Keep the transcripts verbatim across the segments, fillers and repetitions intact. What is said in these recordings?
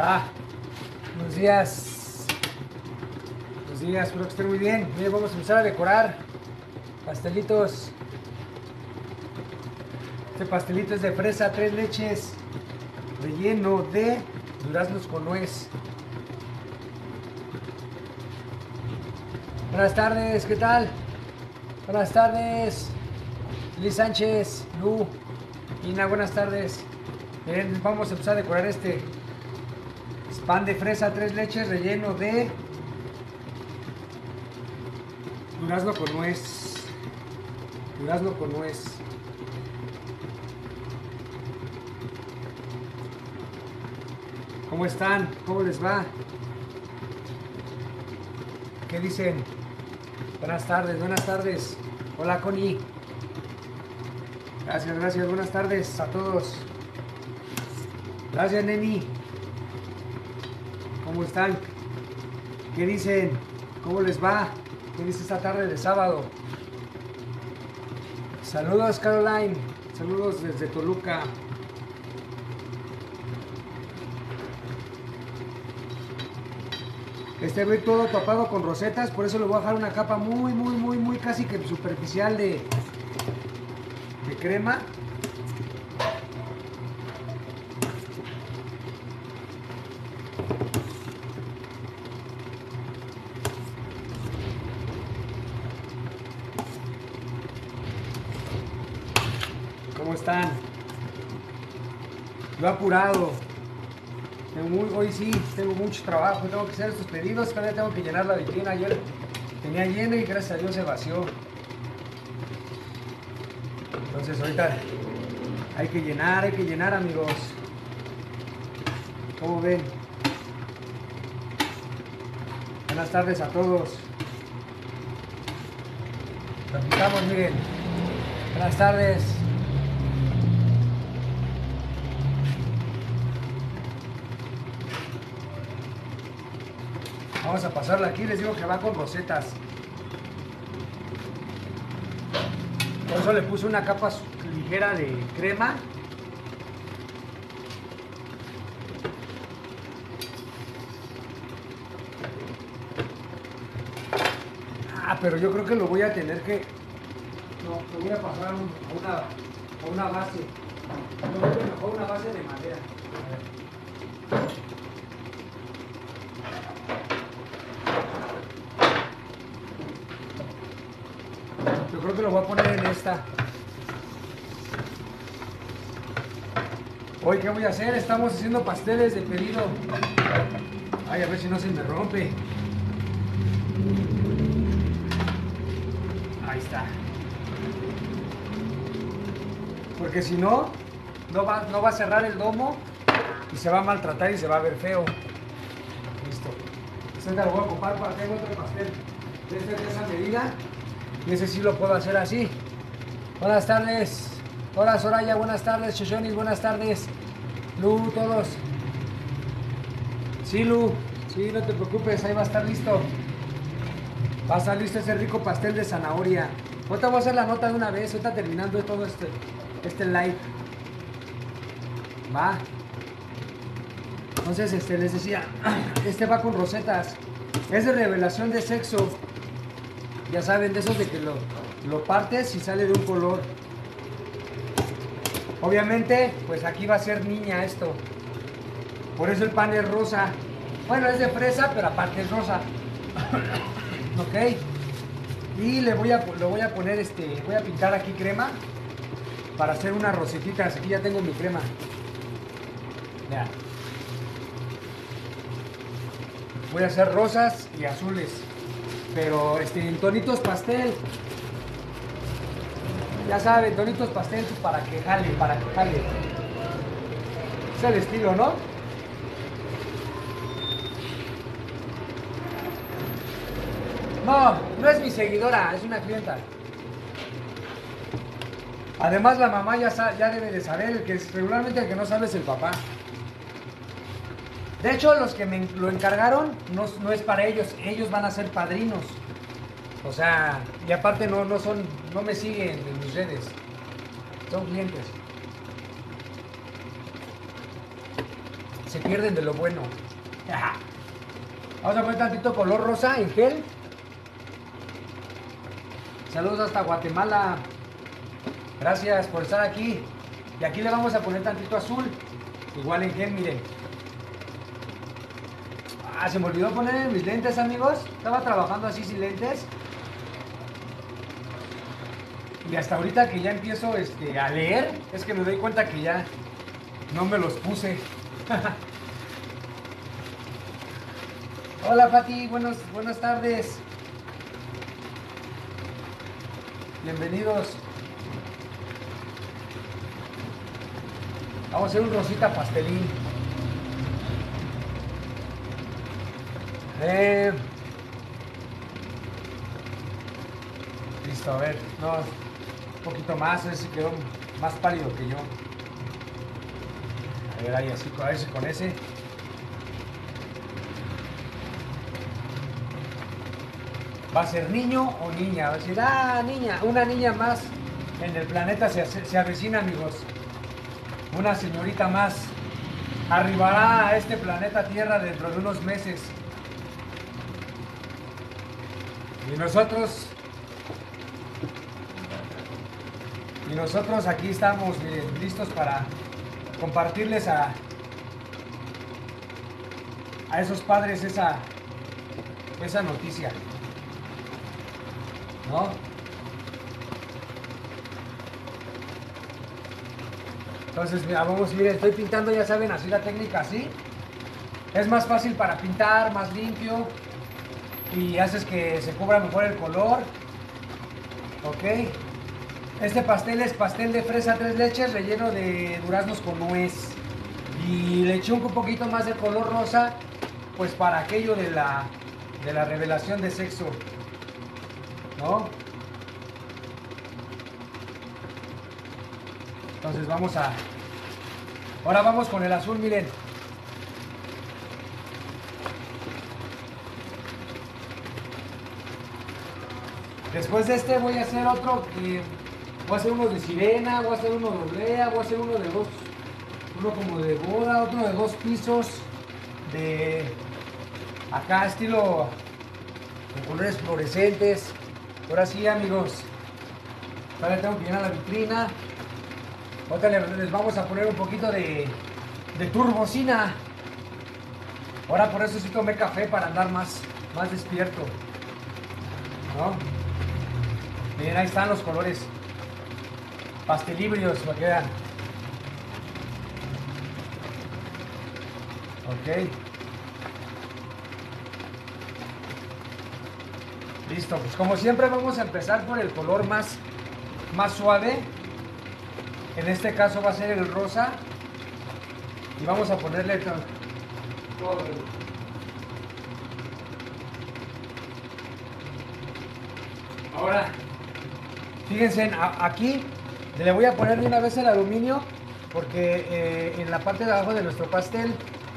Va. Buenos días. Buenos días, espero que estén muy bien. Bien, vamos a empezar a decorar pastelitos. Este pastelito es de fresa, tres leches, relleno de duraznos con nuez. Buenas tardes, ¿qué tal? Buenas tardes, Liz Sánchez, Lu, Ina, buenas tardes. Bien, vamos a empezar a decorar este pan de fresa, tres leches, relleno de durazno con nuez. Durazno con nuez. ¿Cómo están? ¿Cómo les va? ¿Qué dicen? Buenas tardes, buenas tardes. Hola, Connie. Gracias, gracias. Buenas tardes a todos. Gracias, Neni. ¿Cómo están? ¿Qué dicen? ¿Cómo les va? ¿Qué dice esta tarde de sábado? Saludos, Caroline. Saludos desde Toluca. Estoy todo tapado con rosetas, por eso le voy a dejar una capa muy, muy, muy, muy casi que superficial de, de crema. ¿Cómo están? Lo he apurado. Tengo muy, hoy sí, tengo mucho trabajo, tengo que hacer estos pedidos, cada día tengo que llenar la vitrina. Ayer tenía lleno y gracias a Dios se vació. Entonces ahorita hay que llenar, hay que llenar, amigos. ¿Cómo ven? Buenas tardes a todos. Platicamos, miren. Buenas tardes. Vamos a pasarla aquí, les digo que va con rosetas. Por eso le puse una capa ligera de crema. Ah, pero yo creo que lo voy a tener que... No, lo voy a pasar a, un, a, una, a una base. Yo creo que mejor una base de madera. A ver. Yo creo que lo voy a poner en esta. Hoy, ¿qué voy a hacer? Estamos haciendo pasteles de pedido. Ay, a ver si no se me rompe. Ahí está. Porque si no, no va, no va a cerrar el domo y se va a maltratar y se va a ver feo. Listo. Este lo voy a ocupar para hacer otro pastel de, este, de esa medida. Y ese sí lo puedo hacer así. Buenas tardes. Hola, Soraya, buenas tardes. Shoshonis, buenas tardes. Lu, todos. Sí, Lu. Sí, no te preocupes, ahí va a estar listo. Va a estar listo ese rico pastel de zanahoria. Ahorita voy a hacer la nota de una vez. Ahorita terminando todo este, este live. Va. Entonces, este, les decía, este va con rosetas. Es de revelación de sexo. Ya saben, de esos de que lo, lo partes y sale de un color. Obviamente, pues aquí va a ser niña esto. Por eso el pan es rosa. Bueno, es de fresa, pero aparte es rosa. Ok. Y le voy a, le voy a poner este, voy a pintar aquí crema para hacer unas rosetitas. Aquí ya tengo mi crema. Vean. Voy a hacer rosas y azules. Pero este, en tonitos pastel. Ya saben, tonitos pastel pues, para que jale, para que jale. Es el estilo, ¿no? No, no es mi seguidora, es una clienta. Además la mamá ya, ya debe de saber, el que es, regularmente el que no sabe es el papá. De hecho, los que me lo encargaron no, no es para ellos, ellos van a ser padrinos. O sea, y aparte no, no son, no me siguen en mis redes, son clientes. se pierden de lo bueno. Vamos a poner tantito color rosa en gel. Saludos hasta Guatemala. Gracias por estar aquí. Y aquí le vamos a poner tantito azul. Igual en gel, miren. Ah, se me olvidó poner mis lentes, amigos. Estaba trabajando así sin lentes. Y hasta ahorita que ya empiezo este, a leer, es que me doy cuenta que ya no me los puse. Hola Pati, buenos, buenas tardes. Bienvenidos. Vamos a hacer un rosita pastelín. Eh, listo, a ver, no, un poquito más, a ver si quedó más pálido que yo. A ver, ahí así, a ver si con ese. ¿Va a ser niño o niña? Va a decir, ah, niña, una niña más en el planeta se, se avecina, amigos. Una señorita más arribará a este planeta Tierra dentro de unos meses. Y nosotros, y nosotros aquí estamos, miren, listos para compartirles a, a esos padres esa, esa noticia. ¿No? Entonces, mira, vamos, miren, estoy pintando, ya saben, así la técnica, así. Es más fácil para pintar, más limpio. Y haces que se cubra mejor el color. Ok. Este pastel es pastel de fresa tres leches relleno de duraznos con nuez. Y le eché un poquito más de color rosa, pues para aquello de la, de la revelación de sexo. ¿No? Entonces vamos a... Ahora vamos con el azul, miren. Después de este voy a hacer otro que... Voy a hacer uno de sirena, voy a hacer uno de oblea, voy a hacer uno de dos... Uno como de boda, otro de dos pisos. De... Acá estilo... Con colores fluorescentes. Ahora sí, amigos. Ahora tengo que llenar la vitrina. Ahora les vamos a poner un poquito de, de turbocina. Ahora por eso sí tomé café para andar más, más despierto. ¿No? Miren, ahí están los colores pastelibrios, me quedan. Ok. Listo, pues como siempre vamos a empezar por el color más, más suave. En este caso va a ser el rosa. Y vamos a ponerle todo, todo el... Ahora, fíjense, aquí le voy a poner de una vez el aluminio, porque eh, en la parte de abajo de nuestro pastel,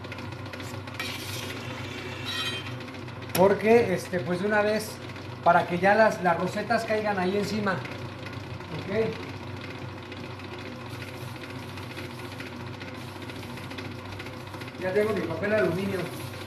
porque este, pues de una vez, para que ya las, las rosetas caigan ahí encima. Ok. Ya tengo mi papel aluminio.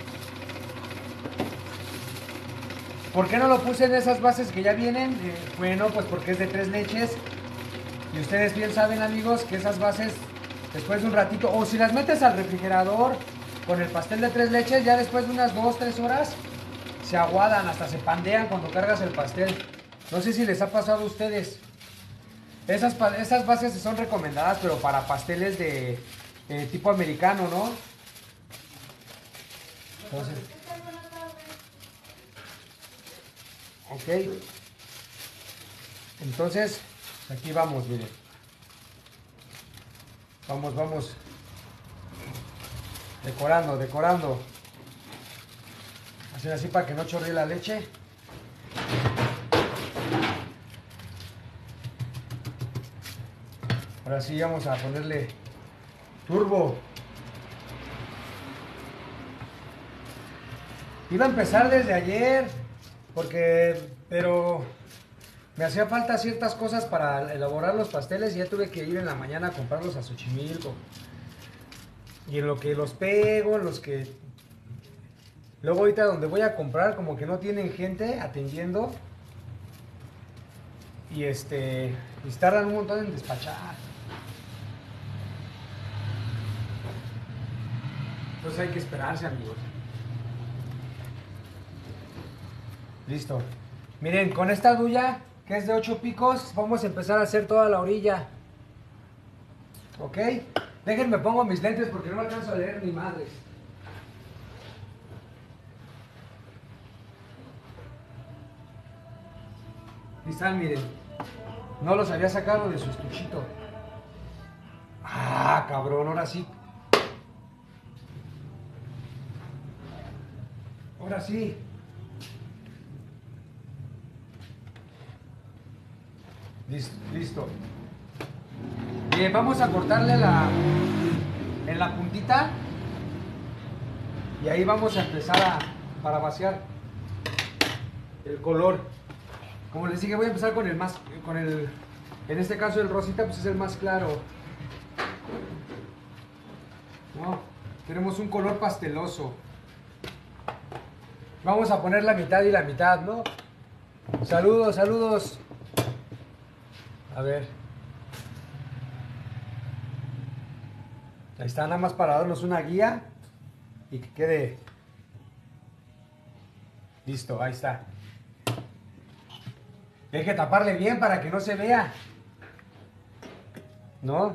¿Por qué no lo puse en esas bases que ya vienen? Eh, bueno, pues porque es de tres leches. Y ustedes bien saben, amigos, que esas bases, después de un ratito, o si las metes al refrigerador con el pastel de tres leches, ya después de unas dos, tres horas, se aguadan, hasta se pandean cuando cargas el pastel. No sé si les ha pasado a ustedes. Esas, esas bases son recomendadas, pero para pasteles de eh, tipo americano, ¿no? Entonces, ok. Entonces, aquí vamos, miren. Vamos, vamos. Decorando, decorando. Hacer así para que no chorre la leche. Ahora sí vamos a ponerle turbo. Iba a empezar desde ayer, porque, pero me hacía falta ciertas cosas para elaborar los pasteles y ya tuve que ir en la mañana a comprarlos a Xochimilco. Y en lo que los pego, en los que... Luego ahorita donde voy a comprar, como que no tienen gente atendiendo. Y este... Y tardan un montón en despachar. Entonces hay que esperarse, amigos. Listo. Miren, con esta duya, que es de ocho picos, vamos a empezar a hacer toda la orilla. ¿Ok? Déjenme pongo mis lentes porque no alcanzo a leer ni madres. Ahí están, miren. No los había sacado de su estuchito. Ah, cabrón, ahora sí. Ahora sí. Listo, listo. Bien, vamos a cortarle la en la puntita y ahí vamos a empezar a para vaciar el color. Como les dije, voy a empezar con el más con el en este caso el rosita, pues es el más claro. No, tenemos un color pasteloso. Vamos a poner la mitad y la mitad, ¿no? Saludos, saludos. A ver. Ahí está, nada más para darnos una guía y que quede listo, ahí está. Hay que taparle bien para que no se vea, ¿no?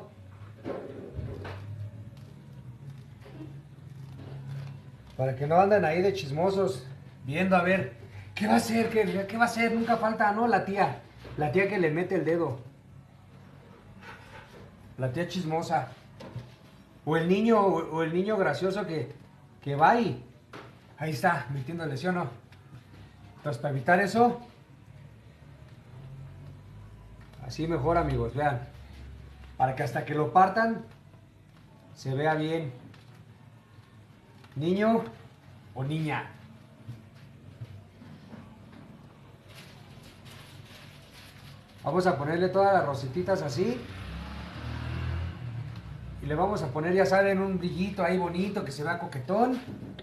Para que no anden ahí de chismosos viendo a ver qué va a hacer, qué, qué va a hacer, nunca falta, ¿no? La tía, la tía que le mete el dedo, la tía chismosa. O el niño, o el niño gracioso que, que va y ahí está, metiéndole, ¿sí o no? Entonces, para evitar eso, así mejor, amigos, vean. Para que hasta que lo partan, se vea bien. Niño o niña. Vamos a ponerle todas las rosetitas así. Y le vamos a poner, ya saben, un brillito ahí bonito que se vea coquetón.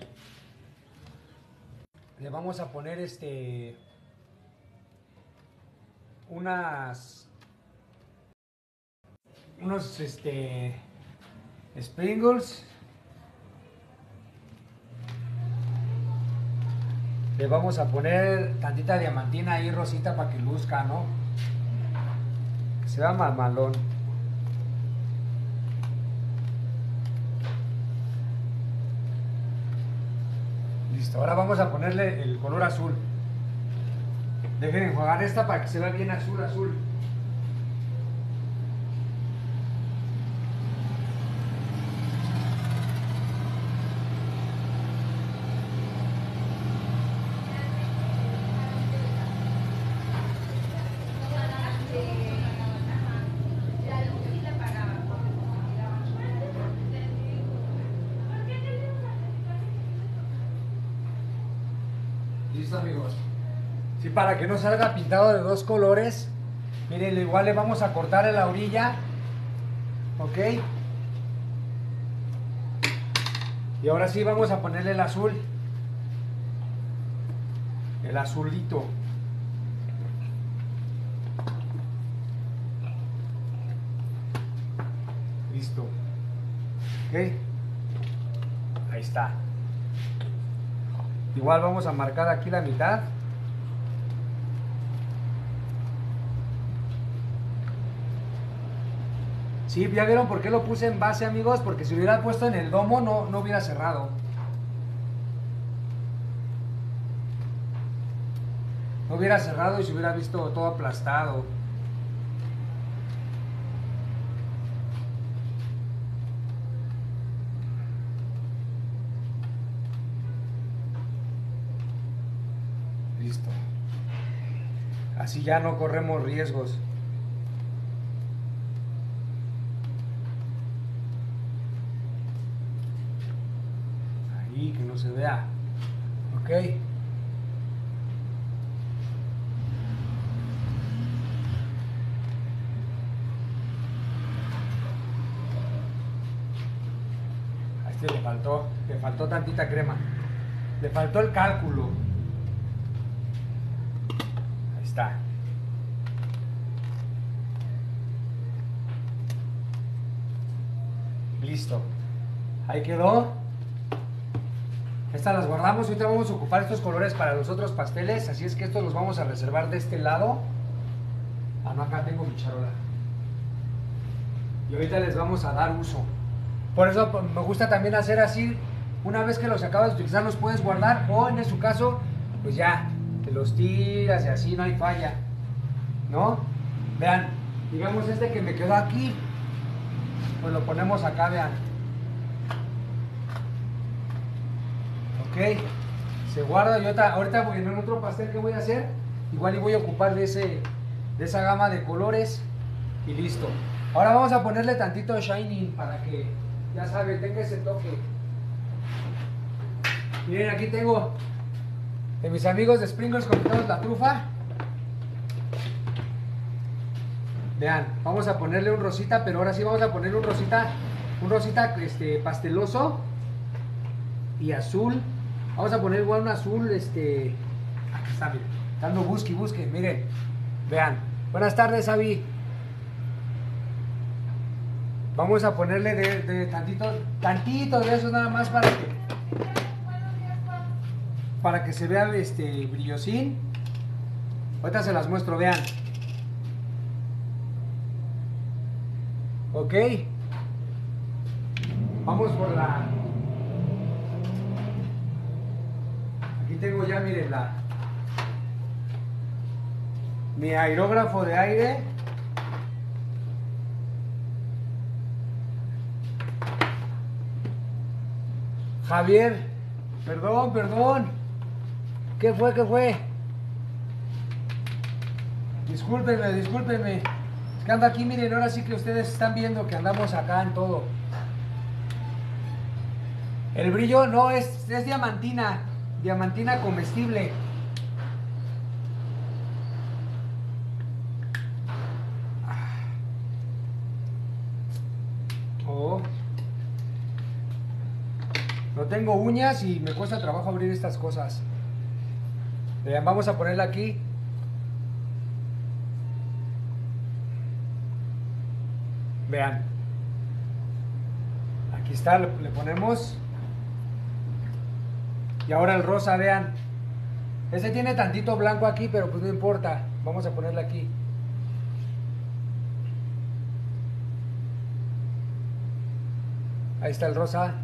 Le vamos a poner este unas unos este sprinkles. Le vamos a poner tantita diamantina ahí rosita para que luzca, ¿no? Que se vea mamalón. Listo, ahora vamos a ponerle el color azul. Dejen enjuagar esta para que se vea bien azul, azul. Listo, amigos. Sí, para que no salga pintado de dos colores. Miren, igual le vamos a cortar en la orilla. Ok. Y ahora sí vamos a ponerle el azul. El azulito. Listo. Ok. Ahí está. Igual vamos a marcar aquí la mitad. Sí, ya vieron por qué lo puse en base, amigos, porque si lo hubiera puesto en el domo no, no hubiera cerrado. No hubiera cerrado y se hubiera visto todo aplastado. Listo. Así ya no corremos riesgos. Ahí, que no se vea. Ok. Sí, le faltó, le faltó tantita crema. Le faltó el cálculo. Ahí está. Listo. Ahí quedó. Estas las guardamos y ahorita vamos a ocupar estos colores para los otros pasteles. Así es que estos los vamos a reservar de este lado. Ah, no, acá tengo mi charola. Y ahorita les vamos a dar uso. Por eso me gusta también hacer así. Una vez que los acabas de utilizar los puedes guardar, o en su caso pues ya te los tiras y así no hay falla, ¿no? Vean, digamos este que me quedó aquí, pues lo ponemos acá, vean. Ok, se guarda. Yo ahorita en otro pastel que voy a hacer, igual y voy a ocupar de, ese, de esa gama de colores y listo. Ahora vamos a ponerle tantito shining para que, ya saben, tenga ese toque. Miren, aquí tengo de mis amigos de Sprinkles Confitados la trufa. Vean, vamos a ponerle un rosita, pero ahora sí vamos a ponerle un rosita, un rosita este, pasteloso y azul. Vamos a poner igual un azul, este, aquí está, miren, dando busque y busque, miren, vean. Buenas tardes, Avi. Vamos a ponerle de, de tantito, tantito de eso nada más para que, para que se vea este brillosín. Ahorita se las muestro, vean. Ok. Vamos por la... Aquí tengo ya, miren, la... mi aerógrafo de aire. Javier, perdón, perdón. ¿Qué fue? ¿Qué fue? Discúlpenme, discúlpenme. Es que ando aquí, miren, ahora sí que ustedes están viendo que andamos acá en todo. El brillo no, es, es diamantina. Diamantina comestible. Oh. No tengo uñas y me cuesta trabajo abrir estas cosas. Vean, vamos a ponerla aquí. Vean. Aquí está, le, le ponemos. Y ahora el rosa, vean. Ese tiene tantito blanco aquí, pero pues no importa. Vamos a ponerle aquí. Ahí está el rosa.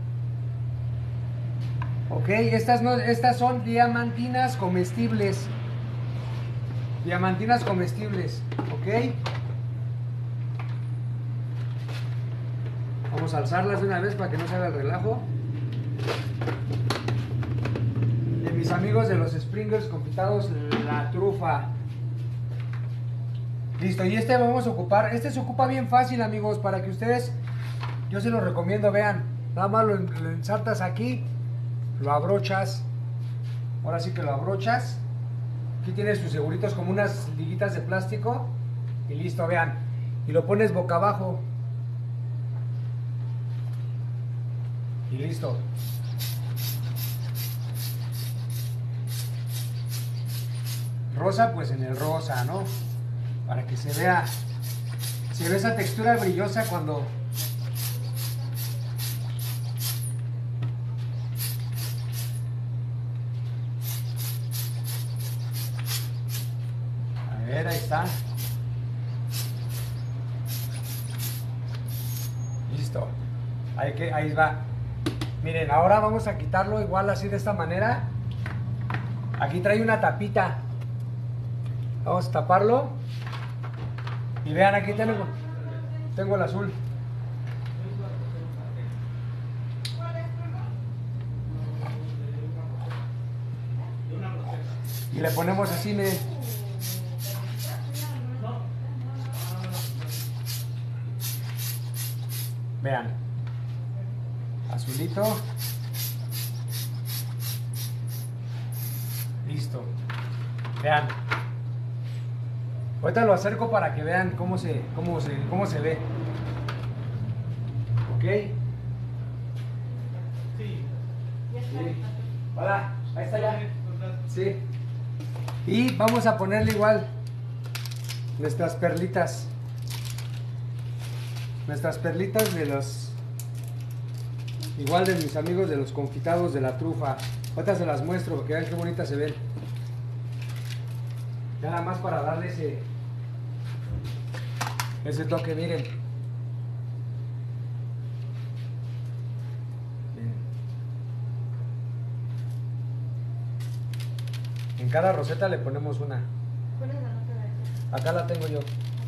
Ok, estas, no, estas son diamantinas comestibles. Diamantinas comestibles. Ok. Vamos a alzarlas de una vez para que no se haga el relajo. De mis amigos de los Sprinkles Confitados la trufa. Listo, y este vamos a ocupar. Este se ocupa bien fácil, amigos, para que ustedes, yo se los recomiendo, vean. Nada más lo, lo ensartas aquí. Lo abrochas, ahora sí que lo abrochas. Aquí tienes tus seguritos como unas liguitas de plástico y listo, vean. Y lo pones boca abajo y listo. Rosa, pues en el rosa, ¿no? Para que se vea, se ve esa textura brillosa cuando... Ahí está. Listo. Ahí, que, ahí va. Miren, ahora vamos a quitarlo igual así de esta manera. Aquí trae una tapita. Vamos a taparlo. Y vean, aquí tengo, tengo el azul. Y le ponemos así, miren. Vean, azulito, listo. Vean, ahorita lo acerco para que vean cómo se, cómo se, cómo se ve. Ok. Sí. Hola, ahí está ya. Sí. Y vamos a ponerle igual nuestras perlitas. Nuestras perlitas de los... Igual de mis amigos de los confitados de la trufa. Ahorita se las muestro porque vean qué bonitas se ven. Ya nada más para darle ese... Ese toque, miren. Miren. En cada roseta le ponemos una. ¿Cuál es la nota de eso? Acá la tengo yo.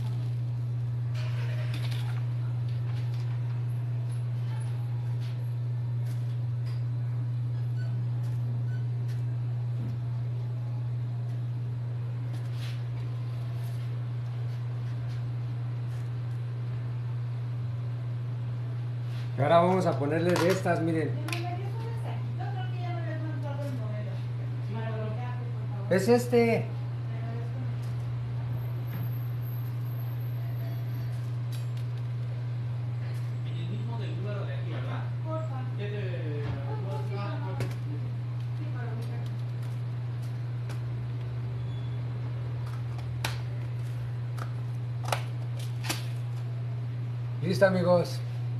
Y ahora vamos a ponerle de estas, miren. Es este. El mismo del número de aquí, ¿verdad? Porfa. ¿Qué de- Sí, para ubicar. Listo, amigos.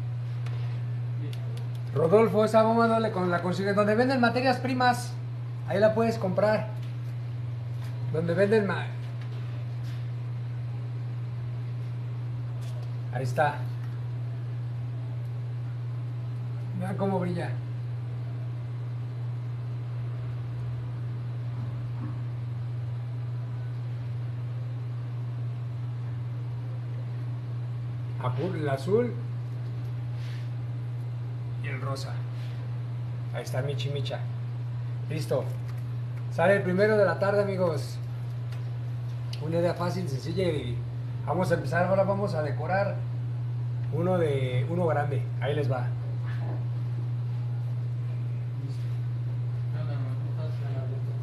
Rodolfo, esa bomba no le con la consigues. Donde venden materias primas, ahí la puedes comprar. Donde venden ma... Ahí está. Vean cómo brilla. Apur- El azul y el rosa. Ahí está Michi Micha. Listo. Sale el primero de la tarde, amigos. Una idea fácil, sencilla y vamos a empezar. Ahora vamos a decorar uno de uno grande. Ahí les va. No, no, no, no estás en la ruta.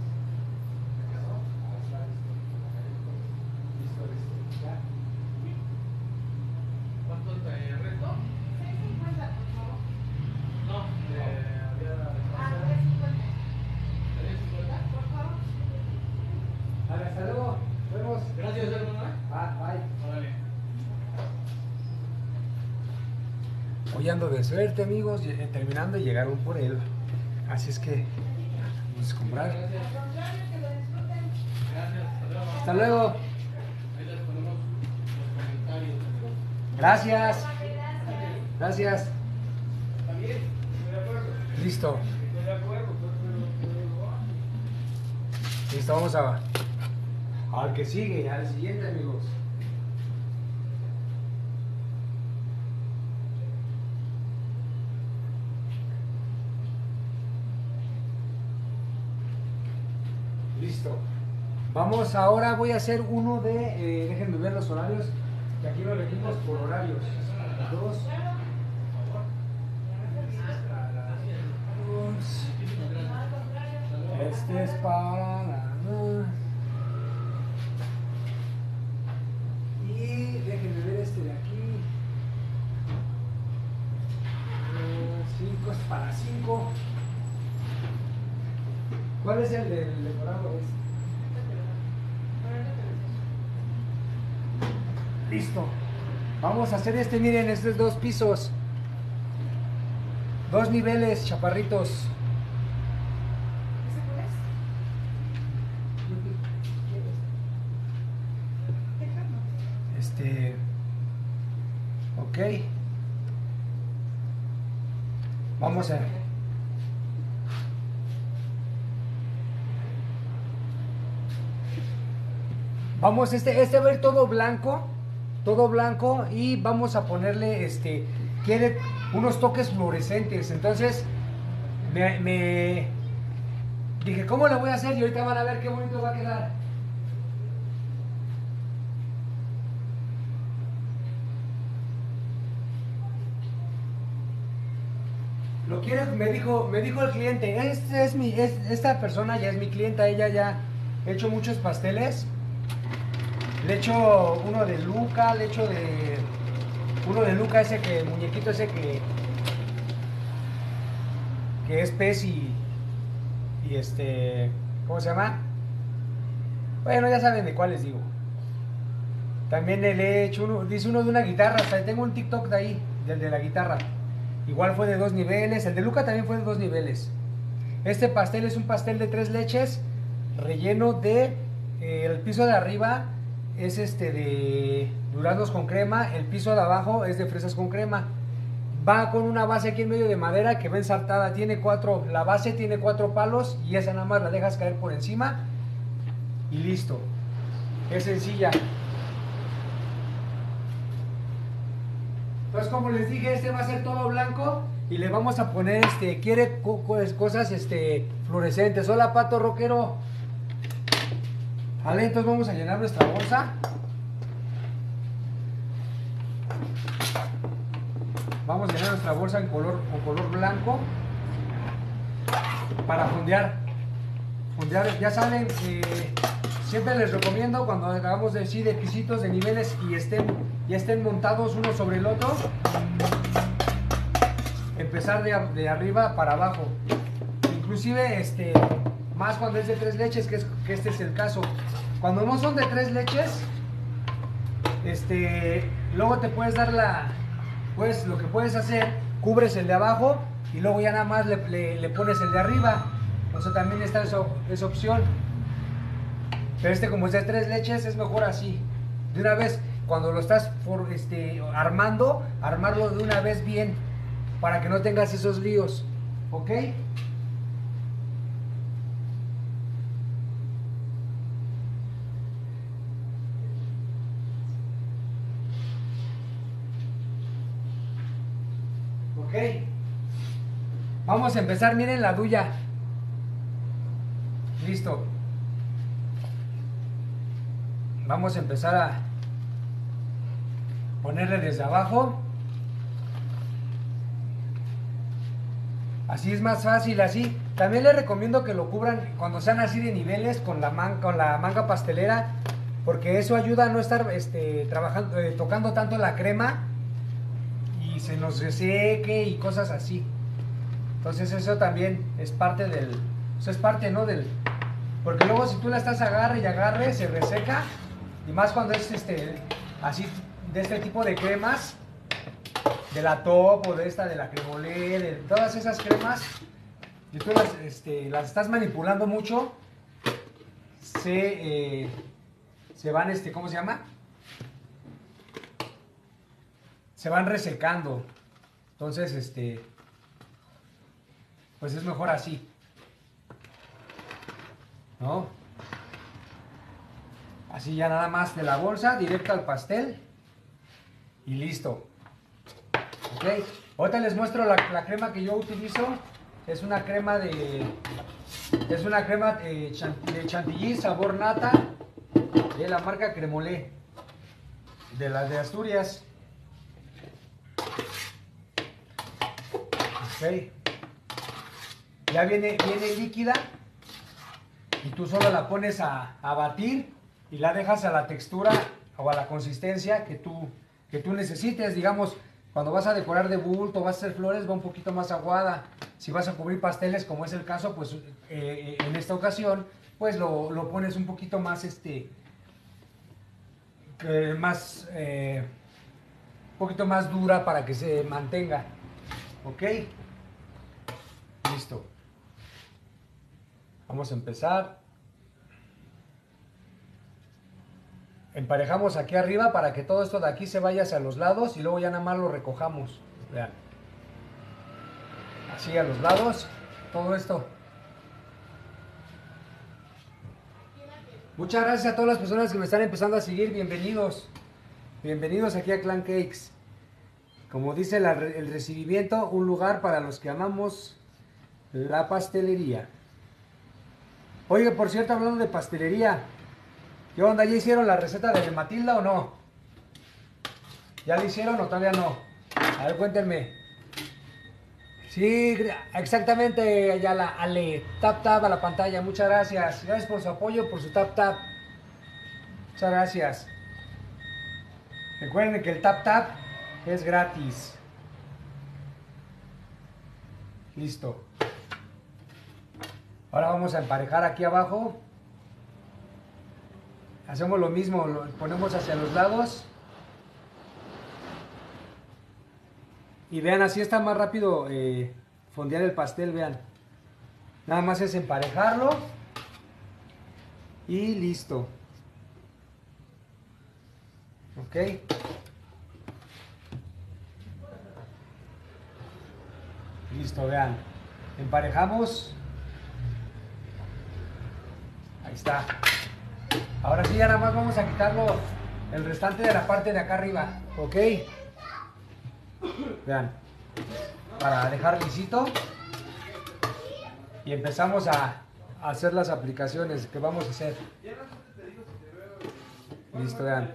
¿Cuánto te resto? seis cincuenta, por favor. No, eh, había Ah, tres cincuenta. tres cincuenta. Por favor. Vale, hasta luego. Nos vemos. Gracias, hermano. Ah, bye. Órale. Hoy ando de suerte, amigos, y- eh, terminando y llegaron por él. Así es que vamos a comprar. Gracias. Al contrario, que lo disfruten. Gracias. Hasta luego. Hasta luego. Ahí les ponemos los comentarios. Gracias. Gracias. Gracias. ¿También? Estoy de acuerdo. Listo. Estoy de acuerdo. Listo, vamos a al que sigue, al siguiente, amigos. Listo. Vamos ahora, voy a hacer uno de, eh, déjenme ver los horarios, que aquí lo elegimos por horarios. Dos. Este es para la... Y déjenme ver este de aquí. cinco es para cinco. ¿Cuál es el del decorado? Este? Listo. Vamos a hacer este, miren, estos dos pisos. Dos niveles, chaparritos. ¿Ese cuál es? Este. Ok. Vamos a. Vamos, este, este va a ir todo blanco. Todo blanco. Y vamos a ponerle este. Quiere unos toques fluorescentes. Entonces. Me, me dije, ¿cómo lo voy a hacer? Y ahorita van a ver qué bonito va a quedar. Lo quiere, me dijo, me dijo el cliente, este es mi, es, esta persona ya es mi clienta, ella ya ha hecho muchos pasteles. Le he hecho uno de Luca, le he hecho de uno de Luca, ese que, el muñequito ese que que es pez y, y este, ¿cómo se llama? Bueno, ya saben de cuál les digo. También le he hecho uno, dice uno de una guitarra, hasta tengo un TikTok de ahí, del de la guitarra. Igual fue de dos niveles, el de Luca también fue de dos niveles. Este pastel es un pastel de tres leches, relleno de, eh, el piso de arriba es este de duraznos con crema, el piso de abajo es de fresas con crema. Va con una base aquí en medio de madera que va ensartada, tiene cuatro, la base tiene cuatro palos y esa nada más la dejas caer por encima y listo. Es sencilla. Entonces, como les dije, este va a ser todo blanco y le vamos a poner, este, quiere co cosas, este, fluorescentes. Hola, Pato Rockero. Vale, entonces vamos a llenar nuestra bolsa. Vamos a llenar nuestra bolsa en color, con color blanco para fondear. Fondear, ya saben, eh, siempre les recomiendo cuando hagamos de, sí, de pisitos, de niveles y estén, ya estén montados uno sobre el otro, empezar de, de arriba para abajo. Inclusive, este, más cuando es de tres leches, que, es, que este es el caso. Cuando no son de tres leches, este, luego te puedes dar la, pues lo que puedes hacer, cubres el de abajo y luego ya nada más le, le, le pones el de arriba. O sea, también está esa, esa opción. Pero este, como es de tres leches, es mejor así. De una vez, cuando lo estás por, este, armando, armarlo de una vez bien, para que no tengas esos líos. ¿Ok? Ok. Vamos a empezar, miren la duya. Listo. Vamos a empezar a ponerle desde abajo. Así es más fácil, así. También les recomiendo que lo cubran cuando sean así de niveles con la, man, con la manga pastelera, porque eso ayuda a no estar este, trabajando, eh, tocando tanto la crema y se nos reseque y cosas así. Entonces eso también es parte del, eso es parte, ¿no? Del, porque luego si tú la estás agarre y agarre, se reseca, y más cuando es este, así, de este tipo de cremas, de la Top o de esta, de la Cremolé, de todas esas cremas, y tú las, este, las estás manipulando mucho, se, eh, se van, este, ¿cómo se llama? Se van resecando. Entonces, este, pues es mejor así, ¿no? Así ya nada más de la bolsa, directo al pastel y listo. Ok, ahorita les muestro la, la crema que yo utilizo. Es una crema de, es una crema de, de chantilly sabor nata de la marca Cremolé, de las de Asturias. Ok, ya viene, viene líquida y tú solo la pones a, a batir y la dejas a la textura o a la consistencia que tú, que tú necesites. Digamos, cuando vas a decorar de bulto, vas a hacer flores, va un poquito más aguada. Si vas a cubrir pasteles, como es el caso, pues eh, en esta ocasión, pues lo, lo pones un poquito más, este, eh, más, eh, un poquito más dura para que se mantenga. ¿Ok? Listo. Vamos a empezar. Emparejamos aquí arriba para que todo esto de aquí se vaya hacia los lados y luego ya nada más lo recojamos. Vean. Así a los lados, todo esto. Muchas gracias a todas las personas que me están empezando a seguir. Bienvenidos. Bienvenidos aquí a Clan Cakes. Como dice la, el recibimiento, un lugar para los que amamos la pastelería. Oye, por cierto, hablando de pastelería, ¿qué onda? ¿Ya hicieron la receta de Matilda o no? ¿Ya la hicieron o todavía no? A ver, cuéntenme. Sí, exactamente, Ayala, Ale. Tap tap a la pantalla, muchas gracias. Gracias por su apoyo, por su tap tap. Muchas gracias. Recuerden que el tap tap es gratis. Listo. Ahora vamos a emparejar aquí abajo. Hacemos lo mismo, lo ponemos hacia los lados. Y vean, así está más rápido eh, fondear el pastel, vean. Nada más es emparejarlo. Y listo. Ok. Listo, vean. Emparejamos. Ahí está. Ahora sí, ya nada más vamos a quitarlo el restante de la parte de acá arriba. Ok. Vean. Para dejar lisito. Y empezamos a, a hacer las aplicaciones que vamos a hacer. Listo, vean.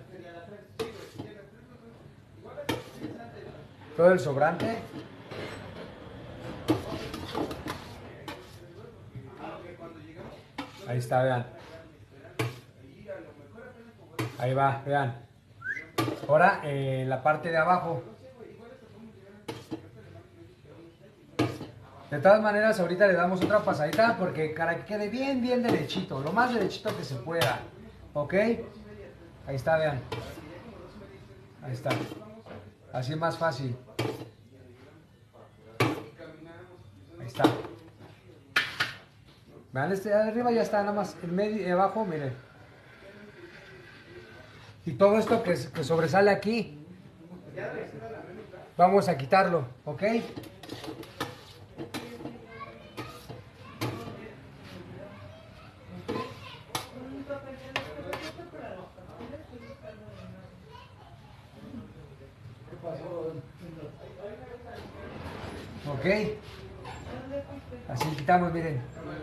Todo el sobrante. Ahí está, vean. Ahí va, vean. Ahora eh, la parte de abajo. De todas maneras, ahorita le damos otra pasadita porque para que quede bien, bien derechito. Lo más derechito que se pueda. ¿Ok? Ahí está, vean. Ahí está. Así es más fácil. Ahí está. Vean, este de arriba ya está, nada más. El medio y abajo, miren. Y todo esto que, que sobresale aquí, vamos a quitarlo, ¿ok? Ok. Así quitamos, miren.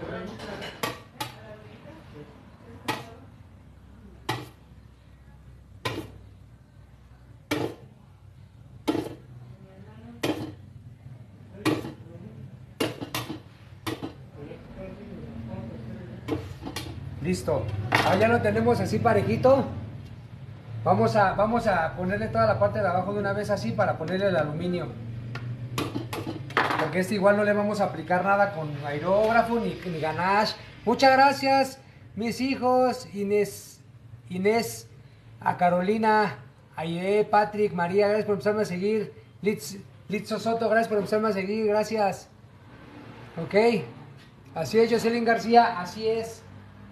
Listo. Ahora ya lo tenemos así parejito. Vamos a, vamos a ponerle toda la parte de abajo de una vez así para ponerle el aluminio. Porque este igual no le vamos a aplicar nada con aerógrafo ni, ni ganache. Muchas gracias, mis hijos, Inés, Inés, a Carolina, a Aide, Patrick, María, gracias por empezarme a seguir. Litz, Litzo Soto, gracias por empezarme a seguir, gracias. Ok, así es, Jocelyn García, así es.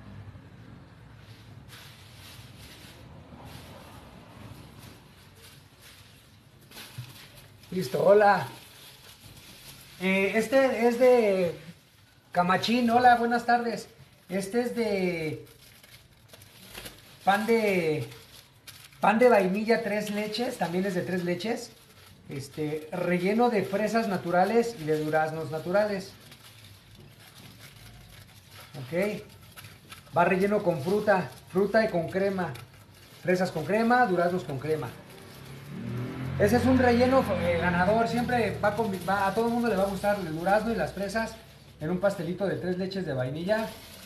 Listo, hola. Eh, este es de Camachín, hola, buenas tardes. Este es de pan de pan de vainilla tres leches, también es de tres leches. Este, relleno de fresas naturales y de duraznos naturales. Ok. Va relleno con fruta, fruta y con crema. Fresas con crema, duraznos con crema. Ese es un relleno eh, ganador, siempre va, con, va a todo el mundo le va a gustar el durazno y las fresas en un pastelito de tres leches de vainilla.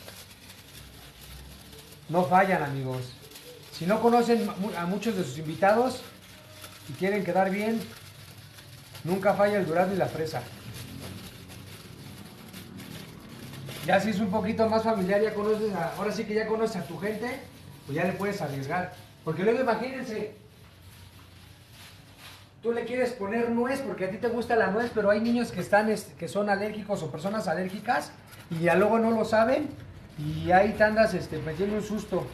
No fallan, amigos. Si no conocen a muchos de sus invitados y quieren quedar bien, nunca falla el durazno y la fresa. Ya si es un poquito más familiar, ya conoces a, ahora sí que ya conoces a tu gente, pues ya le puedes arriesgar. Porque luego imagínense, tú le quieres poner nuez porque a ti te gusta la nuez, pero hay niños que están que son alérgicos o personas alérgicas y ya luego no lo saben y ahí te andas este, metiendo un susto.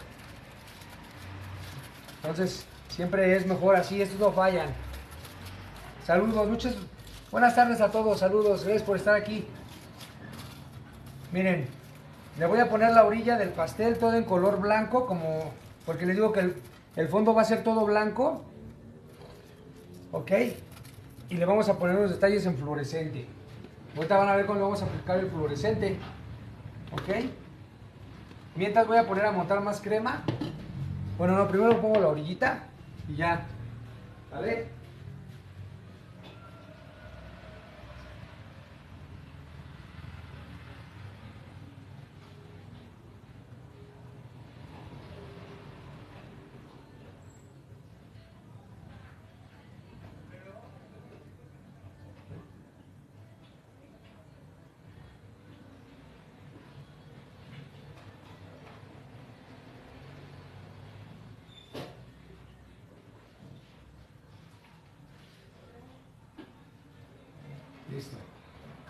Entonces, siempre es mejor así, estos no fallan. Saludos, muchas buenas tardes a todos, saludos, gracias por estar aquí. Miren, le voy a poner la orilla del pastel todo en color blanco, como porque les digo que el, el fondo va a ser todo blanco. Ok, y le vamos a poner unos detalles en fluorescente. Ahorita van a ver cómo le vamos a aplicar el fluorescente. Ok, mientras voy a poner a montar más crema. Bueno, no, primero pongo la orillita y ya. ¿Vale?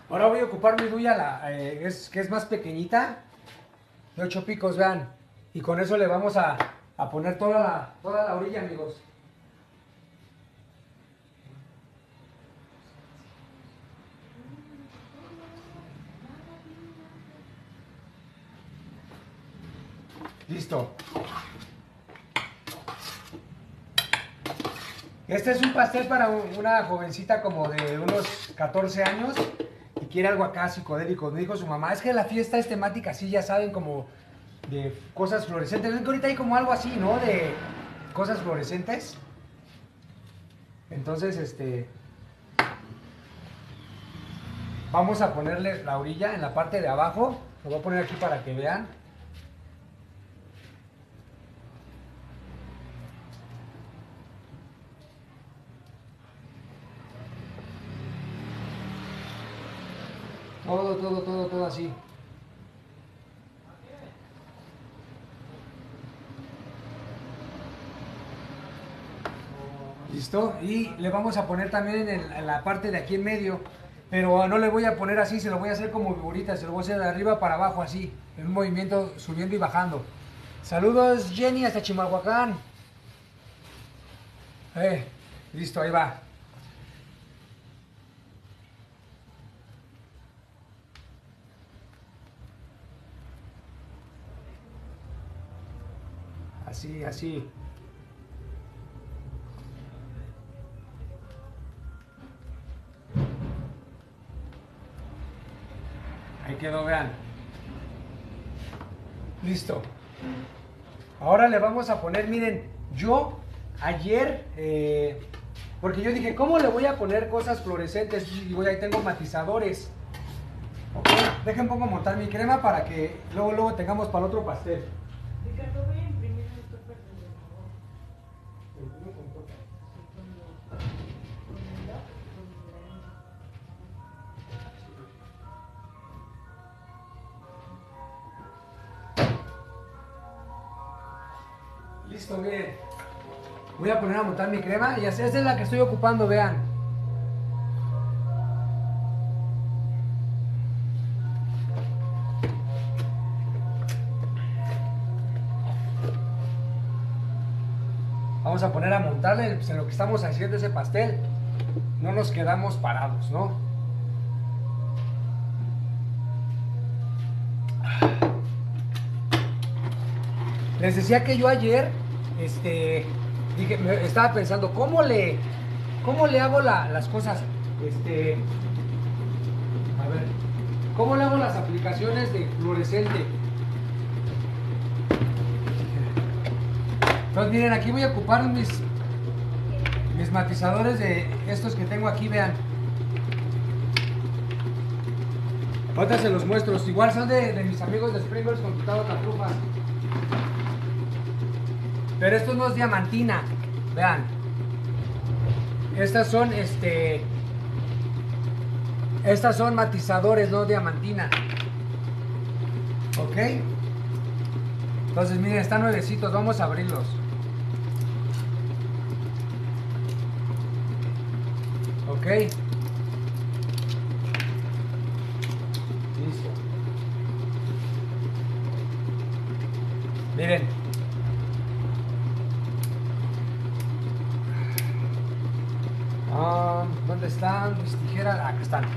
Ahora voy a ocupar mi duya, la, eh, es, que es más pequeñita, de ocho picos, vean. Y con eso le vamos a, a poner toda la, toda la orilla, amigos. Listo. Este es un pastel para una jovencita como de unos catorce años y quiere algo acá psicodélico. Me dijo su mamá, es que la fiesta es temática así, ya saben, como de cosas fluorescentes. Ven que ahorita hay como algo así, ¿no? De cosas fluorescentes. Entonces, este... vamos a ponerle la orilla en la parte de abajo. Lo voy a poner aquí para que vean. Todo, todo, todo, todo así. ¿Listo? Y le vamos a poner también en, el, en la parte de aquí en medio. Pero no le voy a poner así, se lo voy a hacer como figurita. Se lo voy a hacer de arriba para abajo así. En un movimiento subiendo y bajando. Saludos Jenny hasta Chimalhuacán. Eh, listo, ahí va. Así, así. Ahí quedó, vean. Listo. Ahora le vamos a poner, miren, yo ayer, eh, porque yo dije, ¿cómo le voy a poner cosas fluorescentes? Y digo, ahí tengo matizadores. Ok, dejen pongo a montar mi crema para que luego, luego tengamos para el otro pastel. Ricardo, voy a imprimir el topper de favor. Listo, miren. Voy a poner a montar mi crema y así, esta es la que estoy ocupando, vean. Vamos a poner a montarle, pues en lo que estamos haciendo ese pastel, no nos quedamos parados, ¿no? Les decía que yo ayer, este, dije, me estaba pensando, ¿cómo le, cómo le hago la, las cosas? Este, a ver, ¿cómo le hago las aplicaciones de fluorescente? Entonces miren, aquí voy a ocupar mis, mis matizadores de estos que tengo aquí, vean. Ahorita se los muestro, igual son de, de mis amigos de Springles con Gustavo Tatrufa. Pero esto no es diamantina, vean. Estas son, este, estas son matizadores, no diamantina. ¿Ok? Entonces miren, están nuevecitos, vamos a abrirlos. Ok. Listo. Miren. Ah, ¿dónde están mis tijeras? Ah, acá están.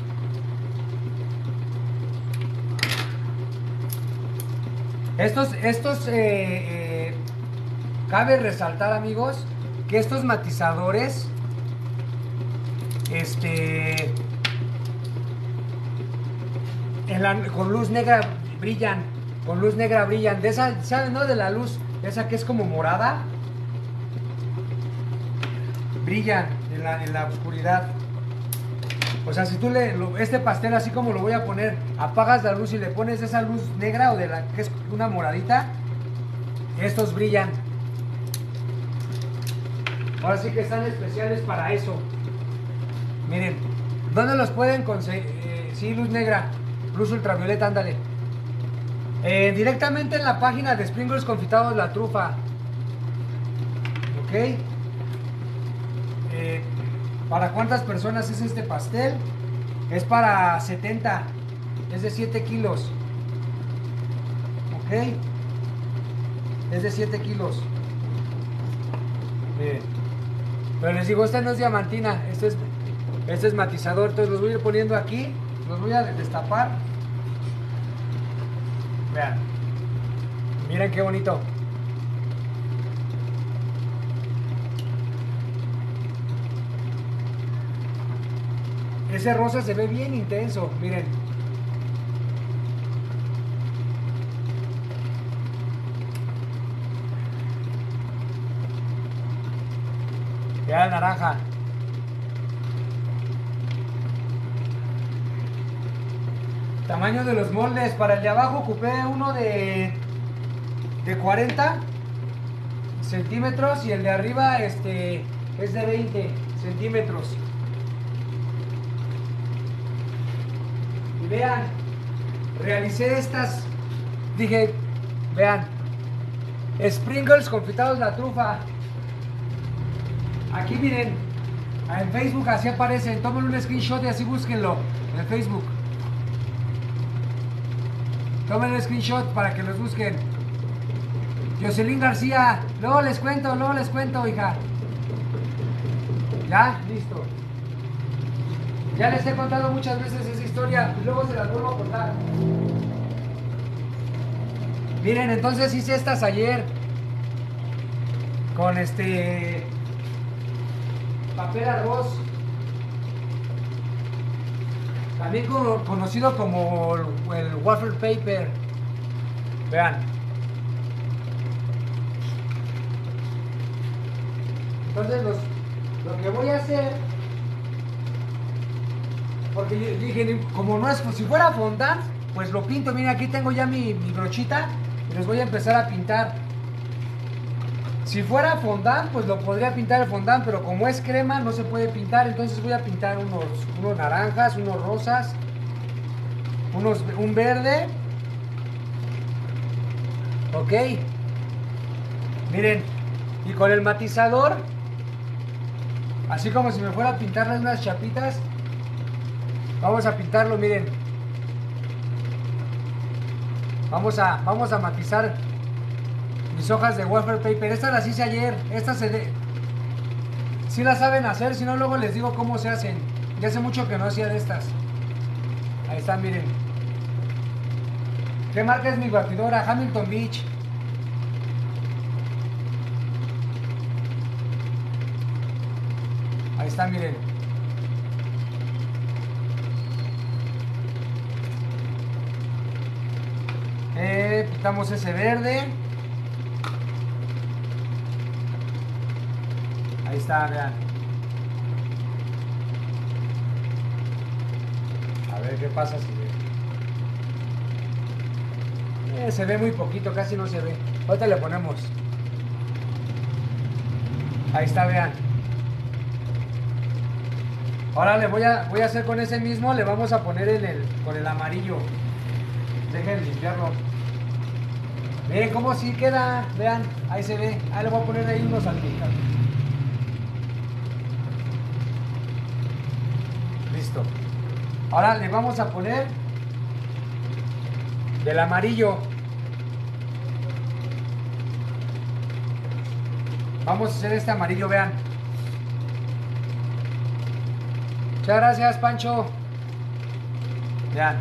Estos, estos, eh, eh, cabe resaltar, amigos, que estos matizadores, este, en la, con luz negra brillan, con luz negra brillan, de esa, ¿saben, no? De la luz, esa que es como morada, brillan en la, en la oscuridad. O sea, si tú le, lo, este pastel así como lo voy a poner, apagas la luz y le pones esa luz negra o de la que es una moradita, estos brillan. Ahora sí que están especiales para eso. Miren, ¿dónde los pueden conseguir? Eh, sí, luz negra, luz ultravioleta, ándale. Eh, directamente en la página de Springles Confitados La Trufa. Ok. Eh, ¿Para cuántas personas es este pastel? Es para setenta. Es de siete kilos. Ok. Es de siete kilos. Miren. Pero les digo, esta no es diamantina. Este es, este es matizador. Entonces los voy a ir poniendo aquí. Los voy a destapar. Vean. Miren qué bonito. Ese rosa se ve bien intenso. Miren. Vean el naranja. Tamaño de los moldes. Para el de abajo ocupé uno de, de cuarenta centímetros y el de arriba este, es de veinte centímetros. Y vean, realicé estas, dije, vean, sprinkles confitados la trufa. Aquí miren, en Facebook así aparecen, tomen un screenshot y así búsquenlo en Facebook. Tomen el screenshot para que los busquen. Jocelyn García, luego les cuento, luego les cuento, hija. Ya, listo. Ya les he contado muchas veces esa historia y luego se las vuelvo a contar. Miren, entonces hice estas ayer con este papel arroz, también conocido como el wafer paper. Vean. Entonces los, lo que voy a hacer, porque yo dije, como no es, pues si fuera fondant, pues lo pinto. Miren, aquí tengo ya mi, mi brochita y les voy a empezar a pintar. Si fuera fondant, pues lo podría pintar el fondant, pero como es crema no se puede pintar. Entonces voy a pintar unos, unos naranjas, unos rosas, unos, un verde. Ok. Miren, y con el matizador, así como si me fuera a pintarle unas chapitas, vamos a pintarlo, miren. Vamos a, vamos a matizar mis hojas de wafer paper. Estas las hice ayer. Estas se de... sí las saben hacer, si no luego les digo cómo se hacen. Ya hace mucho que no hacía de estas. Ahí están, miren. ¿Qué marca es mi batidora? Hamilton Beach. Ahí está, miren. Eh, pintamos ese verde. Ahí está, vean. A ver qué pasa si ve. Eh, se ve muy poquito, casi no se ve. Ahorita le ponemos. Ahí está, vean. Ahora le voy a, voy a hacer con ese mismo, le vamos a poner en el, con el amarillo. Dejen limpiarlo. Miren cómo sí queda, vean, ahí se ve. Ahí le voy a poner ahí unos salpicados. Listo. Ahora le vamos a poner del amarillo. Vamos a hacer este amarillo, vean. Muchas gracias, Pancho. Vean.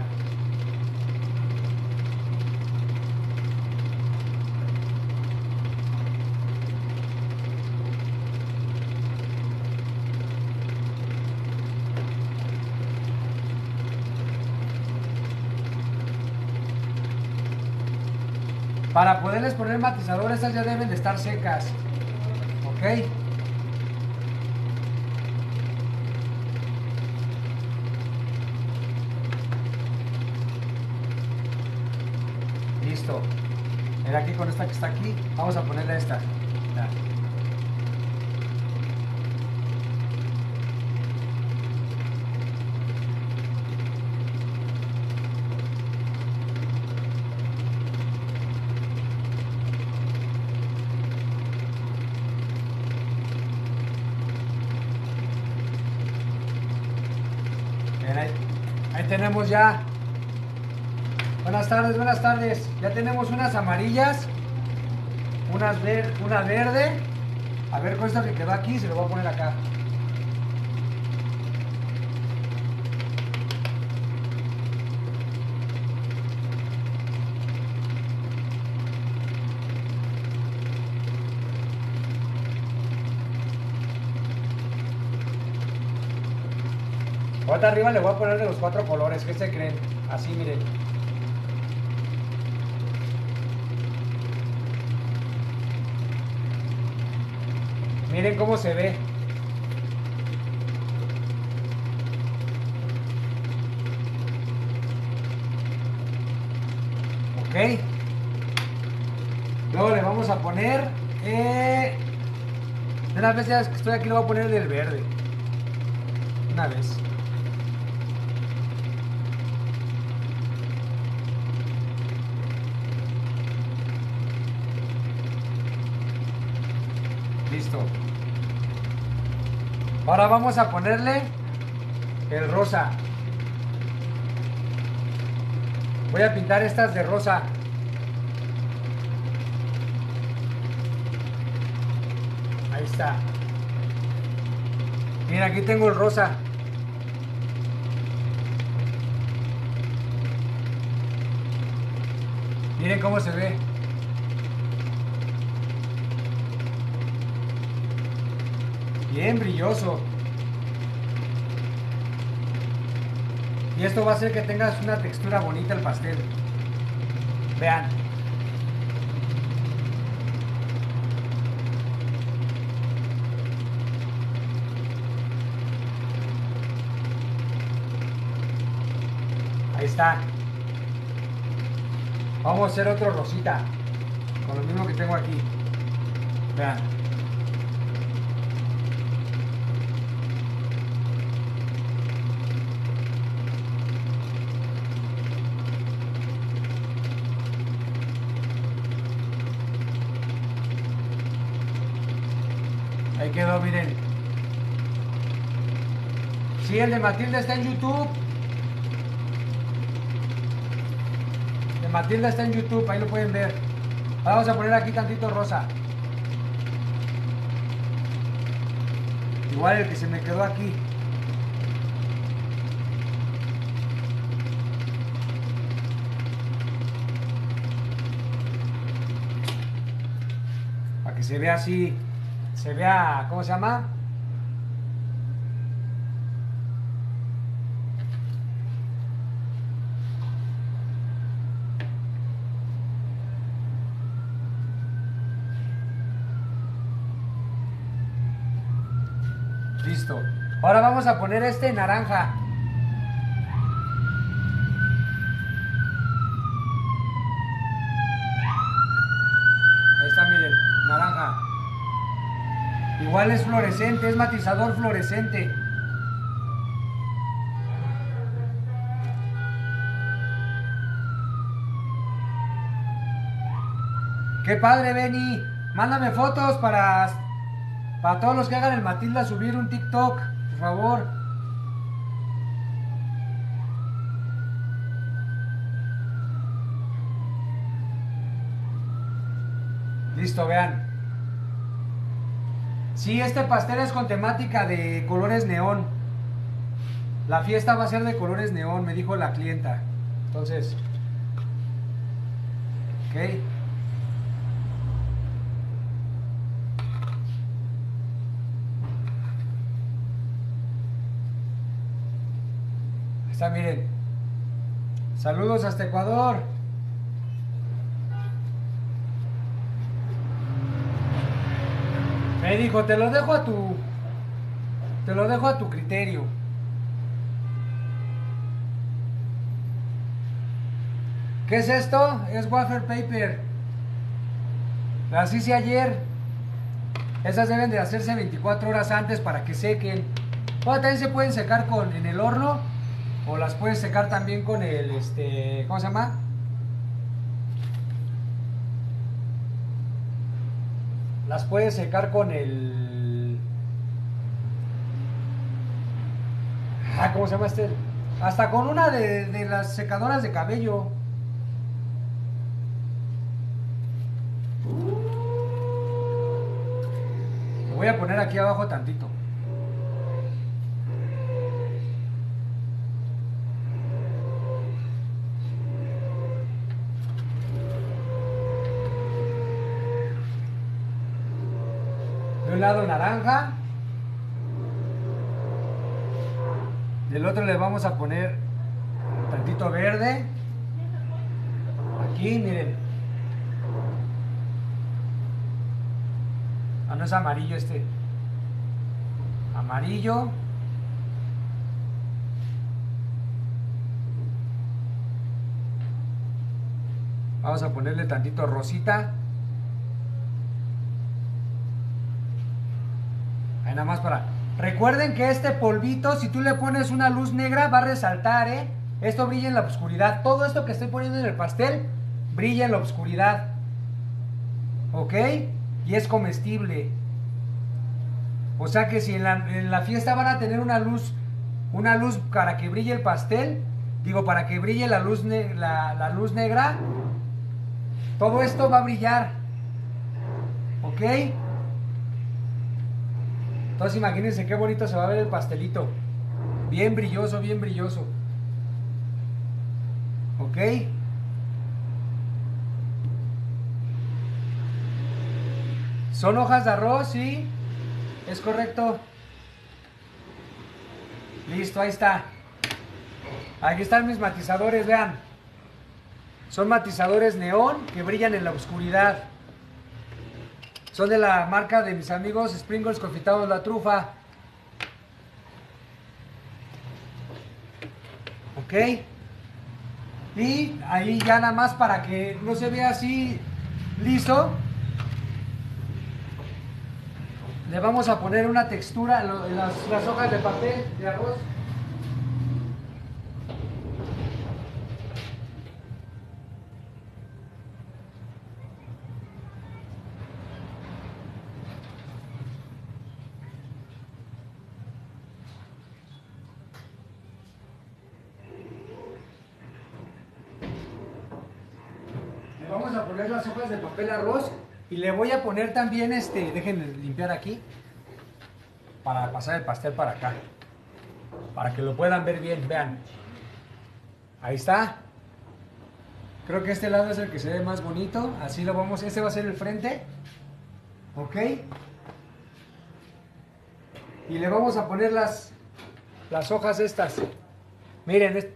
Para poderles poner matizador, estas ya deben de estar secas. Ok. Listo. Mira aquí con esta que está aquí. Vamos a ponerle esta. Ya. Ven ahí. Ahí tenemos ya. Buenas tardes, buenas tardes. Ya tenemos unas amarillas. Unas ver, una verde. A ver con esta que quedó aquí, se lo voy a poner acá. Ahorita arriba le voy a poner de los cuatro colores. ¿Qué se creen? Así, miren. Miren cómo se ve. Ok. Luego le vamos a poner... Eh, de una vez ya que estoy aquí le voy a poner del verde. Una vez. Listo. Ahora vamos a ponerle el rosa. Voy a pintar estas de rosa. Ahí está. Mira, aquí tengo el rosa. Miren cómo se ve. Bien brilloso. Y esto va a hacer que tengas una textura bonita el pastel. Vean. Ahí está. Vamos a hacer otro rosita. Con lo mismo que tengo aquí. Vean. Ahí quedó, miren. Sí, el de Matilda está en YouTube. El de Matilda está en YouTube, ahí lo pueden ver. Ahora vamos a poner aquí tantito rosa. Igual el que se me quedó aquí. Para que se vea así. Se vea, ¿cómo se llama? Listo. Ahora vamos a poner este naranja. Ahí está, miren, naranja. Igual es fluorescente, es matizador fluorescente. ¡Qué padre, Benny! Mándame fotos para, para todos los que hagan el Matilda subir un TikTok, por favor. Listo, vean. Sí, este pastel es con temática de colores neón. La fiesta va a ser de colores neón, me dijo la clienta. Entonces, ok. Ahí está, miren. Saludos hasta Ecuador. Me dijo, te lo dejo a tu, te lo dejo a tu criterio. ¿Qué es esto? Es wafer paper. Las hice ayer. Esas deben de hacerse veinticuatro horas antes para que sequen. O también se pueden secar con, en el horno. O las puedes secar también con el, este, ¿cómo se llama? Las puedes secar con el... Ah, ¿cómo se llama este? Hasta con una de, de las secadoras de cabello. Lo voy a poner aquí abajo tantito. De un lado naranja. Del otro le vamos a poner tantito verde. Aquí, miren. Ah, no es amarillo este. Amarillo. Vamos a ponerle tantito rosita. Ahí nada más para... Recuerden que este polvito, si tú le pones una luz negra, va a resaltar, ¿eh? Esto brilla en la oscuridad. Todo esto que estoy poniendo en el pastel, brilla en la oscuridad. ¿Ok? Y es comestible. O sea que si en la, en la fiesta van a tener una luz, una luz para que brille el pastel, digo, para que brille la luz, ne la, la luz negra, todo esto va a brillar. ¿Ok? Entonces imagínense qué bonito se va a ver el pastelito. Bien brilloso, bien brilloso. ¿Ok? ¿Son hojas de arroz? Sí. ¿Es correcto? Listo, ahí está. Aquí están mis matizadores, vean. Son matizadores neón que brillan en la oscuridad. Son de la marca de mis amigos Sprinkles Confitados La Trufa. Ok. Y ahí ya nada más para que no se vea así liso, le vamos a poner una textura en las, las hojas de papel de arroz. Vamos a poner las hojas de papel arroz y le voy a poner también este, déjenme limpiar aquí para pasar el pastel para acá, para que lo puedan ver bien, vean. Ahí está. Creo que este lado es el que se ve más bonito, así lo vamos, este va a ser el frente. Ok. Y le vamos a poner las, las hojas estas. Miren, es,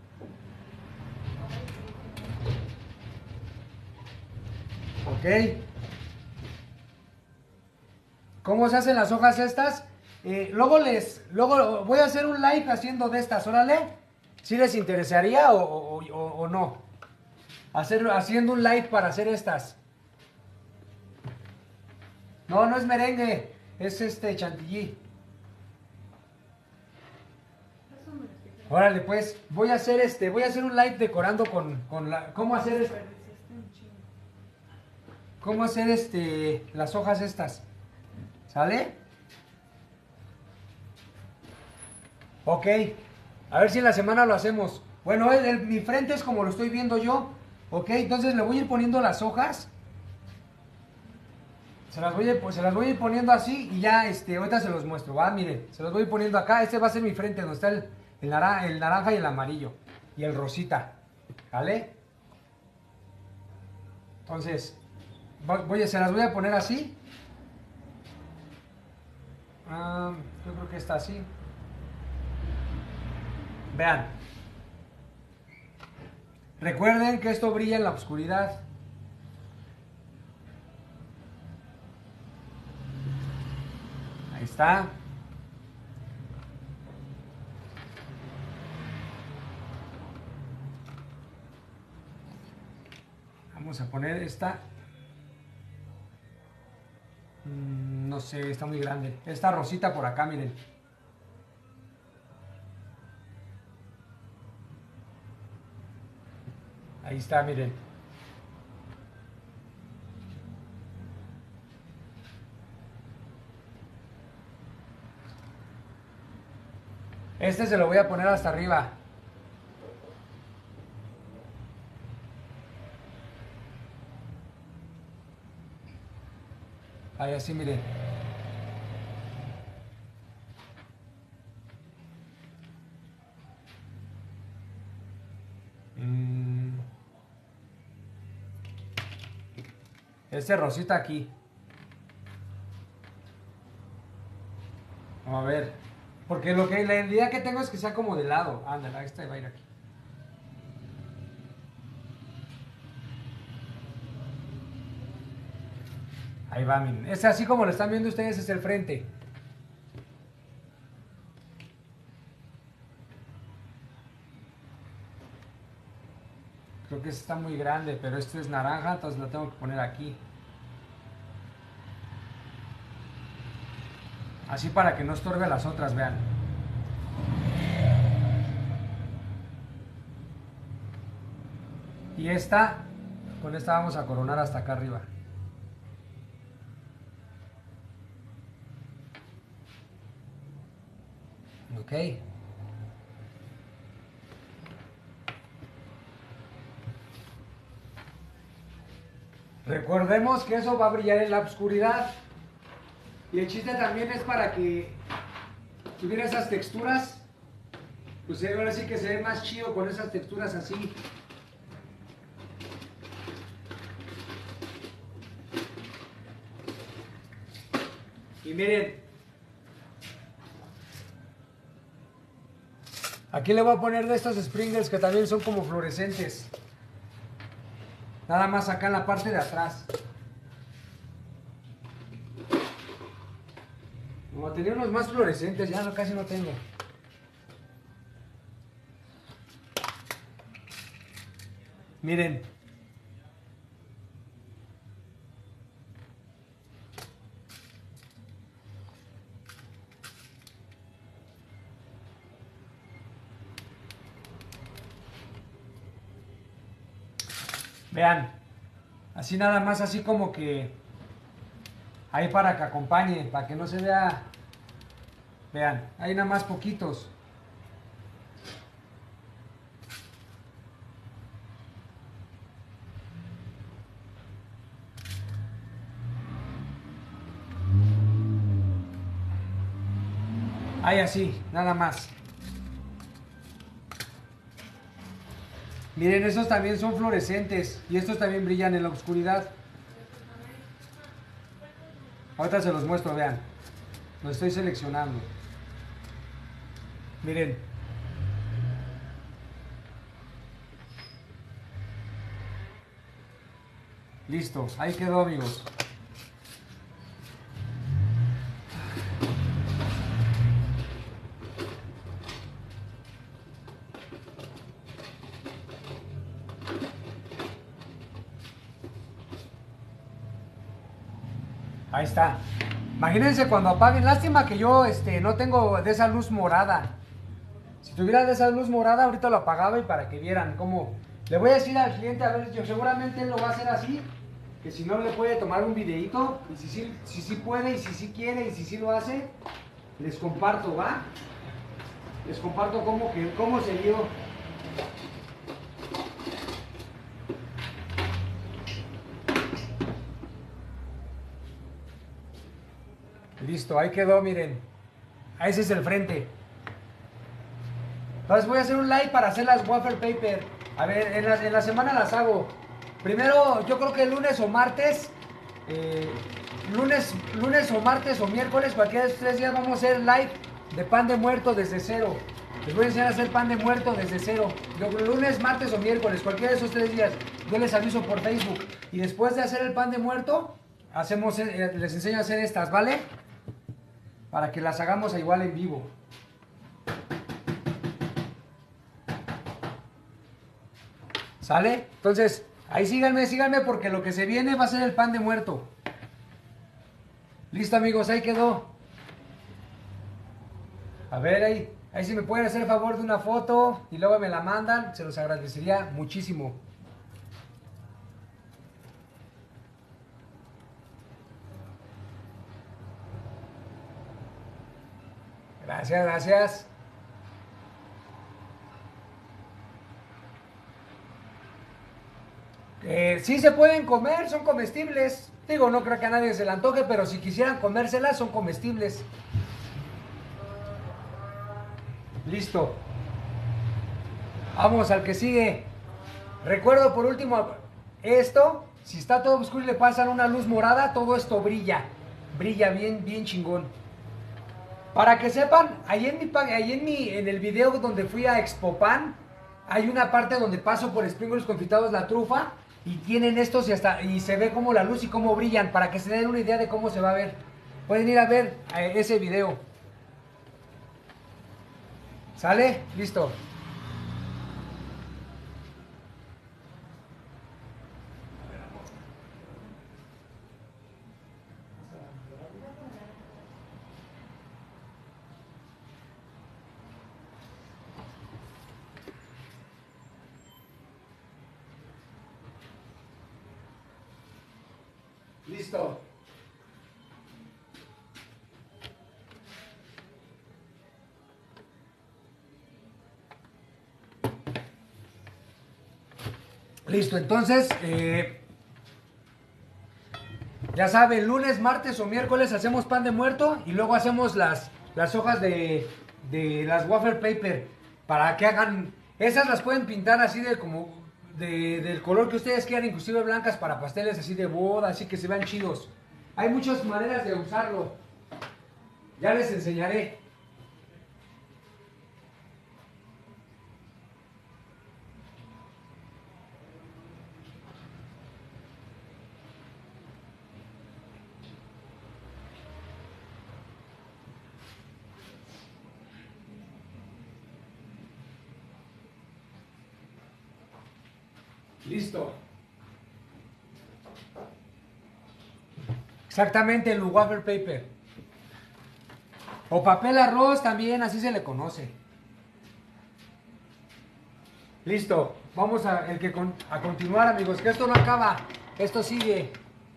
ok. ¿Cómo se hacen las hojas estas? Eh, luego les, luego voy a hacer un live haciendo de estas, órale. ¿Si les interesaría o, o, o, o no? Hacer, haciendo un live para hacer estas. No, no es merengue, es este chantilly. Órale, pues, voy a hacer este, voy a hacer un live decorando con, con la, cómo hacer este, cómo hacer este, las hojas estas. ¿Sale? Ok. A ver si en la semana lo hacemos. Bueno, el, el, mi frente es como lo estoy viendo yo. Ok, entonces le voy a ir poniendo las hojas. Se las voy a, pues, se las voy a ir poniendo así y ya, este, ahorita se los muestro, ¿va? Miren, se los voy a ir poniendo acá. Este va a ser mi frente, donde está el, el, naranja, el naranja y el amarillo. Y el rosita. ¿Vale? Entonces, voy, se las voy a poner así. Uh, yo creo que está así. Vean. Recuerden que esto brilla en la oscuridad. Ahí está. Vamos a poner esta. No sé, está muy grande. Esta rosita por acá, miren. Ahí está, miren. Este se lo voy a poner hasta arriba. Ahí así, miren. Mm. Este rosita aquí. Vamos a ver. Porque lo que la idea que tengo es que sea como de lado. Ándale, esta va a ir aquí. Ahí va, miren. Es así como lo están viendo ustedes, es el frente. Creo que este está muy grande, pero este es naranja, entonces lo tengo que poner aquí. Así para que no estorbe a las otras, vean. Y esta, con esta vamos a coronar hasta acá arriba. Ok. Recordemos que eso va a brillar en la oscuridad. Y el chiste también es para que tuviera esas texturas. Pues ahora sí que se ve más chido con esas texturas así. Y miren. Aquí le voy a poner de estos sprinkles que también son como fluorescentes. Nada más acá en la parte de atrás. Como tenía unos más fluorescentes, ya no, casi no tengo. Miren. Vean. Así nada más, así como que ahí para que acompañe, para que no se vea. Vean, ahí nada más poquitos. Ahí así, nada más. Miren, estos también son fluorescentes y estos también brillan en la oscuridad. Ahorita se los muestro, vean. Los estoy seleccionando. Miren. Listo, ahí quedó, amigos. Ahí está. Imagínense cuando apaguen. Lástima que yo este, no tengo de esa luz morada. Si tuviera de esa luz morada, ahorita lo apagaba y para que vieran cómo. Le voy a decir al cliente, a ver, yo seguramente él lo va a hacer así. Que si no le puede tomar un videito. Y si sí si, si puede, y si sí quiere, y si sí lo hace, les comparto, ¿va? Les comparto cómo, que, cómo se dio. Listo, ahí quedó, miren. Ese es el frente. Entonces voy a hacer un live para hacer las wafer paper. A ver, en la, en la semana las hago. Primero, yo creo que lunes o martes. Eh, lunes, lunes o martes o miércoles, cualquiera de estos tres días vamos a hacer live de pan de muerto desde cero. Les voy a enseñar a hacer pan de muerto desde cero. Yo, lunes, martes o miércoles, cualquiera de esos tres días. Yo les aviso por Facebook. Y después de hacer el pan de muerto, hacemos, eh, les enseño a hacer estas, ¿vale? Para que las hagamos igual en vivo. ¿Sale? Entonces, ahí síganme, síganme porque lo que se viene va a ser el pan de muerto. Listo, amigos, ahí quedó. A ver, ahí, ahí si me pueden hacer el favor de una foto y luego me la mandan, se los agradecería muchísimo. Gracias, gracias. Eh, sí se pueden comer, son comestibles. Digo, no creo que a nadie se le antoje, pero si quisieran comérselas, son comestibles. Listo. Vamos al que sigue. Recuerdo por último, esto, si está todo oscuro y le pasan una luz morada, todo esto brilla. Brilla bien, bien chingón. Para que sepan, ahí en, mi, ahí en, mi, en el video donde fui a Expopan, hay una parte donde paso por Springles confitados la trufa y tienen estos y, hasta, y se ve como la luz y cómo brillan, para que se den una idea de cómo se va a ver. Pueden ir a ver eh, ese video. ¿Sale? Listo. Listo. Listo, entonces, eh, ya saben, lunes, martes o miércoles hacemos pan de muerto y luego hacemos las, las hojas de, de las wafer paper para que hagan, esas las pueden pintar así de como, de, del color que ustedes quieran, inclusive blancas para pasteles así de boda, así que se vean chidos. Hay muchas maneras de usarlo, ya les enseñaré. Listo. Exactamente, el wafer paper. O papel arroz también, así se le conoce. Listo. Vamos a, el que con, a continuar, amigos, que esto no acaba. Esto sigue.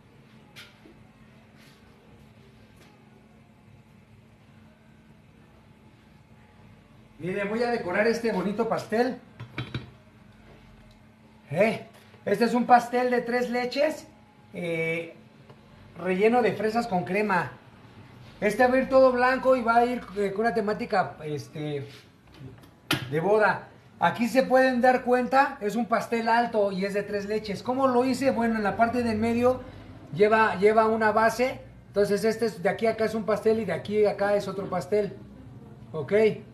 Miren, voy a decorar este bonito pastel. ¿Eh? Este es un pastel de tres leches, eh, relleno de fresas con crema. Este va a ir todo blanco y va a ir eh, con una temática este, de boda. Aquí se pueden dar cuenta, es un pastel alto y es de tres leches. ¿Cómo lo hice? Bueno, en la parte del medio lleva, lleva una base. Entonces este es, de aquí a acá es un pastel y de aquí a acá es otro pastel. ¿Ok?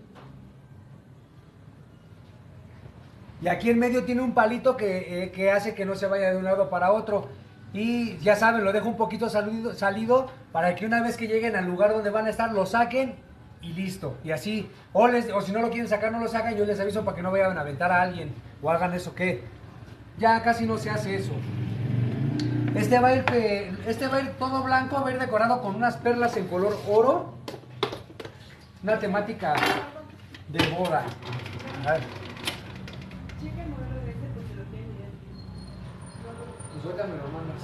Y aquí en medio tiene un palito que, eh, que hace que no se vaya de un lado para otro. Y ya saben, lo dejo un poquito salido, salido para que una vez que lleguen al lugar donde van a estar, lo saquen y listo. Y así, o, les, o si no lo quieren sacar, no lo sacan, yo les aviso para que no vayan a aventar a alguien o hagan eso que ya casi no se hace eso. Este va a ir, eh, este va a ir todo blanco, va a ir decorado con unas perlas en color oro. Una temática de boda. A ver. Chica el modelo de ese porque lo tienen ya. Pues ahorita me lo mandas.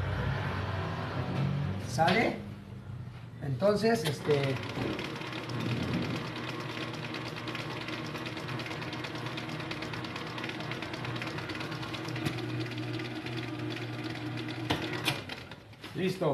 ¿Sale? Entonces, este... Listo.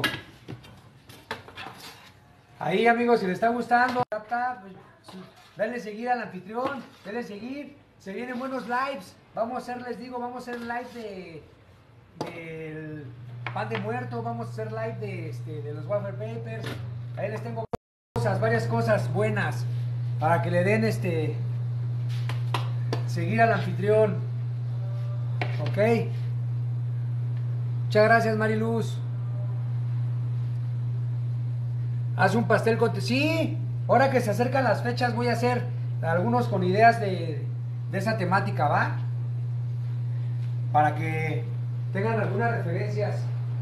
Ahí, amigos, si les está gustando, denle seguir al anfitrión, denle seguir. Se vienen buenos lives. Vamos a hacer, les digo, vamos a hacer live de del pan de muerto, vamos a hacer live de, este, de los wafer papers. Ahí les tengo cosas, varias cosas buenas para que le den este seguir al anfitrión. Ok. Muchas gracias, Mariluz. Haz un pastel con... Sí, ahora que se acercan las fechas voy a hacer algunos con ideas de, de esa temática, ¿va? Para que tengan algunas referencias.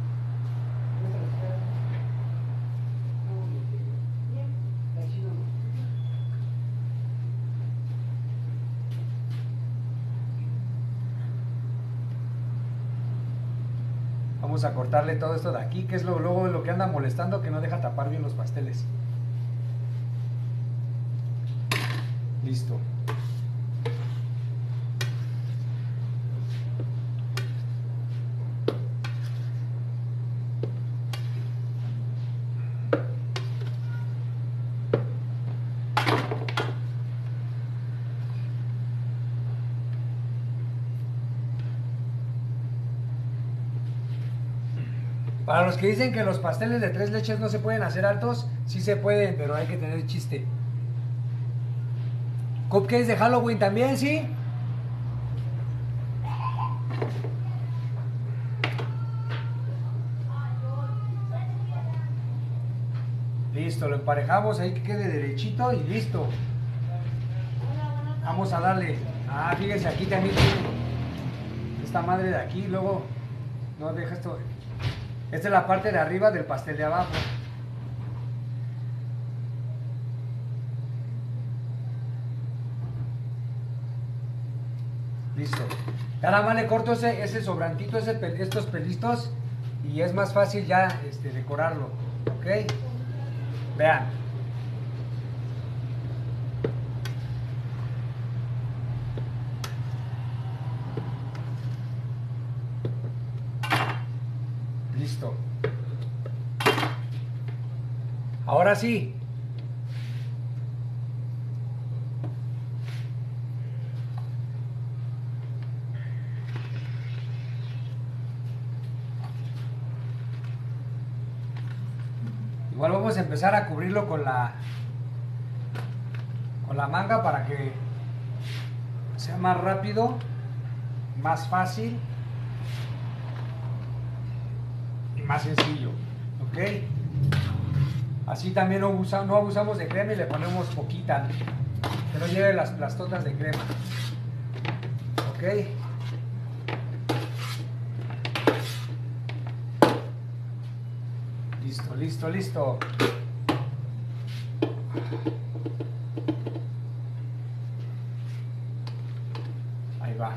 Vamos a cortarle todo esto de aquí, que es lo, luego lo que anda molestando, que no deja tapar bien los pasteles. Listo. Para los que dicen que los pasteles de tres leches no se pueden hacer altos, sí se pueden, pero hay que tener chiste. Cupcakes de Halloween también, ¿sí? Listo, lo emparejamos ahí que quede derechito y listo. Vamos a darle. Ah, fíjense, aquí también tiene esta madre de aquí, luego no deja esto. Esta es la parte de arriba del pastel de abajo. Listo. Ya nada más le corto ese, ese sobrantito, ese, estos pelitos, y es más fácil ya este, decorarlo. ¿Ok? Vean. Listo. Ahora sí. Igual vamos a empezar a cubrirlo con la con la manga para que sea más rápido, más fácil y más sencillo. ¿Ok? Así también no, usa, no abusamos de crema y le ponemos poquita, que no lleve las plastotas de crema. ¿Ok? Listo, listo, listo. Ahí va.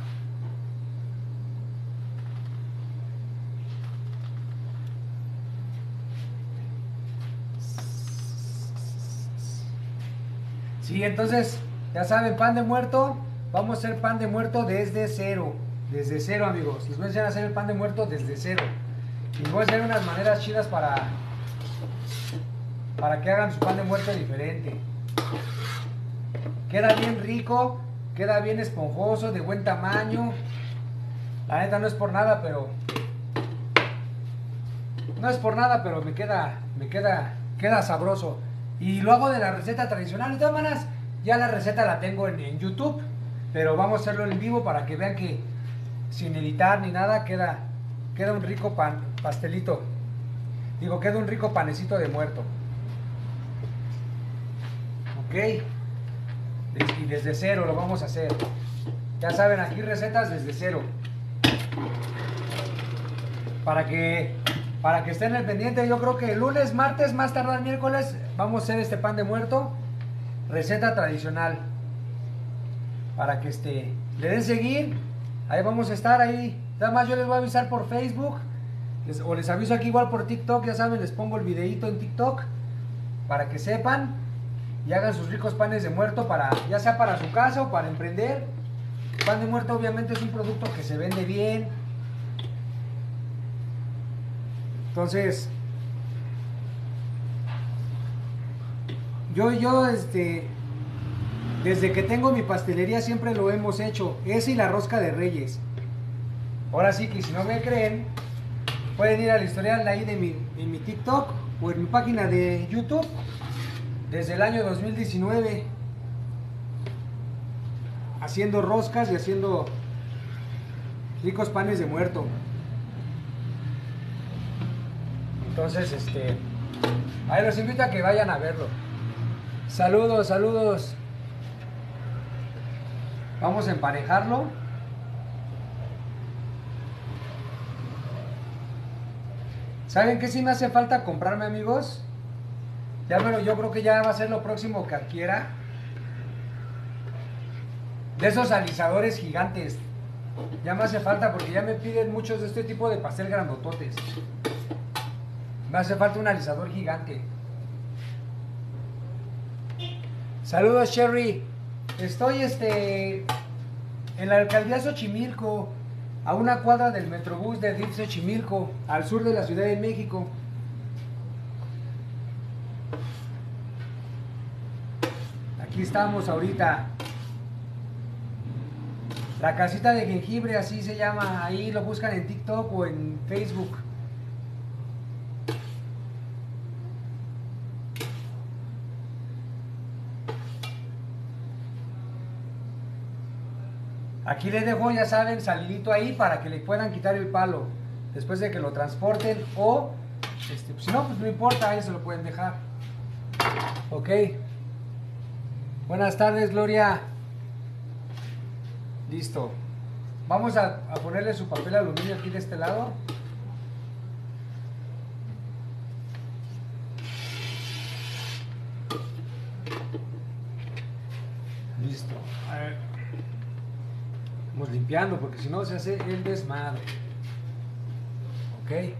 Sí, entonces, ya saben, pan de muerto. Vamos a hacer pan de muerto desde cero. Desde cero, amigos. Les voy a enseñar a hacer el pan de muerto desde cero. Y les voy a hacer unas maneras chidas para, para que hagan su pan de muerto diferente. Queda bien rico, queda bien esponjoso, de buen tamaño. La neta no es por nada, pero... No es por nada, pero me queda, me queda, queda sabroso. Y lo hago de la receta tradicional. De todas maneras, ya la receta la tengo en, en YouTube. Pero vamos a hacerlo en vivo para que vean que sin editar ni nada queda, queda un rico pan, pastelito. Digo, queda un rico panecito de muerto. Ok. Y desde cero lo vamos a hacer. Ya saben, aquí recetas desde cero. Para que, para que estén al pendiente. Yo creo que el lunes, martes, más tardar miércoles, vamos a hacer este pan de muerto. Receta tradicional. Para que este, le den seguir. Ahí vamos a estar ahí. Nada más yo les voy a avisar por Facebook. Les, o les aviso aquí igual por TikTok. Ya saben, les pongo el videito en TikTok. Para que sepan. Y hagan sus ricos panes de muerto. Para, ya sea para su casa o para emprender. Pan de muerto obviamente es un producto que se vende bien. Entonces, yo, yo, este, desde que tengo mi pastelería siempre lo hemos hecho. Ese y la rosca de Reyes. Ahora sí que si no me creen, pueden ir al historial ahí de mi, en mi TikTok o en mi página de YouTube. Desde el año dos mil diecinueve. Haciendo roscas y haciendo ricos panes de muerto. Entonces, este, ahí los invito a que vayan a verlo. Saludos, saludos. Vamos a emparejarlo. ¿Saben qué sí me hace falta comprarme, amigos? Ya, pero yo creo que ya va a ser lo próximo que adquiera. De esos alisadores gigantes. Ya me hace falta porque ya me piden muchos de este tipo de pastel grandototes. Me hace falta un alisador gigante. Saludos, Sherry. Estoy este en la alcaldía Xochimilco, a una cuadra del Metrobús de D I F Xochimilco, al sur de la Ciudad de México. Aquí estamos ahorita. La casita de jengibre, así se llama. Ahí lo buscan en TikTok o en Facebook. Aquí les dejo, ya saben, salidito ahí para que le puedan quitar el palo después de que lo transporten o, este, si no, pues no importa, ahí se lo pueden dejar. Ok. Buenas tardes, Gloria. Listo. Vamos a, a ponerle su papel aluminio aquí de este lado. Listo. A ver. Vamos limpiando porque si no se hace el desmadre. Ok.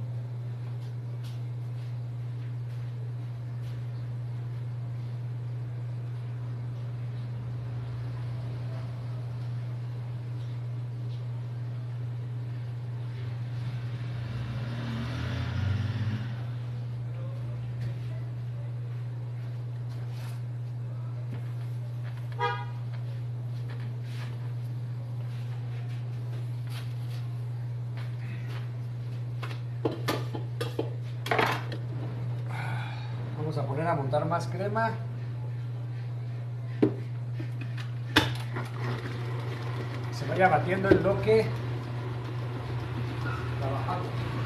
Vamos a poner a montar más crema. Se vaya batiendo el bloque. Trabajando.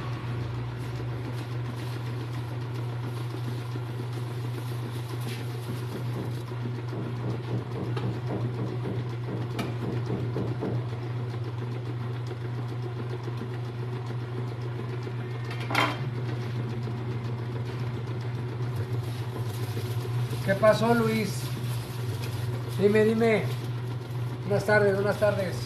¿Qué pasó, Luis? Dime, dime. Buenas tardes, buenas tardes.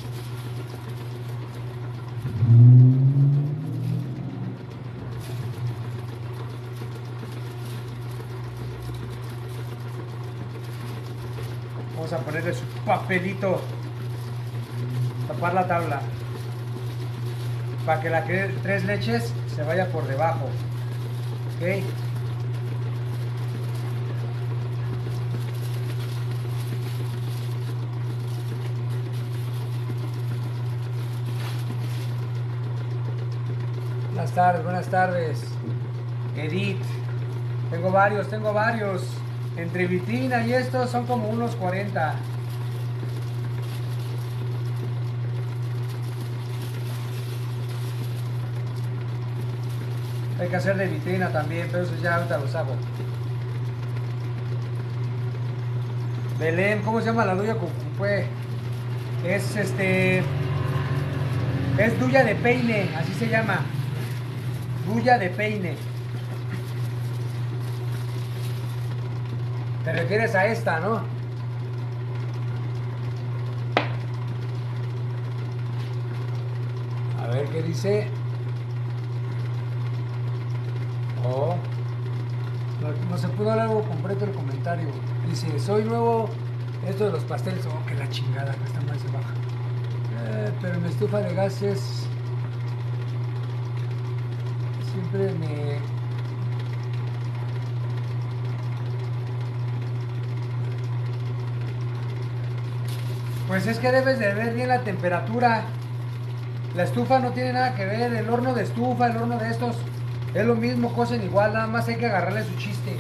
Vamos a ponerle su papelito. Tapar la tabla. Para que la que tres leches se vaya por debajo. ¿Ok? Buenas tardes, buenas tardes. Edith. Tengo varios, tengo varios. Entre vitrina y estos son como unos cuarenta. Hay que hacer de vitrina también, pero eso ya ahorita los hago. Belén, ¿cómo se llama la duya? Pues es este... Es duya de peine, así se llama. Duya de peine. Te refieres a esta, ¿no? A ver qué dice. Oh. No, no se pudo dar algo completo el comentario. Dice, soy nuevo. Esto de los pasteles. Oh, que la chingada, que esta más se baja. Eh, pero mi estufa de gases siempre me... Pues es que debes de ver bien la temperatura. La estufa no tiene nada que ver. El horno de estufa, el horno de estos, es lo mismo, cocen igual. Nada más hay que agarrarle su chiste.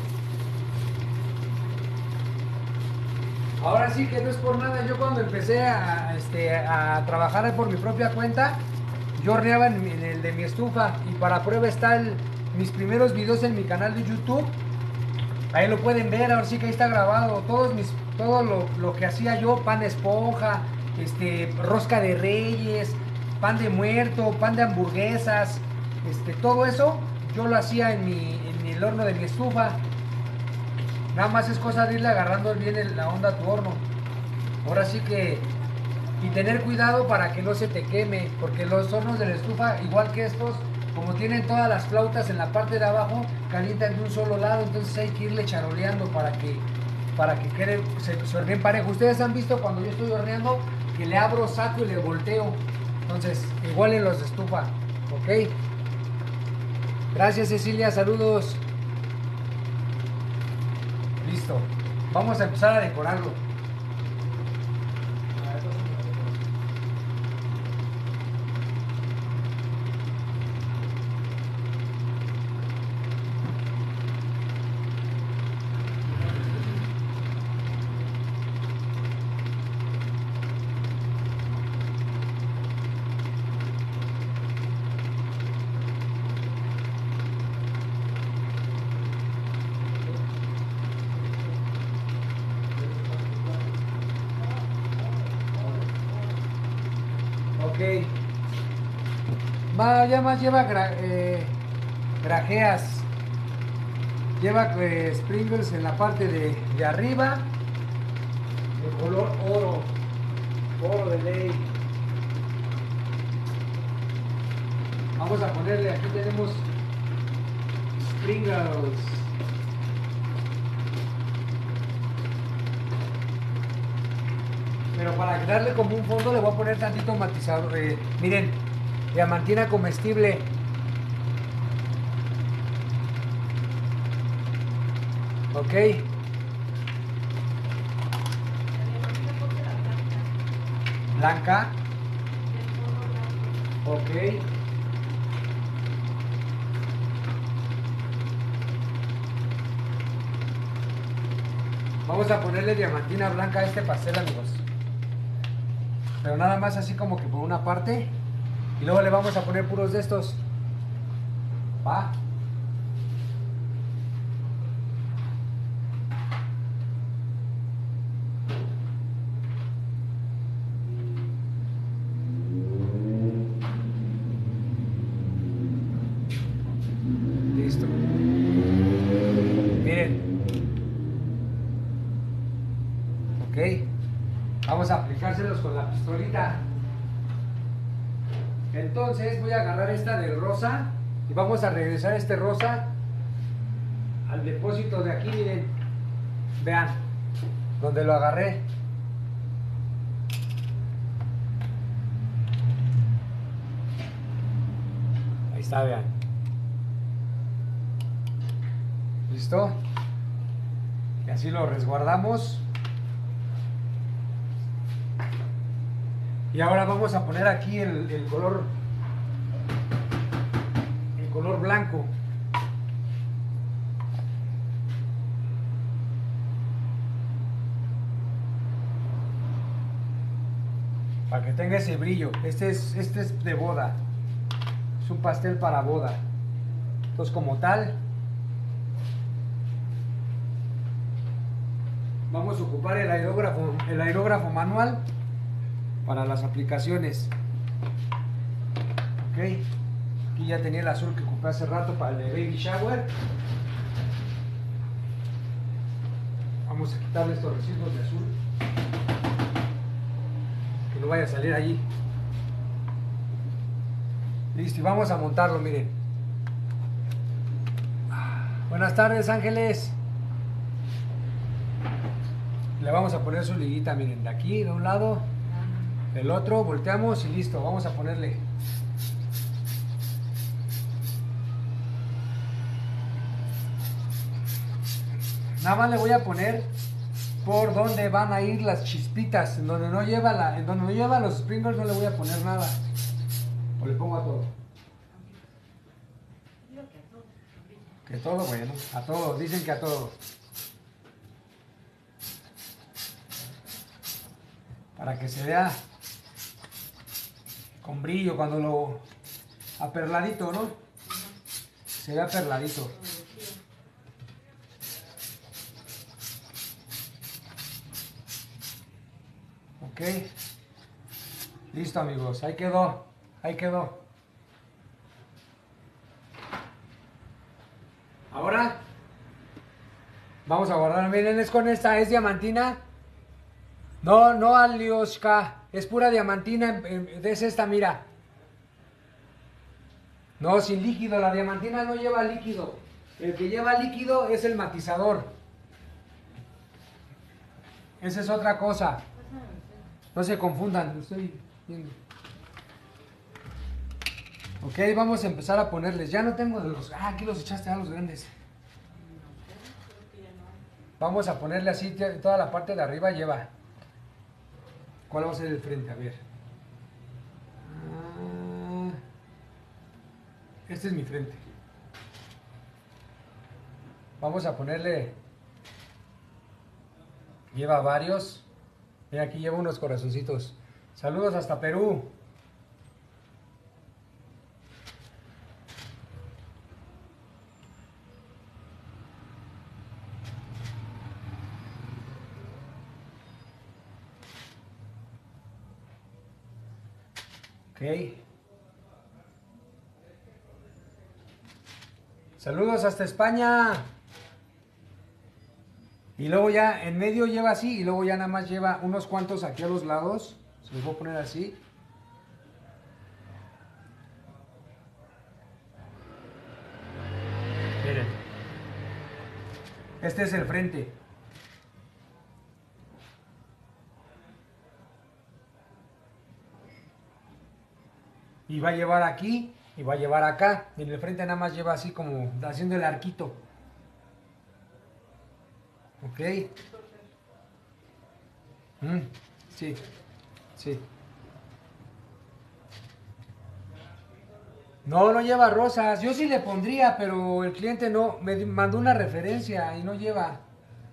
Ahora sí que no es por nada. Yo cuando empecé a, este, a trabajar por mi propia cuenta, yo horneaba en, en el de mi estufa. Y para prueba está el, mis primeros videos en mi canal de YouTube. Ahí lo pueden ver, ahora sí que ahí está grabado. Todos mis, todo lo, lo que hacía yo, pan de esponja, este, rosca de reyes, pan de muerto, pan de hamburguesas, este, todo eso yo lo hacía en, mi, en el horno de mi estufa. Nada más es cosa de irle agarrando bien el, la onda a tu horno. Ahora sí que... Y tener cuidado para que no se te queme, porque los hornos de la estufa, igual que estos, como tienen todas las flautas en la parte de abajo, calientan de un solo lado, entonces hay que irle charoleando para que, para que quede, se, se horneen parejo. Ustedes han visto cuando yo estoy horneando que le abro, saco y le volteo. Entonces, igual en los de estufa, ¿ok? Gracias, Cecilia, saludos. Listo, vamos a empezar a decorarlo. Ok. Va, ya más lleva gra- eh, grajeas. Lleva eh, sprinkles en la parte de, de arriba. De color oro. Oro de ley. Vamos a ponerle, aquí tenemos sprinkles. Pero para darle como un fondo le voy a poner tantito matizador. Eh, miren, diamantina comestible. Ok. Blanca. Ok. Vamos a ponerle diamantina blanca a este pastel, amigos. Pero nada más así como que por una parte. Y luego le vamos a poner puros de estos. Va. Listo. Miren. Ok. Vamos a aplicárselos con la pistolita. Entonces voy a agarrar esta del rosa y vamos a regresar este rosa al depósito de aquí, miren. Vean, donde lo agarré. Ahí está, vean. ¿Listo? Y así lo resguardamos. Y ahora vamos a poner aquí el, el color el color blanco. Para que tenga ese brillo. Este es, este es de boda. Es un pastel para boda. Entonces, como tal, vamos a ocupar el aerógrafo, el aerógrafo manual para las aplicaciones. Ok. Aquí ya tenía el azul que ocupé hace rato para el de Baby Shower. Vamos a quitarle estos residuos de azul. Que no vaya a salir allí. Listo, y vamos a montarlo, miren. Buenas tardes, ángeles. Le vamos a poner su liguita, miren, de aquí, de un lado, del otro, volteamos y listo, vamos a ponerle. Nada más le voy a poner por donde van a ir las chispitas, en donde no lleva la, en donde no lleva los sprinkles no le voy a poner nada. O le pongo a todo. Que todo, bueno, a todo, dicen que a todo. Para que se vea con brillo cuando lo aperladito, ¿no? Se vea perladito. Ok. Listo, amigos, ahí quedó, ahí quedó. Ahora vamos a guardar, miren, es con esta, es diamantina. No, no Alioshka, es pura diamantina, es esta, mira. No, sin líquido, la diamantina no lleva líquido. El que lleva líquido es el matizador. Esa es otra cosa. No se confundan, lo estoy viendo. Ok, vamos a empezar a ponerles. Ya no tengo de los... Ah, aquí los echaste a los grandes. Vamos a ponerle así, toda la parte de arriba lleva. ¿Cuál va a ser el frente? A ver. Ah, este es mi frente. Vamos a ponerle... Lleva varios. Mira, aquí lleva unos corazoncitos. Saludos hasta Perú. Ok, Ok. Saludos hasta España. Y luego ya en medio lleva así y luego ya nada más lleva unos cuantos aquí a los lados. Se los voy a poner así. Miren. Este es el frente. Y va a llevar aquí y va a llevar acá. Y en el frente nada más lleva así como haciendo el arquito. Ok. Mm, sí, sí. No, no lleva rosas. Yo sí le pondría, pero el cliente no. Me di- mandó una referencia y no lleva.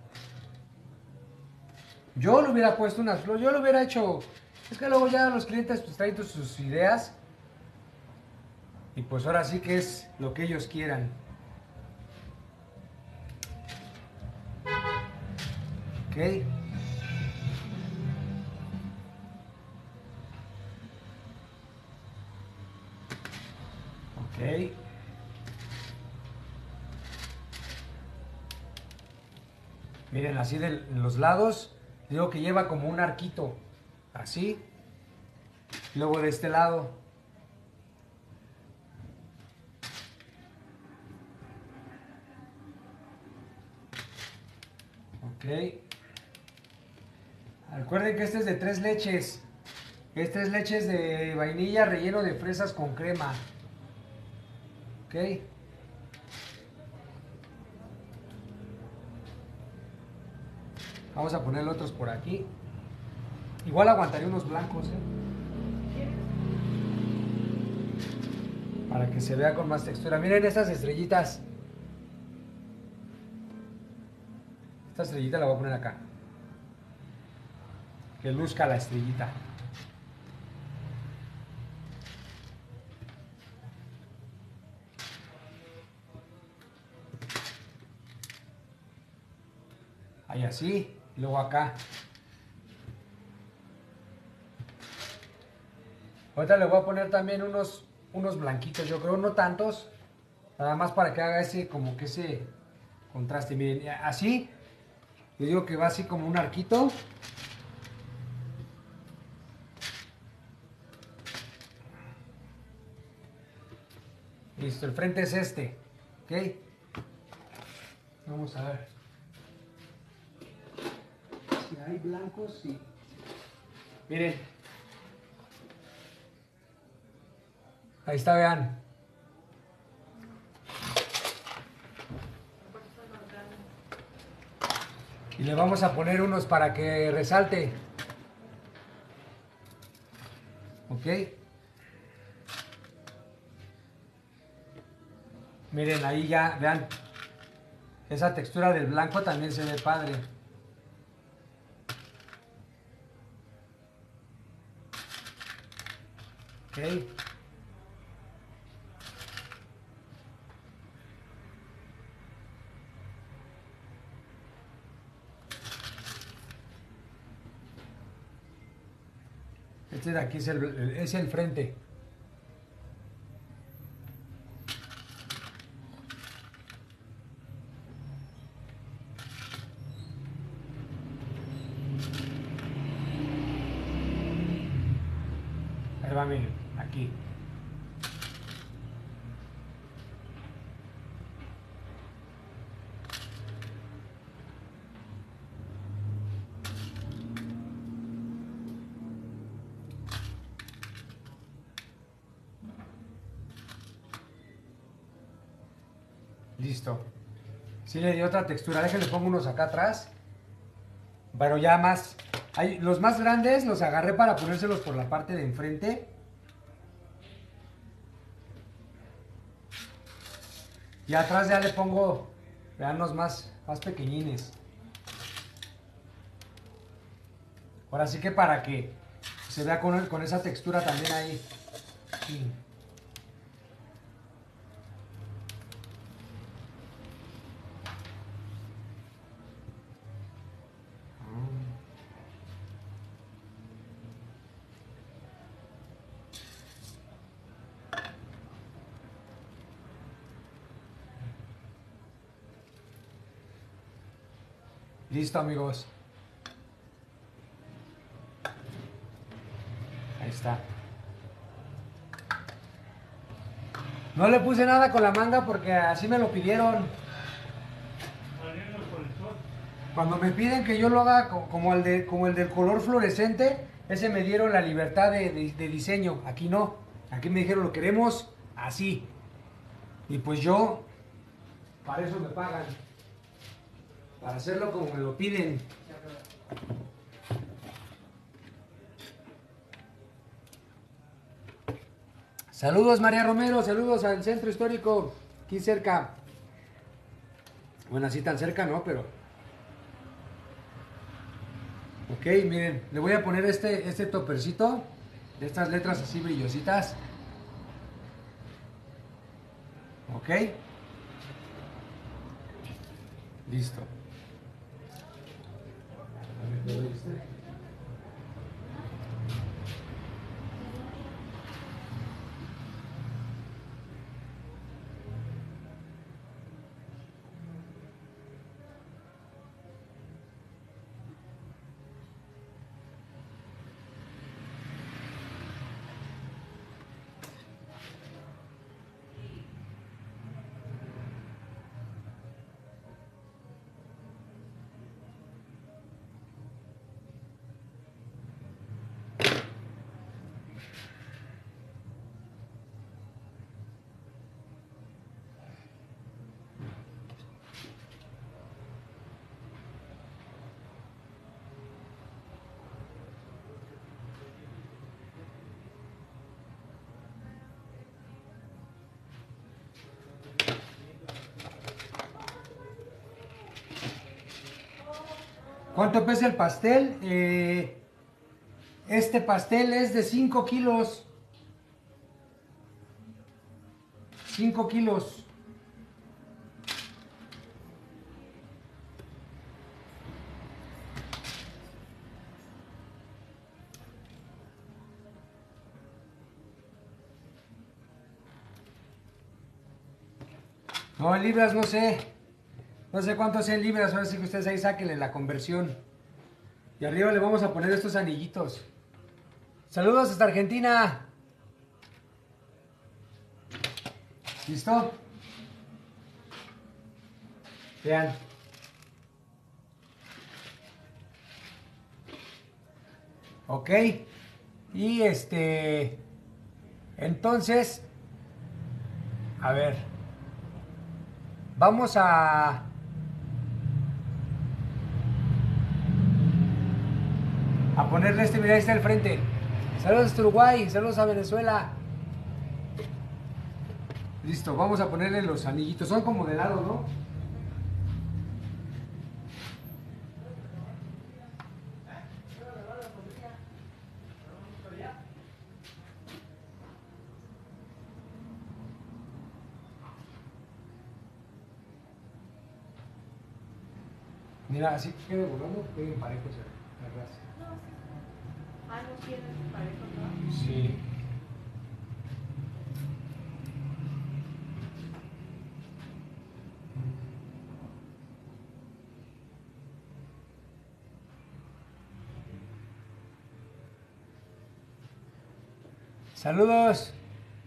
Yo le hubiera puesto unas flores. Yo lo hubiera hecho. Es que luego ya los clientes pues traen tus- sus ideas. Y pues ahora sí que es lo que ellos quieran. Ok. Ok. Miren, así de los lados. Digo que lleva como un arquito. Así. Luego de este lado. Ok. Recuerden que este es de tres leches. Este es leches de vainilla relleno de fresas con crema. Ok. Vamos a poner otros por aquí. Igual aguantaría unos blancos, ¿eh? Para que se vea con más textura. Miren estas estrellitas. Esta estrellita la voy a poner acá. Que luzca la estrellita. Ahí así. Y luego acá. Ahorita le voy a poner también unos, unos blanquitos. Yo creo no tantos. Nada más para que haga ese, como que ese contraste. Miren, así. Yo digo que va así como un arquito. Listo, el frente es este. Ok. Vamos a ver. Si hay blancos, sí. Miren. Ahí está, vean. Y le vamos a poner unos para que resalte. Ok. Miren, ahí ya, vean. Esa textura del blanco también se ve padre. Ok. Este de aquí es el, es el frente. Ahí va, miren, aquí. Listo. Sí le di otra textura. Déjenle pongo unos acá atrás. Pero ya más. Hay, los más grandes los agarré para ponérselos por la parte de enfrente. Y atrás ya le pongo, vean los más, más pequeñines. Ahora sí que para que se vea con, el- con esa textura también ahí. Sí. Listo, amigos. Ahí está. No le puse nada con la manga porque así me lo pidieron. Cuando me piden que yo lo haga co- como el, de, como el del color fluorescente, ese me dieron la libertad de, de- de diseño. Aquí no. Aquí me dijeron lo queremos así. Y pues yo, para eso me pagan. Para hacerlo como me lo piden. Saludos María Romero, saludos al centro histórico, aquí cerca. Bueno, así tan cerca no, pero... Ok, miren, le voy a poner este, este topercito de estas letras así brillositas. Ok. Listo. A ver, ¿le doy este? ¿Cuánto pesa el pastel? Eh, este pastel es de cinco kilos. cinco kilos. No, en libras no sé. No sé cuánto sea en libras. Ahora sí que ustedes ahí sáquenle la conversión. Y arriba le vamos a poner estos anillitos. Saludos hasta Argentina. ¿Listo? Vean. Ok. Y este... Entonces... A ver. Vamos a... A ponerle este, mira, ahí está el frente. Saludos a Uruguay, saludos a Venezuela. Listo, vamos a ponerle los anillitos. Son como de lado, ¿no? Mira, así que quede volando, queden parejos la raza. No, sí. Ah, no tienes parejo, ¿no? Sí. Saludos.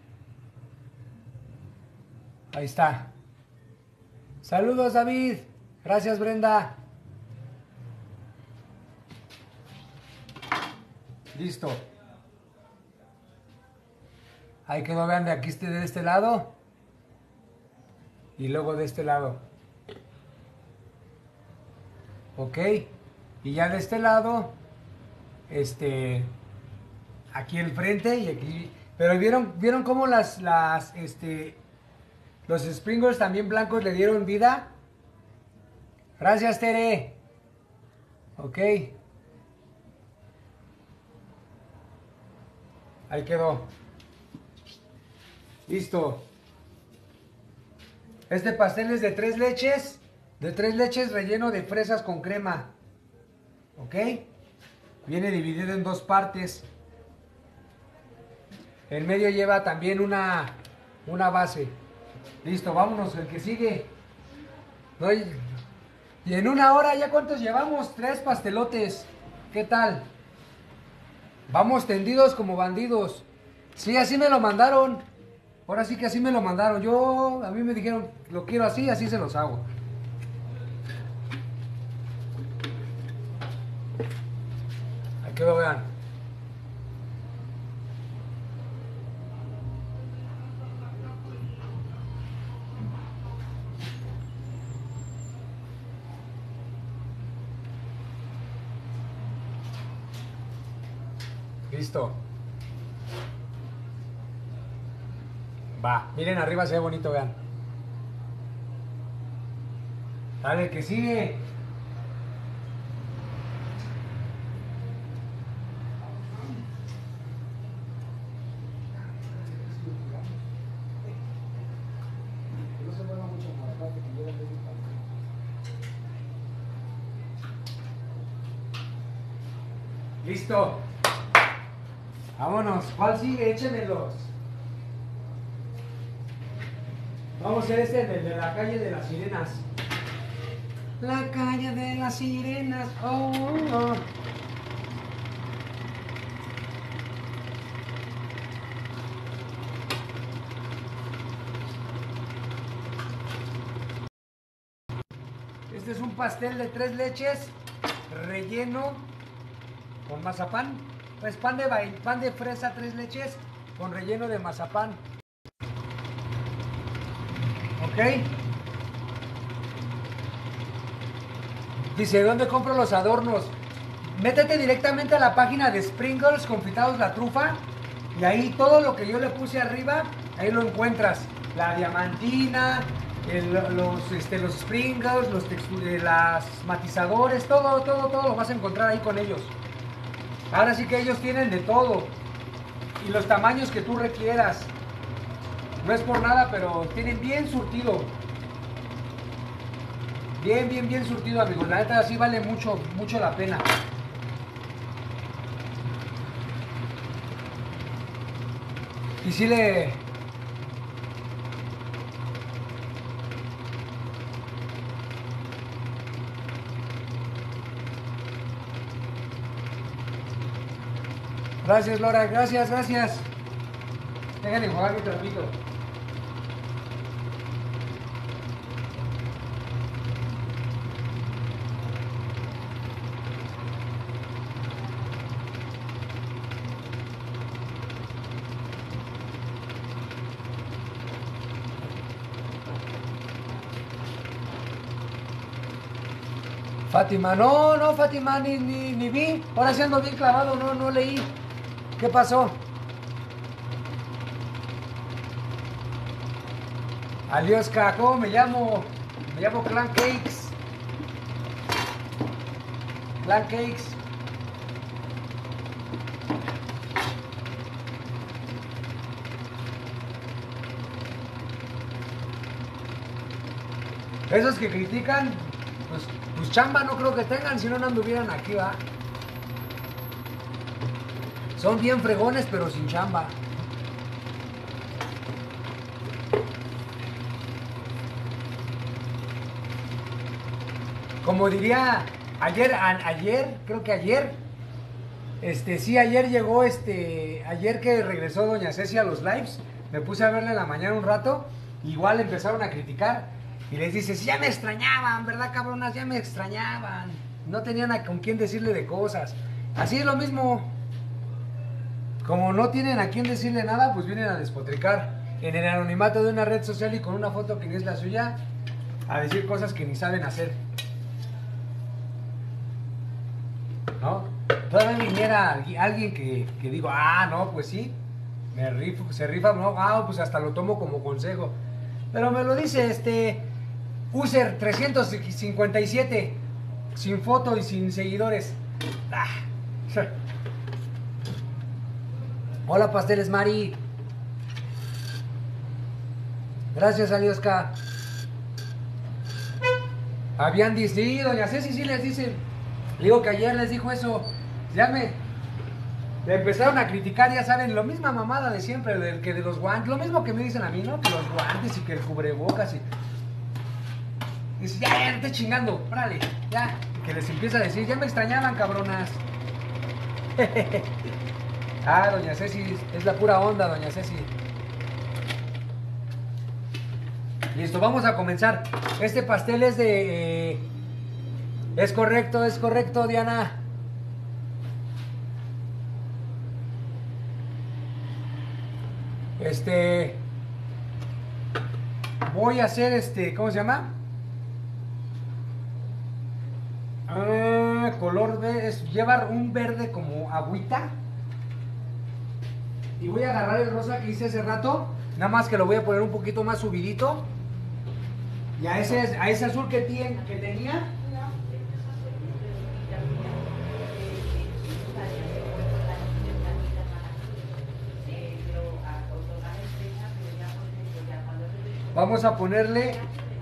Ahí está. Saludos, David. Gracias, Brenda. Listo. Ahí quedó, vean, de aquí este, de este lado. Y luego de este lado. Ok. Y ya de este lado. Este. Aquí el frente y aquí. Pero vieron, vieron cómo las, las, este. Los sprinklers también blancos le dieron vida. Gracias, Tere. Ok. Ahí quedó. Listo. Este pastel es de tres leches. De tres leches relleno de fresas con crema. ¿Ok? Viene dividido en dos partes. El medio lleva también una, una base. Listo, vámonos, el que sigue. No, Y en una hora ya cuántos llevamos, tres pastelotes. ¿Qué tal? Vamos tendidos como bandidos. Sí, así me lo mandaron. Ahora sí que así me lo mandaron. Yo, a mí me dijeron, lo quiero así, así se los hago. Aquí lo vean. Listo. Va, miren arriba, se ve bonito, vean. Dale, el que sigue. Listo. Vámonos. ¿Cuál sigue? Échemelos. Vamos a hacer este, el de la calle de las sirenas. La calle de las sirenas. Oh, oh. Este es un pastel de tres leches relleno con mazapán. Pues pan de, pan de fresa tres leches con relleno de mazapán. ¿Ok? Dice, ¿dónde compro los adornos? Métete directamente a la página de Sprinkles Confitados la Trufa y ahí todo lo que yo le puse arriba, ahí lo encuentras. La diamantina, el, los, este, los Sprinkles, los texturas, las matizadores, todo, todo, todo lo vas a encontrar ahí con ellos. Ahora sí que ellos tienen de todo y los tamaños que tú requieras. No es por nada, pero tienen bien surtido. Bien, bien, bien surtido, amigos. La neta sí vale mucho, mucho la pena. Y sí le... Gracias, Laura. Gracias, gracias. Déjenme jugar mi trapito. Fátima, no, no, Fátima, ni, ni, ni vi. Ahora sí ando bien clavado, no, no leí. ¿Qué pasó? Alioska, ¿cómo me llamo? Me llamo Clan Cakes. Clan Cakes. Esos que critican, pues, pues chamba no creo que tengan, si no, no anduvieran aquí, va. Son bien fregones, pero sin chamba. Como diría ayer, a, ayer, creo que ayer, este, sí, ayer llegó, este, ayer que regresó doña Ceci a los lives, me puse a verle en la mañana un rato, igual empezaron a criticar, y les dice, sí, ya me extrañaban, ¿verdad, cabronas? Ya me extrañaban, no tenían a con quién decirle de cosas. Así es lo mismo, como no tienen a quién decirle nada, pues vienen a despotricar en el anonimato de una red social y con una foto que ni es la suya, a decir cosas que ni saben hacer. ¿No? Todavía viniera alguien que, que digo, ah, no, pues sí, me rifo, se rifa, no, ah, pues hasta lo tomo como consejo. Pero me lo dice este User trescientos cincuenta y siete, sin foto y sin seguidores. Ah. Hola, Pasteles Mari. Gracias, Alioska. Habían dicho, sí, doña Ceci sí les dice. Digo que ayer les dijo eso. Ya me, me empezaron a criticar, ya saben, lo misma mamada de siempre, del que de los guantes, lo mismo que me dicen a mí, ¿no? Que los guantes y que el cubrebocas y... Dice, ya, ya, no estés chingando, órale, ya. Que les empieza a decir, ya me extrañaban, cabronas. Ah, doña Ceci, es la pura onda, doña Ceci. Listo, vamos a comenzar. Este pastel es de... Eh, es correcto, es correcto, Diana. Este... Voy a hacer este... ¿Cómo se llama? Ah, color verde, es llevar un verde como agüita. Y voy a agarrar el rosa que hice hace rato. Nada más que lo voy a poner un poquito más subidito. Y a ese, a ese azul que, tien, que tenía. Vamos a ponerle...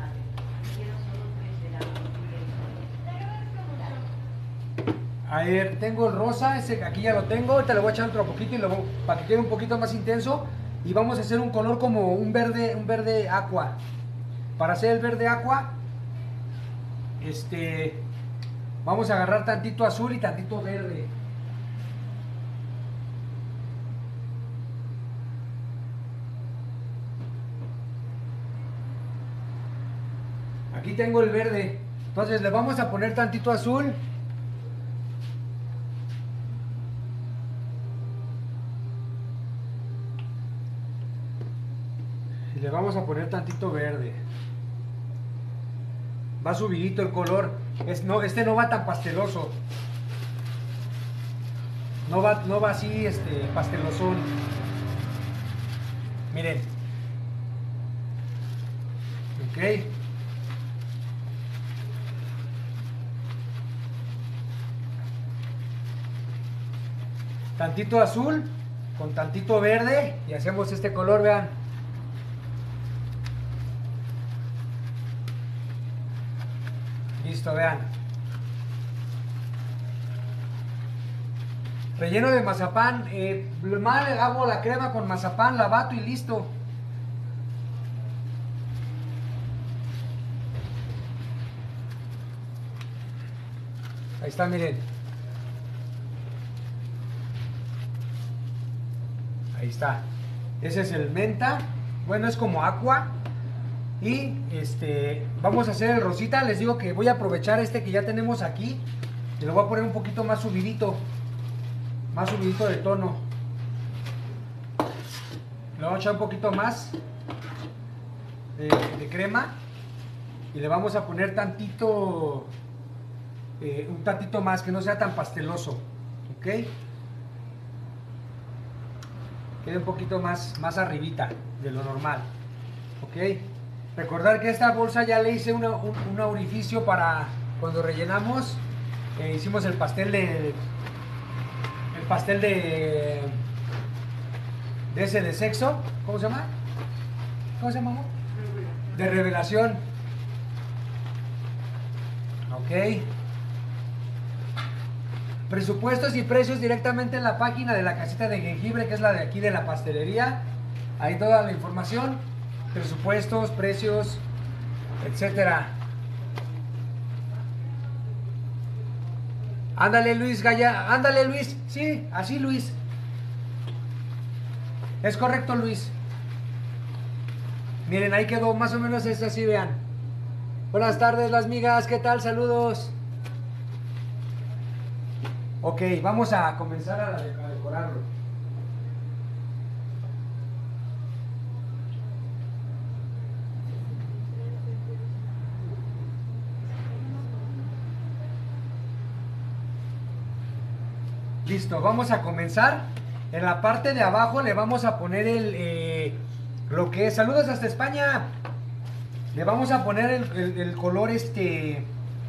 A ver, tengo el rosa, ese aquí ya lo tengo, ahorita le voy a echar otro poquito y lo voy, para que quede un poquito más intenso. Y vamos a hacer un color como un verde, un verde aqua. Para hacer el verde aqua, este, vamos a agarrar tantito azul y tantito verde. Aquí tengo el verde, entonces le vamos a poner tantito azul. Y le vamos a poner tantito verde. Va subidito el color. Es, no, este no va tan pasteloso. No va, no va así este, pastelosón. Miren. Ok. Tantito azul con tantito verde y hacemos este color, vean. Listo, vean. Relleno de mazapán. Eh, mal hago la crema con mazapán, la bato y listo. Ahí está, miren. Ahí está. Ese es el menta. Bueno, es como aqua. Y este, vamos a hacer el rosita. Les digo que voy a aprovechar este que ya tenemos aquí. Y lo voy a poner un poquito más subidito. Más subidito de tono. Le vamos a echar un poquito más de, de crema. Y le vamos a poner tantito, eh, un tantito más, que no sea tan pasteloso. Ok. Quede un poquito más, más arribita de lo normal. Ok. Recordar que esta bolsa ya le hice una, un, un orificio para cuando rellenamos. Eh, hicimos el pastel de... El pastel de... De ese de sexo. ¿Cómo se llama? ¿Cómo se llama, amor? De revelación. Ok. Presupuestos y precios directamente en la página de la casita de jengibre, que es la de aquí de la pastelería. Ahí toda la información. Presupuestos, precios, etcétera. Ándale, Luis Gaya, ándale, Luis, sí, así, Luis. Es correcto, Luis. Miren, ahí quedó, más o menos es así, vean. Buenas tardes, las migas, ¿qué tal? Saludos. Ok, vamos a comenzar a, a decorarlo. Listo, vamos a comenzar. En la parte de abajo le vamos a poner el eh, lo que es, saludos hasta España. Le vamos a poner el, el, el color este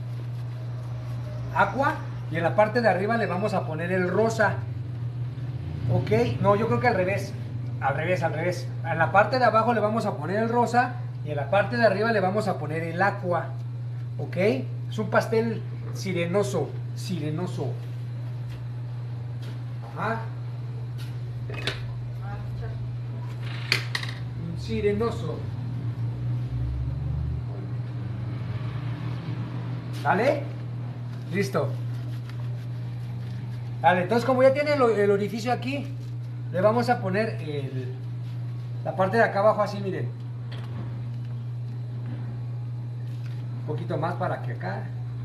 aqua. Y en la parte de arriba le vamos a poner el rosa. Ok, no, yo creo que al revés. Al revés, al revés. En la parte de abajo le vamos a poner el rosa. Y en la parte de arriba le vamos a poner el aqua. Ok, es un pastel sirenoso. Sirenoso. Ajá. Un sirenoso. ¿Vale? Listo. Vale, entonces como ya tiene el, el orificio aquí, le vamos a poner el, la parte de acá abajo así, miren. Un poquito más para que acá.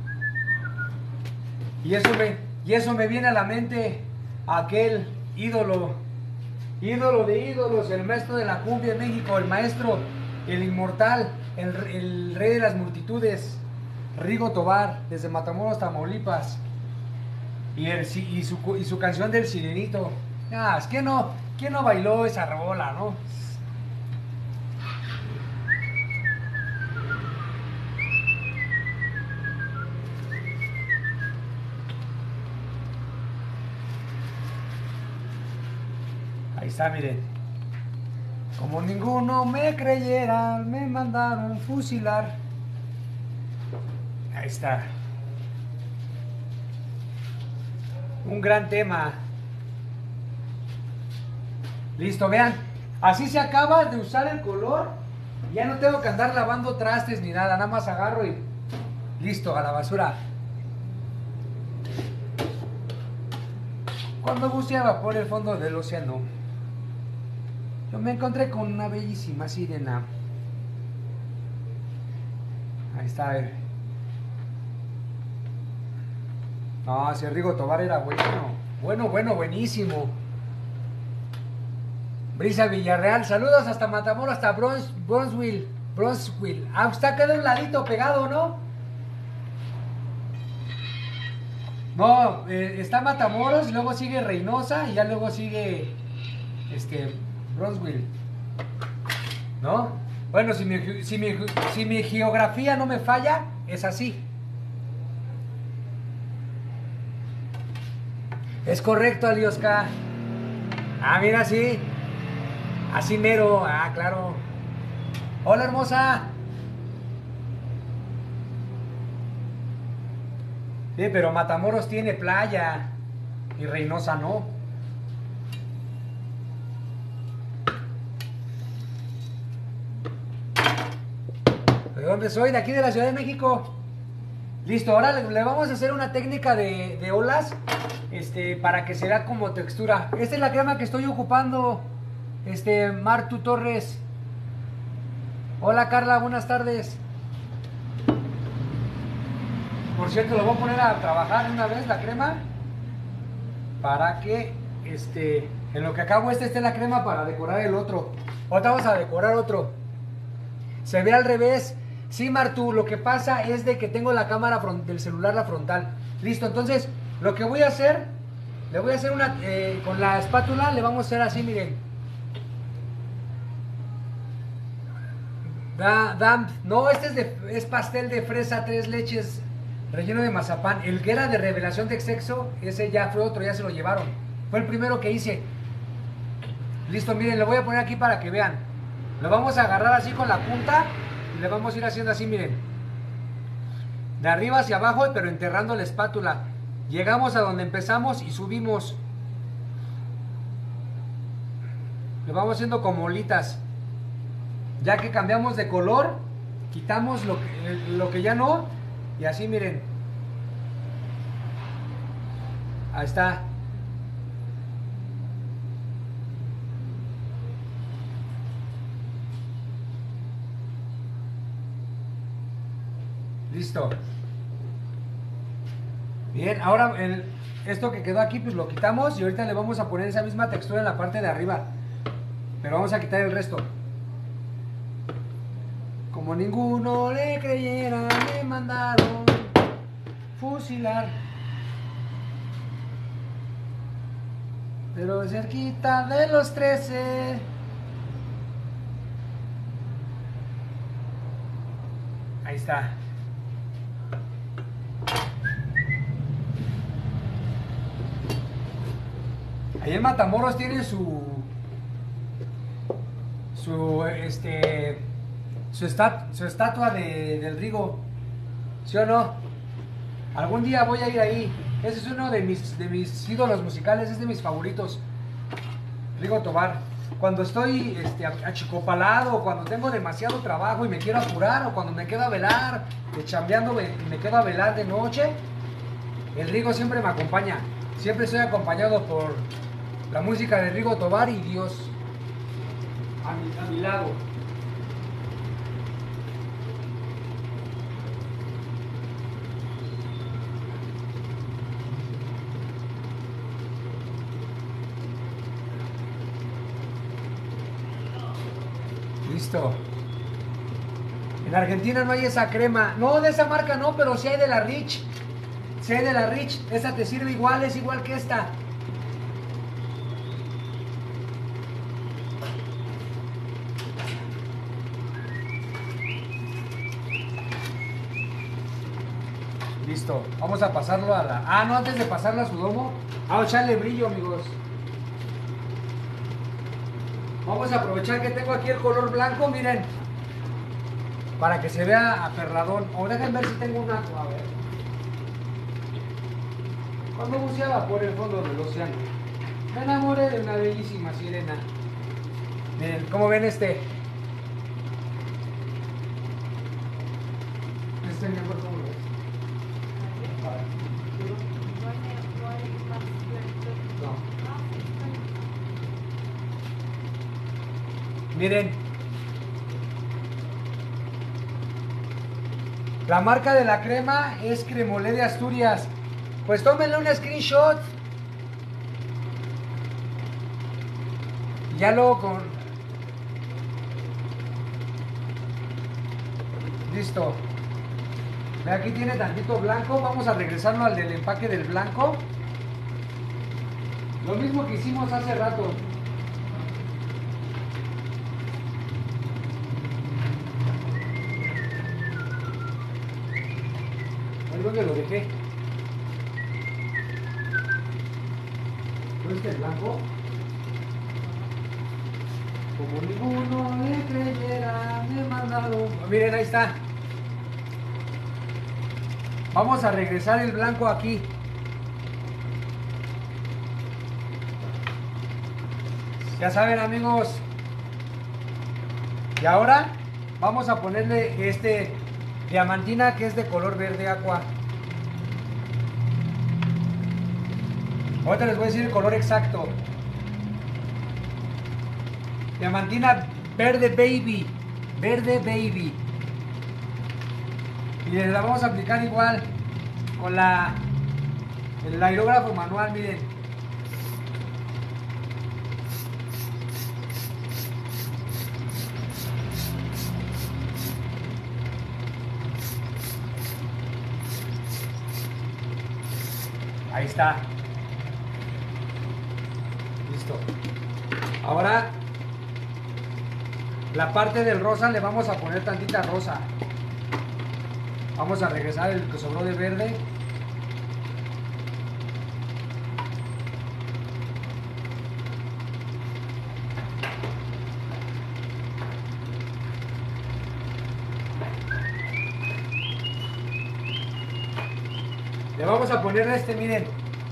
Y eso me, y eso me viene a la mente aquel ídolo, ídolo de ídolos, el maestro de la cumbia en México, el maestro, el inmortal, el, el rey de las multitudes, Rigo Tobar, desde Matamoros, Tamaulipas. Y, el, y, su, y su canción del Sirenito. Ah, es que no, ¿quién no bailó esa rola, no? Ahí está, miren. Como ninguno me creyera, me mandaron fusilar. Ahí está. Un gran tema. Listo, vean. Así se acaba de usar el color. Ya no tengo que andar lavando trastes ni nada. Nada más agarro y listo, a la basura. Cuando buceaba por el fondo del océano, yo me encontré con una bellísima sirena. Ahí está, a ver. No, ese Rigo Tobar era bueno. Bueno, bueno, buenísimo. Brisa Villarreal, saludos hasta Matamoros, hasta Bronx, Bronxville. Bronxville. Ah, está quedando un ladito pegado, ¿no? No, eh, está Matamoros, luego sigue Reynosa y ya luego sigue este Bronxville. ¿No? Bueno, si mi, si mi, si mi geografía no me falla, es así. Es correcto, Alioska. Ah, mira, sí. Así mero. Ah, claro. Hola, hermosa. Sí, pero Matamoros tiene playa y Reynosa no. ¿De dónde soy? De aquí de la Ciudad de México. Listo, ahora le, le vamos a hacer una técnica de, de olas. Este, para que se vea como textura. Esta es la crema que estoy ocupando. Este, Martu Torres. Hola Carla, buenas tardes. Por cierto, lo voy a poner a trabajar una vez la crema. Para que, este, en lo que acabo este esté la crema para decorar el otro. Ahorita vamos a decorar otro. Se ve al revés. Sí, Martu, lo que pasa es de que tengo la cámara del celular, la frontal. Listo, entonces lo que voy a hacer, le voy a hacer una, eh, con la espátula, le vamos a hacer así, miren. Da, da, no, este es, de, es pastel de fresa, tres leches, relleno de mazapán. El que era de revelación de sexo, ese ya fue otro, ya se lo llevaron. Fue el primero que hice. Listo, miren, lo voy a poner aquí para que vean. Lo vamos a agarrar así con la punta y le vamos a ir haciendo así, miren. De arriba hacia abajo, pero enterrando la espátula. Llegamos a donde empezamos y subimos. Le vamos haciendo como olitas. Ya que cambiamos de color, quitamos lo que, lo que ya no. Y así miren. Ahí está. Listo. Bien, ahora el, esto que quedó aquí pues lo quitamos y ahorita le vamos a poner esa misma textura en la parte de arriba. Pero vamos a quitar el resto. Como ninguno le creyera, me mandaron fusilar. Pero cerquita de los trece. Ahí está. Ahí en Matamoros tiene su su este su, estat, su estatua de, del Rigo, ¿sí o no? Algún día voy a ir ahí. Ese es uno de mis de mis ídolos musicales, es de mis favoritos. Rigo Tobar. cuando estoy este, achicopalado, cuando tengo demasiado trabajo y me quiero apurar, o cuando me quedo a velar, de chambeando y me quedo a velar de noche, el Rigo siempre me acompaña. Siempre estoy acompañado por la música de Rigo Tobar y Dios a mi, a mi lado. Listo. En Argentina no hay esa crema. No, de esa marca no, pero sí hay de la Rich. Sí hay de la Rich. Esa te sirve igual, es igual que esta. Listo. Vamos a pasarlo a la... Ah, no, antes de pasarlo a su domo. Vamos a echarle brillo, amigos. Vamos a aprovechar que tengo aquí el color blanco, miren. Para que se vea aperladón. O dejen ver si tengo una... A ver. Cuando buceaba por el fondo del océano, me enamoré de una bellísima sirena. Miren, ¿cómo ven este? Este mejor, ¿cómo lo ves? No. Miren. La marca de la crema es Cremolé de Asturias. Pues tómenle un screenshot. Ya lo con... Listo. Aquí tiene tantito blanco. Vamos a regresarlo al del empaque del blanco. Lo mismo que hicimos hace rato. ¿Dónde lo dejé? ¿No es que el blanco? Como ninguno le creyera, me mandaron. Miren, ahí está. Vamos a regresar el blanco aquí. Ya saben, amigos. Y ahora vamos a ponerle este diamantina que es de color verde agua. Ahorita les voy a decir el color exacto. Diamantina verde baby. Verde baby. Y la vamos a aplicar igual con la el aerógrafo manual, miren. Ahí está. Listo. Ahora la parte del rosa le vamos a poner tantita rosa. Vamos a regresar el que sobró de verde. Le vamos a poner este, miren.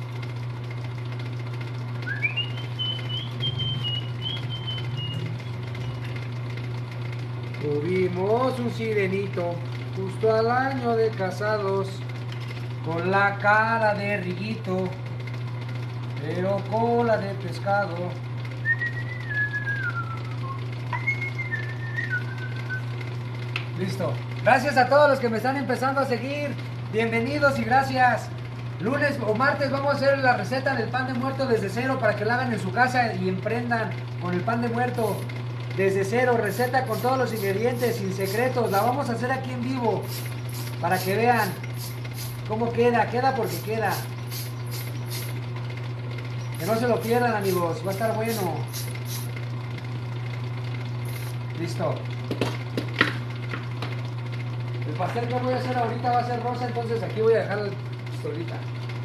Tuvimos un sirenito justo al año de casados, con la cara de riguito, pero cola de pescado. Listo. Gracias a todos los que me están empezando a seguir. Bienvenidos y gracias. Lunes o martes vamos a hacer la receta del pan de muerto desde cero para que la hagan en su casa y emprendan con el pan de muerto. Desde cero, receta con todos los ingredientes, sin secretos. La vamos a hacer aquí en vivo para que vean cómo queda. Queda porque queda. Que no se lo pierdan, amigos. Va a estar bueno. Listo. El pastel que voy a hacer ahorita va a ser rosa, entonces aquí voy a dejar la pistolita.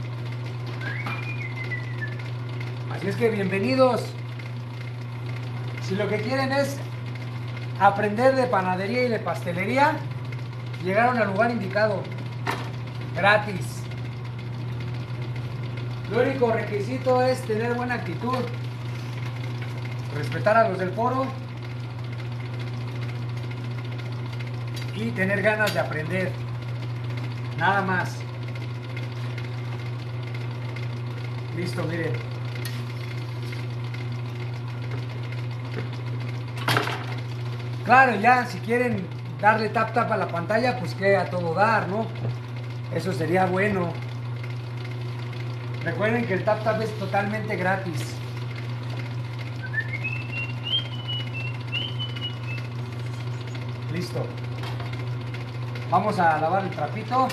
Así es que bienvenidos. Si lo que quieren es aprender de panadería y de pastelería, llegaron al lugar indicado. Gratis. Lo único requisito es tener buena actitud. respetar a los del foro y tener ganas de aprender. Nada más. Listo, miren. Claro, ya si quieren darle tap tap a la pantalla, pues que a todo dar, ¿no? Eso sería bueno. Recuerden que el tap tap es totalmente gratis. Listo. Vamos a lavar el trapito.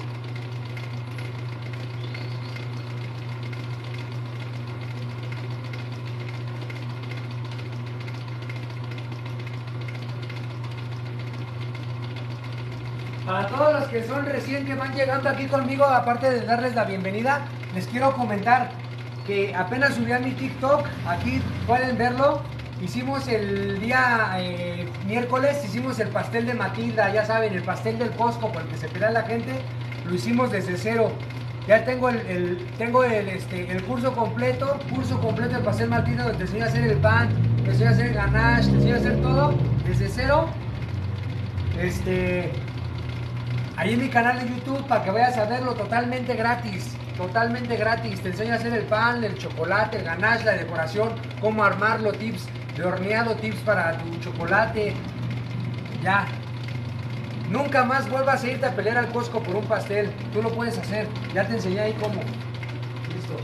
Para todos los que son recién que van llegando aquí conmigo, aparte de darles la bienvenida, les quiero comentar que apenas subí a mi TikTok, aquí pueden verlo. Hicimos el día eh, miércoles, hicimos el pastel de Matilda, ya saben, el pastel del Costco por el que se pelea la gente, lo hicimos desde cero. Ya tengo el, el tengo el, este, el curso completo, curso completo del pastel Matilda, donde te enseño a hacer el pan, te enseño a hacer el ganache, te enseño a hacer todo desde cero. Este, ahí en mi canal de YouTube para que vayas a verlo totalmente gratis. Totalmente gratis, te enseño a hacer el pan, el chocolate, el ganache, la decoración, cómo armarlo, tips de horneado, tips para tu chocolate. Ya. Nunca más vuelvas a irte a pelear al Costco por un pastel. Tú lo puedes hacer. Ya te enseñé ahí cómo. Listo.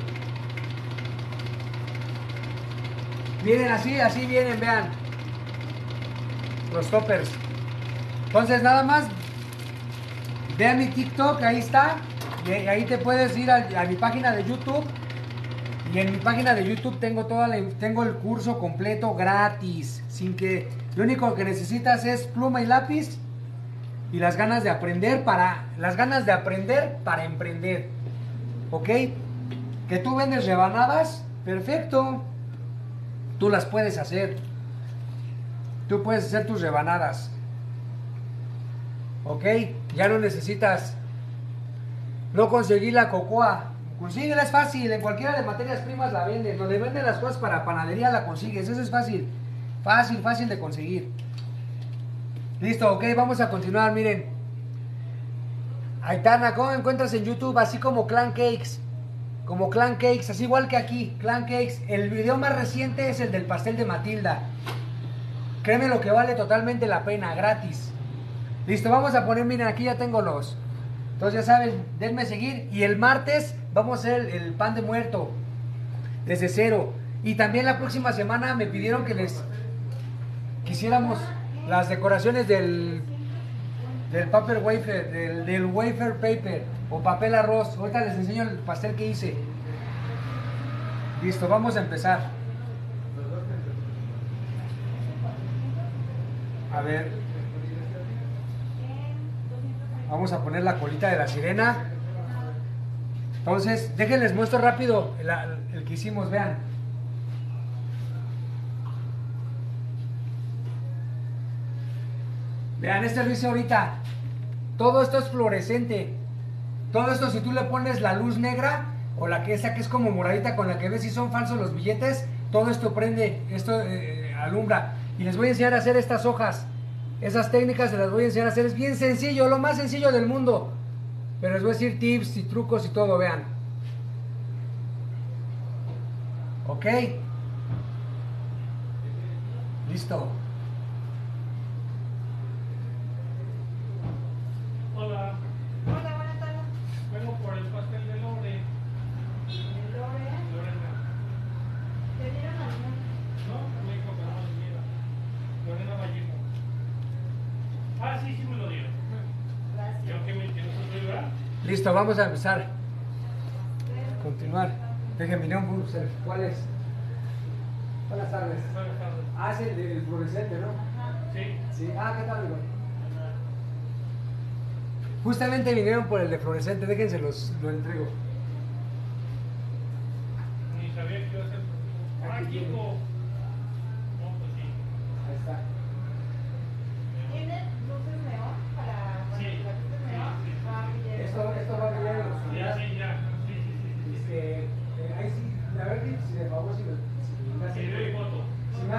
Vienen así, así vienen, vean. Los toppers. Entonces nada más. Vean mi TikTok, ahí está. Y ahí te puedes ir a, a mi página de YouTube. Y en mi página de YouTube tengo toda la, tengo el curso completo gratis. Sin que lo único que necesitas es pluma y lápiz y las ganas de aprender para las ganas de aprender para emprender. ¿Ok? Que tú vendes rebanadas, perfecto. Tú las puedes hacer. Tú puedes hacer tus rebanadas. ¿Ok? Ya no necesitas no conseguir la cocoa. Consíguela, es fácil, en cualquiera de materias primas la venden. Donde venden las cosas para panadería la consigues, eso es fácil. Fácil, fácil de conseguir. Listo, ok, vamos a continuar, miren. Aitana, ¿cómo me encuentras en YouTube? Así como Clan Cakes. Como Clan Cakes, así igual que aquí, Clan Cakes. El video más reciente es el del pastel de Matilda. Créeme lo que vale totalmente la pena, gratis. Listo, vamos a poner, miren, aquí ya tengo los... Entonces ya saben, denme seguir. Y el martes vamos a hacer el, el pan de muerto. Desde cero. Y también la próxima semana me pidieron que les quisiéramos las decoraciones del, del paper wafer, del, del wafer paper o papel arroz. Ahorita les enseño el pastel que hice. Listo, vamos a empezar. A ver. Vamos a poner la colita de la sirena. Entonces, déjenles muestro rápido el, el que hicimos, vean. Vean, este lo hice ahorita. Todo esto es fluorescente. Todo esto, si tú le pones la luz negra o la que esa que es como moradita con la que ves si son falsos los billetes, todo esto prende, esto eh, alumbra. Y les voy a enseñar a hacer estas hojas. Esas técnicas se las voy a enseñar a hacer. Es bien sencillo, lo más sencillo del mundo. Pero les voy a decir tips y trucos y todo, vean. Ok. Listo. Hola, Hola, buenas tardes. vengo por el pastel de Lore. ¿El Lore? Lorena. ¿Te dieron alguna? ¿No? Me dijo que no me diera. Lorena Vallejo. Ah, sí, sí me lo dieron. Gracias. Creo que me tienes otro lugar. Listo, vamos a empezar. Continuar. Déjenme mirar un poco. ¿Cuál es? Buenas tardes. Buenas tardes. Ah, es el del fluorescente, ¿no? Sí. Sí. Ah, ¿qué tal, amigo? Justamente vinieron por el de fluorescente. Déjense los, lo entrego. Ni sabía que iba a ser. Ah, Aquí tiene. Kiko. No, pues sí. Ahí está. ¿Tienes luces neón para Sí. para las luces neón? Sí, sí, sí. Ah, bien. Esto, esto va a brillar en la Ya, oscuridad. sí, ya. Sí, sí, sí. sí, sí. Este, eh, ahí sí, a ver si de favor si, lo- si me Sí, hacen- doy foto. si me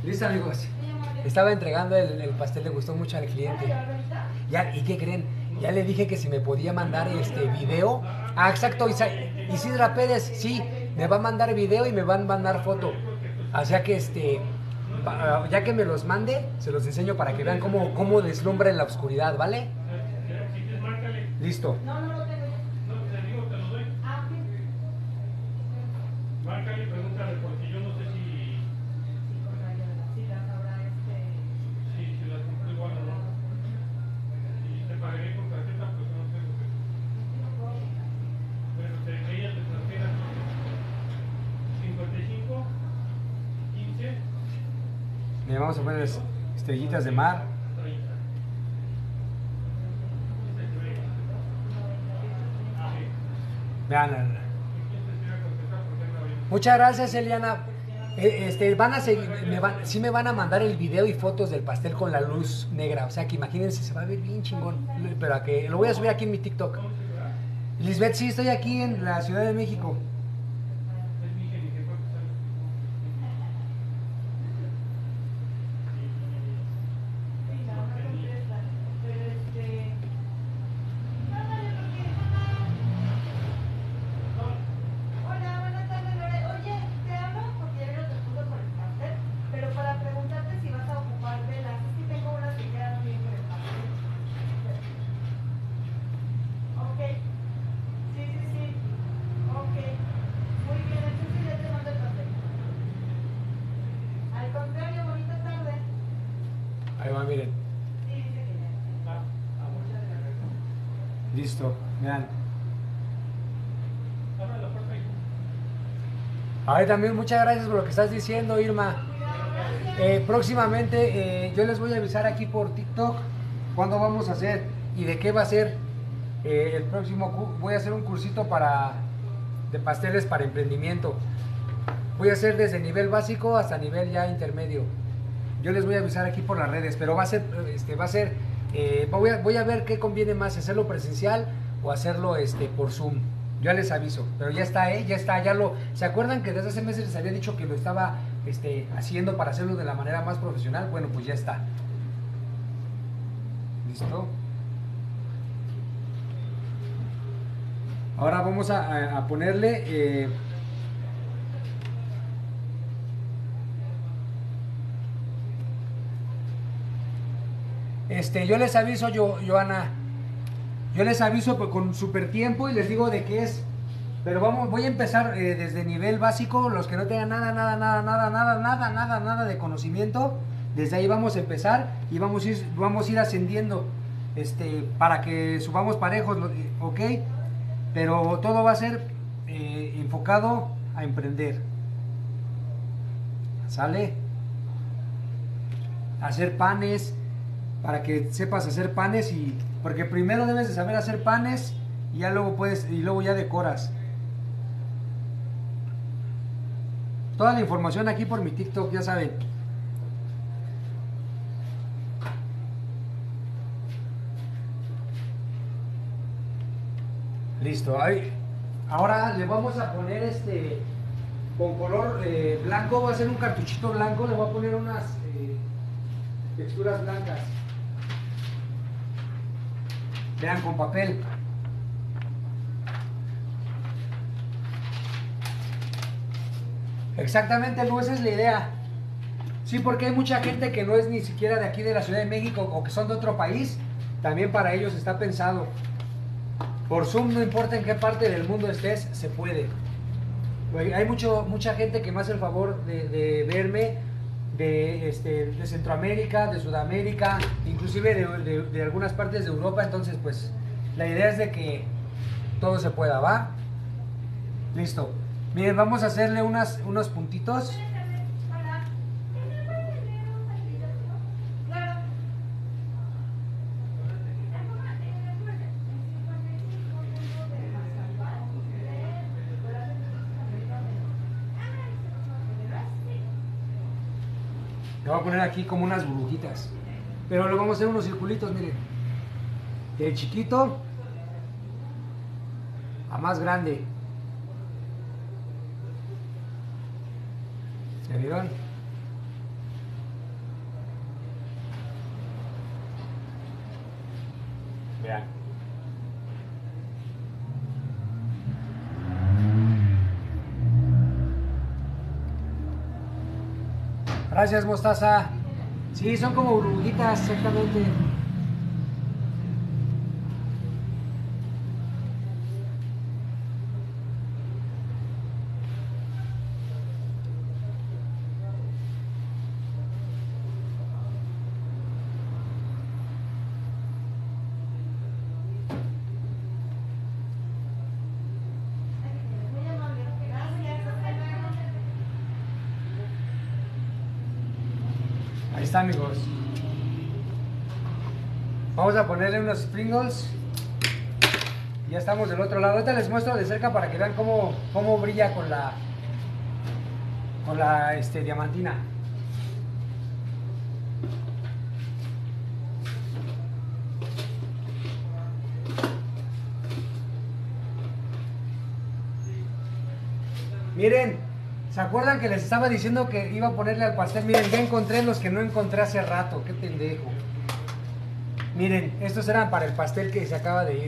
Listo, amigos. Estaba entregando el, el pastel, le gustó mucho al cliente. Ya, ¿y qué creen? Ya le dije que si me podía mandar este video. Ah, exacto, Isa- Isidra Pérez, sí, me va a mandar video y me van a mandar foto. O sea que este, va- ya que me los mande, se los enseño para que vean cómo, cómo deslumbra en la oscuridad, ¿vale? Si quieres, márcale. Listo. No, no lo tengo ya. No, te digo, te lo doy. Ah, ok. Márcale y pregúntale, porque yo no sé si, Sí, con rayos, sí, las habrá este. si, si las compré igual o no. Si te pagaré con tarjeta, pues no sé lo que. Pero te, ella te transfiera cincuenta y cinco, quince, Le vamos a poner las estrellitas de mar. treinta. Ah, sí. Vean. ¿Quién te iba a contestar? Porque anda bien. Muchas gracias, Eliana. Eh, Este, van a seguir, me van, sí me van a mandar el video y fotos del pastel con la luz negra. O sea que imagínense, se va a ver bien chingón. Pero a que lo voy a subir aquí en mi TikTok. Lisbeth, sí, estoy aquí en la Ciudad de México. Es mi jefe, jefe, que sale. Sí, la una contesta. Pero este. Hola, buenas tardes, Lore. Oye, te hablo porque ya vieron el punto por el pastel, pero para preguntarte si vas a ocupar velas. Es que tengo unas que quedan bien con el pastel. Ok. Sí, sí, sí. Ok. Muy bien, entonces ya te mando el pastel. Al contrario, bonita tarde. Ahí va, miren. Sí, dice que ya. Ah, ah, muchas gracias. Listo, vean. Abre la puerta ahí. Ay, también muchas gracias por lo que estás diciendo, Irma. Eh, próximamente eh, yo les voy a avisar aquí por TikTok cuándo vamos a hacer y de qué va a ser. Eh, el próximo cu- voy a hacer un cursito para de pasteles para emprendimiento. Voy a hacer desde nivel básico hasta nivel ya intermedio. Yo les voy a avisar aquí por las redes, pero va a ser, este, va a ser, eh, voy, a, voy a ver qué conviene más, hacerlo presencial o hacerlo este, por Zoom. Yo ya les aviso, pero ya está, ¿eh? Ya está, ya lo... ¿Se acuerdan que desde hace meses les había dicho que lo estaba este, haciendo para hacerlo de la manera más profesional? Bueno, pues ya está. ¿Listo? Ahora vamos a, a- a ponerle... eh, Este, yo les aviso, yo, Joana, yo les aviso pues, con super tiempo y les digo de qué es. Pero vamos, voy a empezar eh, desde nivel básico, los que no tengan nada, nada, nada, nada, nada, nada, nada, nada de conocimiento. Desde ahí vamos a empezar y vamos a ir, vamos a ir ascendiendo, este, para que subamos parejos, lo- eh, ¿ok? Pero todo va a ser eh, enfocado a emprender. ¿Sale? Hacer panes, para que sepas hacer panes y porque primero debes de saber hacer panes y ya luego puedes y luego ya decoras. Toda la información aquí por mi TikTok, ya saben. Listo. Ahí. Ahora le vamos a poner este con color eh, blanco, va a ser un cartuchito blanco, le voy a poner unas eh, texturas blancas. Vean, con papel. Exactamente, no, esa es la idea. Sí, porque hay mucha gente que no es ni siquiera de aquí de la Ciudad de México o que son de otro país. También para ellos está pensado. Por Zoom, no importa en qué parte del mundo estés, se puede. Güey, hay mucho, mucha gente que me hace el favor de, de verme de, este, de Centroamérica, de Sudamérica, inclusive de, de- de algunas partes de Europa. Entonces, pues, la idea es de que todo se pueda, ¿va? Listo. Miren, vamos a hacerle unas, unos puntitos. Hola. Claro. Le voy a poner aquí como unas burbujitas. Pero le vamos a hacer unos circulitos, miren. De chiquito a más grande. ¿Se vieron? Vean. Gracias, Mostaza. Sí, son como burbujitas, exactamente. Muy amable. Gracias. Hasta luego. Ahí está, amigos. Vamos a ponerle unos sprinkles. Ya estamos del otro lado. Ahorita les muestro de cerca para que vean cómo, cómo brilla con la con la este, diamantina. Miren, ¿se acuerdan que les estaba diciendo que iba a ponerle al pastel? Miren, ya encontré los que no encontré hace rato. Qué pendejo. Miren, estos eran para el pastel que se acaba de ir.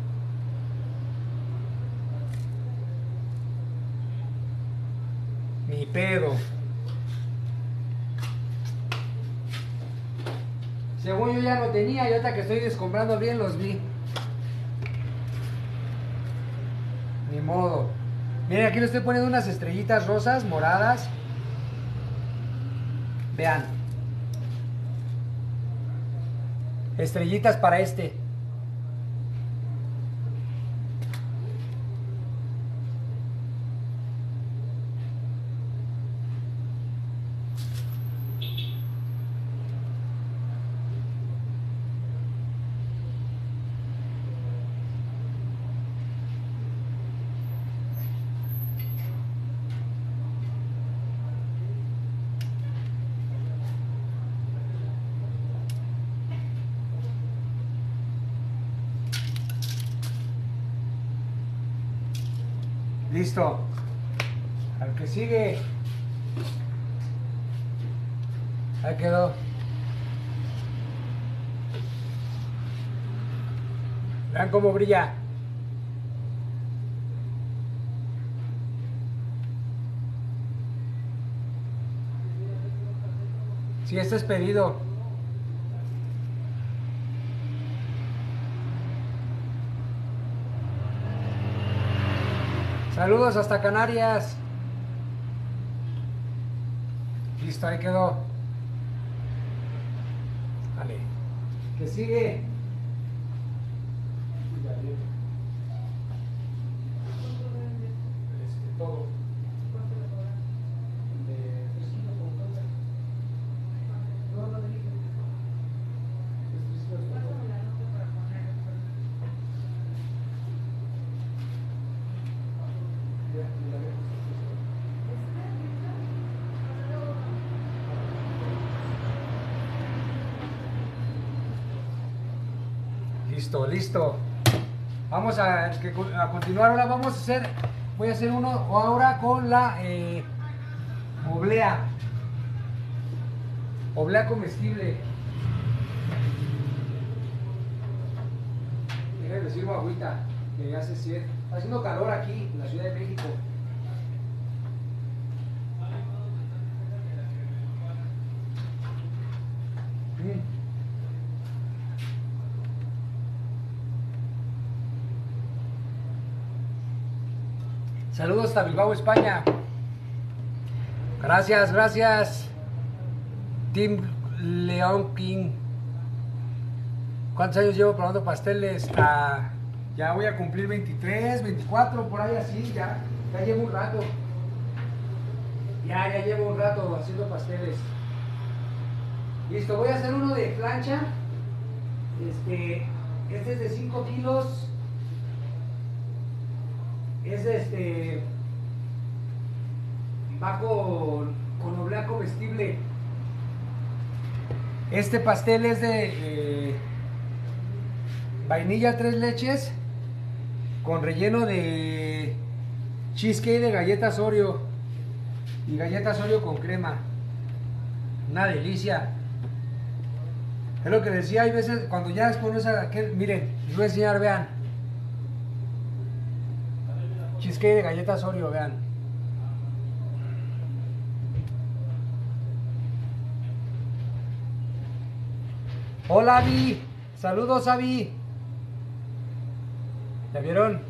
Ni pedo. Según yo ya no tenía y ahorita que estoy descomprando bien los vi. Ni modo. Miren, aquí le estoy poniendo unas estrellitas rosas, moradas. Vean. Estrellitas para este. Listo. Al que sigue. Ahí quedó. Vean cómo brilla. Si este es pedido. Saludos hasta Canarias. Listo, ahí quedó. Vale. ¿Qué sigue? Este, todo. Listo, listo. Vamos a, a continuar ahora. Vamos a hacer, voy a hacer uno ahora con la eh, oblea. Oblea comestible. Déjenme sirvo agüita, que ya se siente. Está haciendo calor aquí en la Ciudad de México. Mm. Saludos hasta Bilbao, España. Gracias, gracias. Team León King. ¿Cuántos años llevo probando pasteles? Ah, ya voy a cumplir veintitrés, veinticuatro, por ahí así, ya. Ya llevo un rato. Ya, ya llevo un rato haciendo pasteles. Listo, voy a hacer uno de plancha. Este, este es de cinco kilos. Es este, va con, con oblea comestible. Este pastel es de eh, vainilla tres leches con relleno de cheesecake de galletas Oreo y galletas Oreo con crema. Una delicia. Es lo que decía, hay veces cuando ya desconoces aquel, miren, les voy a enseñar, vean. Cheesecake de galletas Oreo, vean. Hola, Avi. Saludos, Avi. ¿Ya vieron?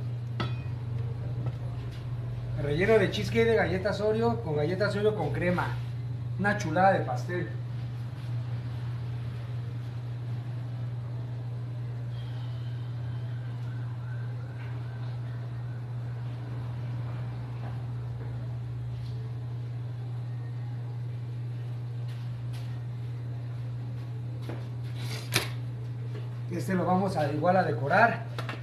El relleno de cheesecake de galletas Oreo con galletas Oreo con crema. Una chulada de pastel. Este lo vamos a igual a decorar.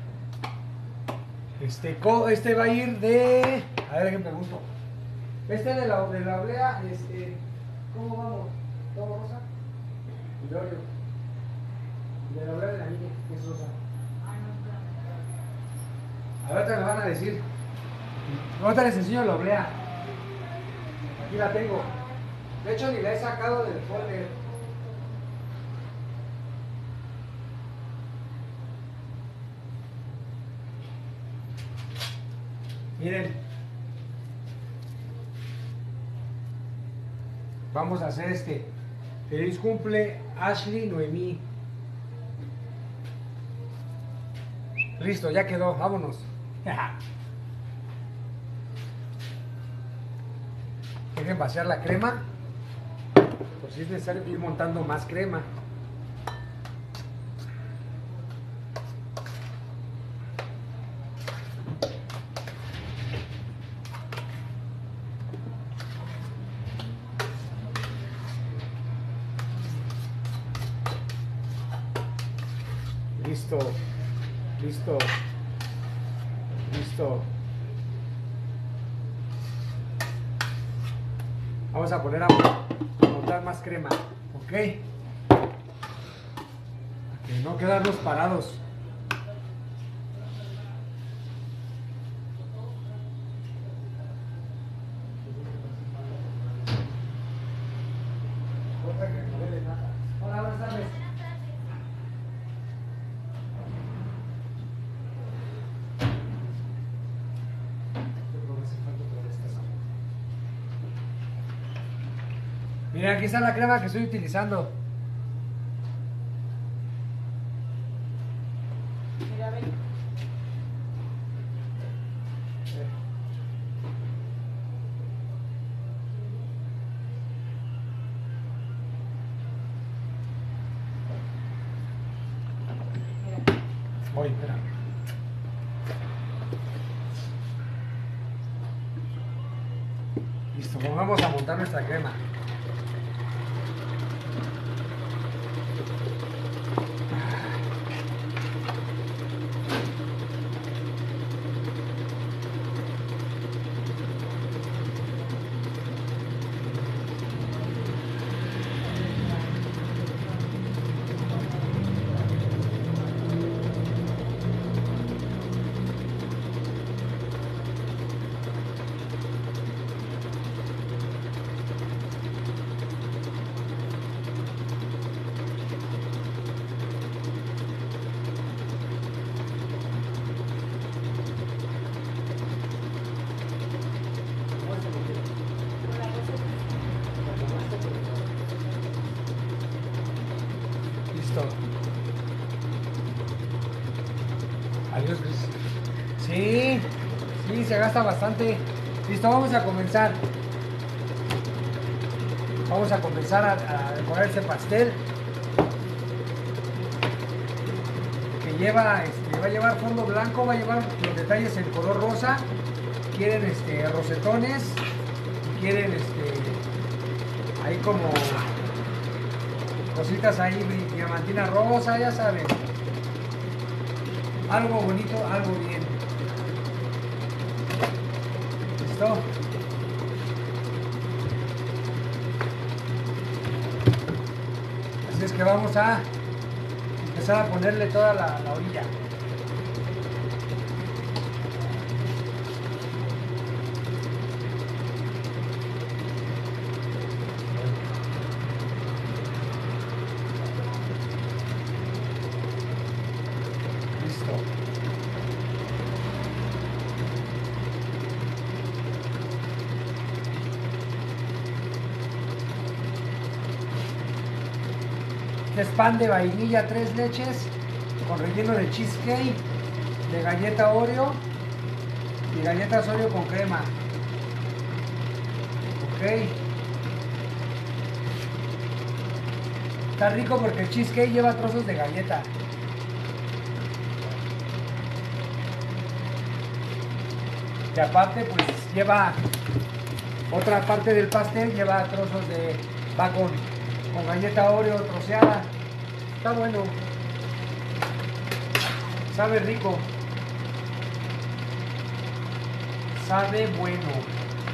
Este, este va a ir de... A ver, ¿qué pregunto? Este de la, de la oblea, este... ¿Cómo vamos? ¿Todo rosa? De Oreo. De la oblea de la niña, que es rosa. Ahorita me van a decir. Ahorita les enseño la oblea. Aquí la tengo. De hecho, ni la he sacado del folder. Miren, vamos a hacer este. Feliz cumple, Ashley Noemí. Listo, ya quedó, vámonos. Dejen vaciar la crema, por si es necesario ir montando más crema. Listo, listo, listo. Vamos a poner a montar más crema, ¿ok? Para que no quedarnos parados. Hola, buenas tardes. Mira, aquí está la crema que estoy utilizando. Mira, ven. Voy, espera. Listo, pues vamos a montar nuestra crema. Adiós, Luis. Sí, sí, se gasta bastante. Listo, vamos a comenzar. Vamos a comenzar a, a decorar ese pastel. Que lleva, este, va a llevar fondo blanco, va a llevar los detalles en color rosa. Quieren este, rosetones. Quieren este, ahí como cositas ahí, diamantina rosa, ya saben. Algo bonito, algo bien. ¿Listo? Así es que vamos a empezar a ponerle toda la, la orilla. Este es pan de vainilla tres leches con relleno de cheesecake, de galleta Oreo y galletas Oreo con crema. Ok. Está rico porque el cheesecake lleva trozos de galleta. Y aparte pues lleva otra parte del pastel, lleva trozos de va con, con galleta Oreo troceada. Está bueno. Sabe rico. Sabe bueno.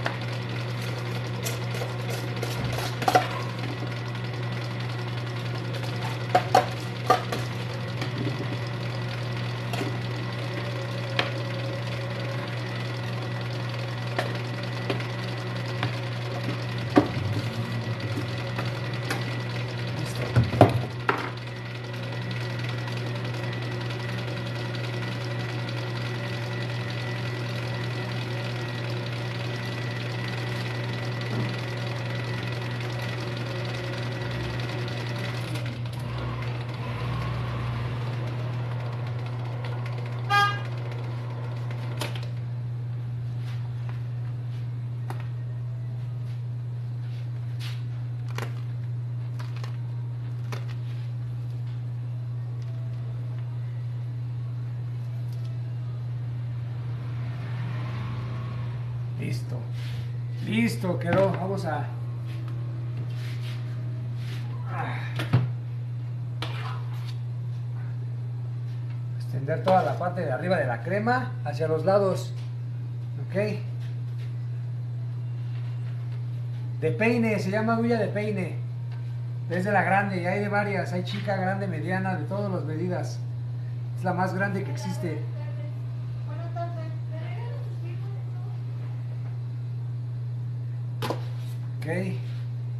Listo. Listo, quedó. Vamos a... extender toda la parte de arriba de la crema hacia los lados. Ok. De peine, se llama agulla de peine. Es de la grande, y hay de varias. Hay chica, grande, mediana, de todas las medidas. Es la más grande que existe. Buenas tardes. ¿Me regalas sus hijos? Ok.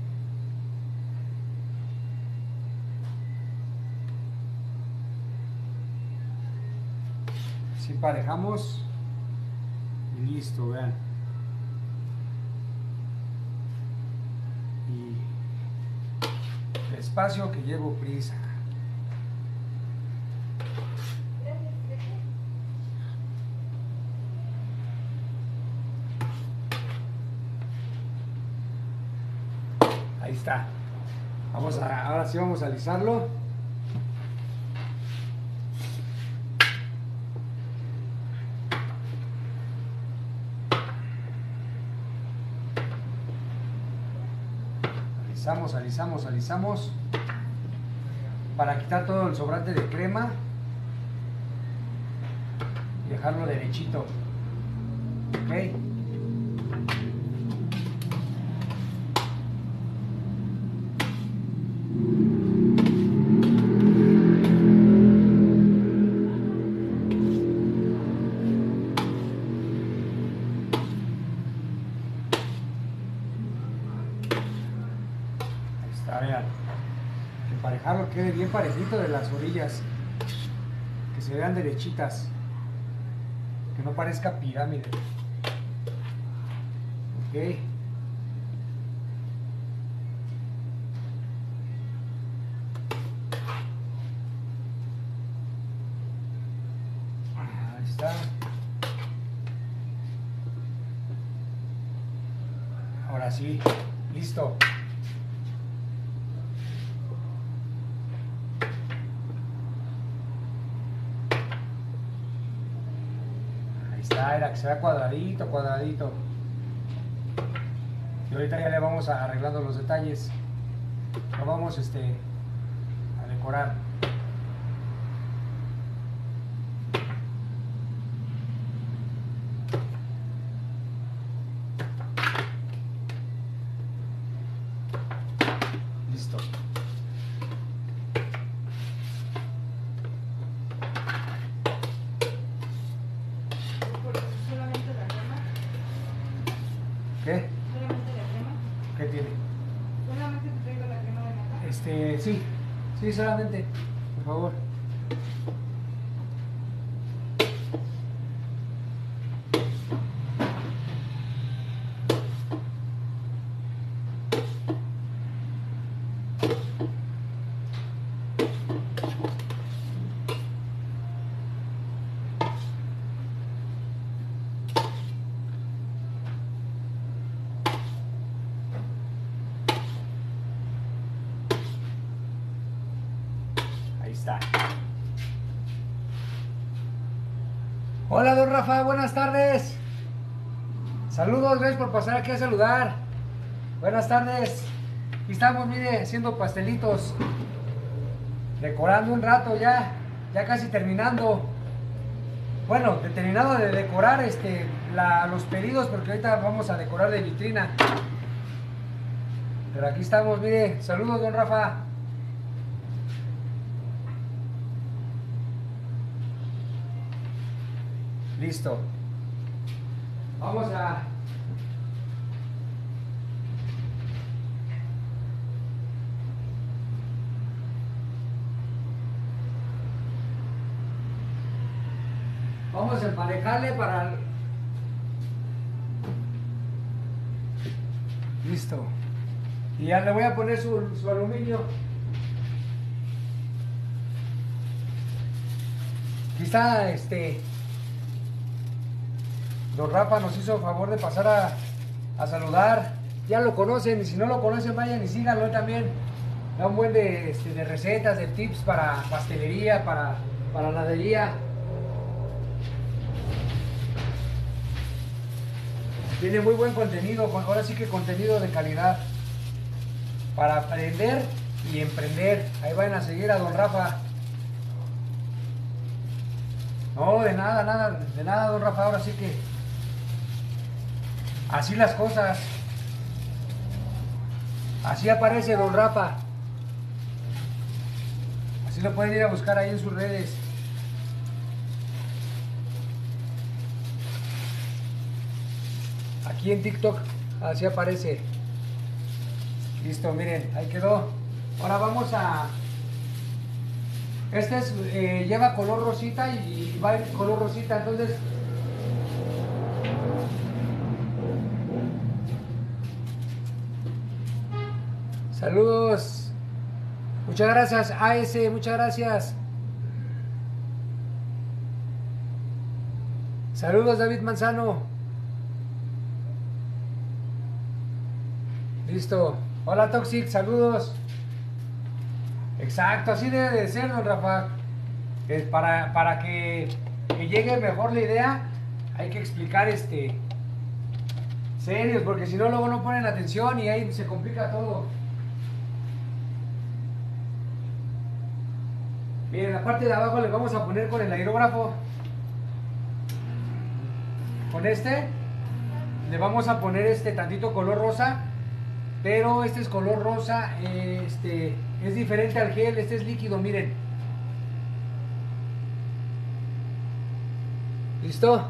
Así emparejamos. Y listo, vean. Y despacio que llevo prisa. Ahí está. Vamos a, ahora sí vamos a alisarlo. Alisamos, alisamos, alisamos. Para quitar todo el sobrante de crema. Y dejarlo derechito. Ok. Vean, que emparejarlo quede bien parejito de las orillas, que se vean derechitas, que no parezca pirámide. Ok. Ahí está. Ahora sí, listo. Era que se vea cuadradito, cuadradito. Y ahorita ya le vamos a arreglando los detalles. Lo vamos este, a decorar. Listo. ¿Qué? ¿Solamente la crema? ¿Qué tiene? ¿Solamente te traigo la crema de nata? Este, sí, sí, solamente, por favor. está. Hola, don Rafa, buenas tardes. Saludos, gracias por pasar aquí a saludar. Buenas tardes. Aquí estamos, mire, haciendo pastelitos. Decorando un rato ya, ya casi terminando. Bueno, terminado de decorar este, la, los pedidos, porque ahorita vamos a decorar de vitrina. Pero aquí estamos, mire. Saludos, don Rafa. Listo. Vamos a... Vamos a emparejarle para... Listo. Y ya le voy a poner su, su aluminio. Aquí está, este... Don Rafa nos hizo el favor de pasar a, a saludar. Ya lo conocen, y si no lo conocen, vayan y síganlo también. Da un buen de, este, de recetas, de tips para pastelería, para, para heladería. Tiene muy buen contenido, ahora sí que contenido de calidad. Para aprender y emprender. Ahí vayan a seguir a don Rafa. No, de nada, nada, de nada, don Rafa, ahora sí que... Así las cosas. Así aparece don Rafa. Así lo pueden ir a buscar ahí en sus redes. Aquí en TikTok, así aparece. Listo, miren, ahí quedó. Ahora vamos a... Este es, eh, lleva color rosita y, y va en color rosita, entonces... Saludos. Muchas gracias, A S, muchas gracias. Saludos, David Manzano. Listo. Hola, Toxic, saludos. Exacto, así debe de ser, don Rafa. Es para, para que, que llegue mejor la idea, hay que explicar este serios, porque si no luego no ponen atención y ahí se complica todo. Miren, la parte de abajo le vamos a poner con el aerógrafo. Con este le vamos a poner este tantito color rosa. Pero este es color rosa, este es diferente al gel, este es líquido, miren. ¿Listo?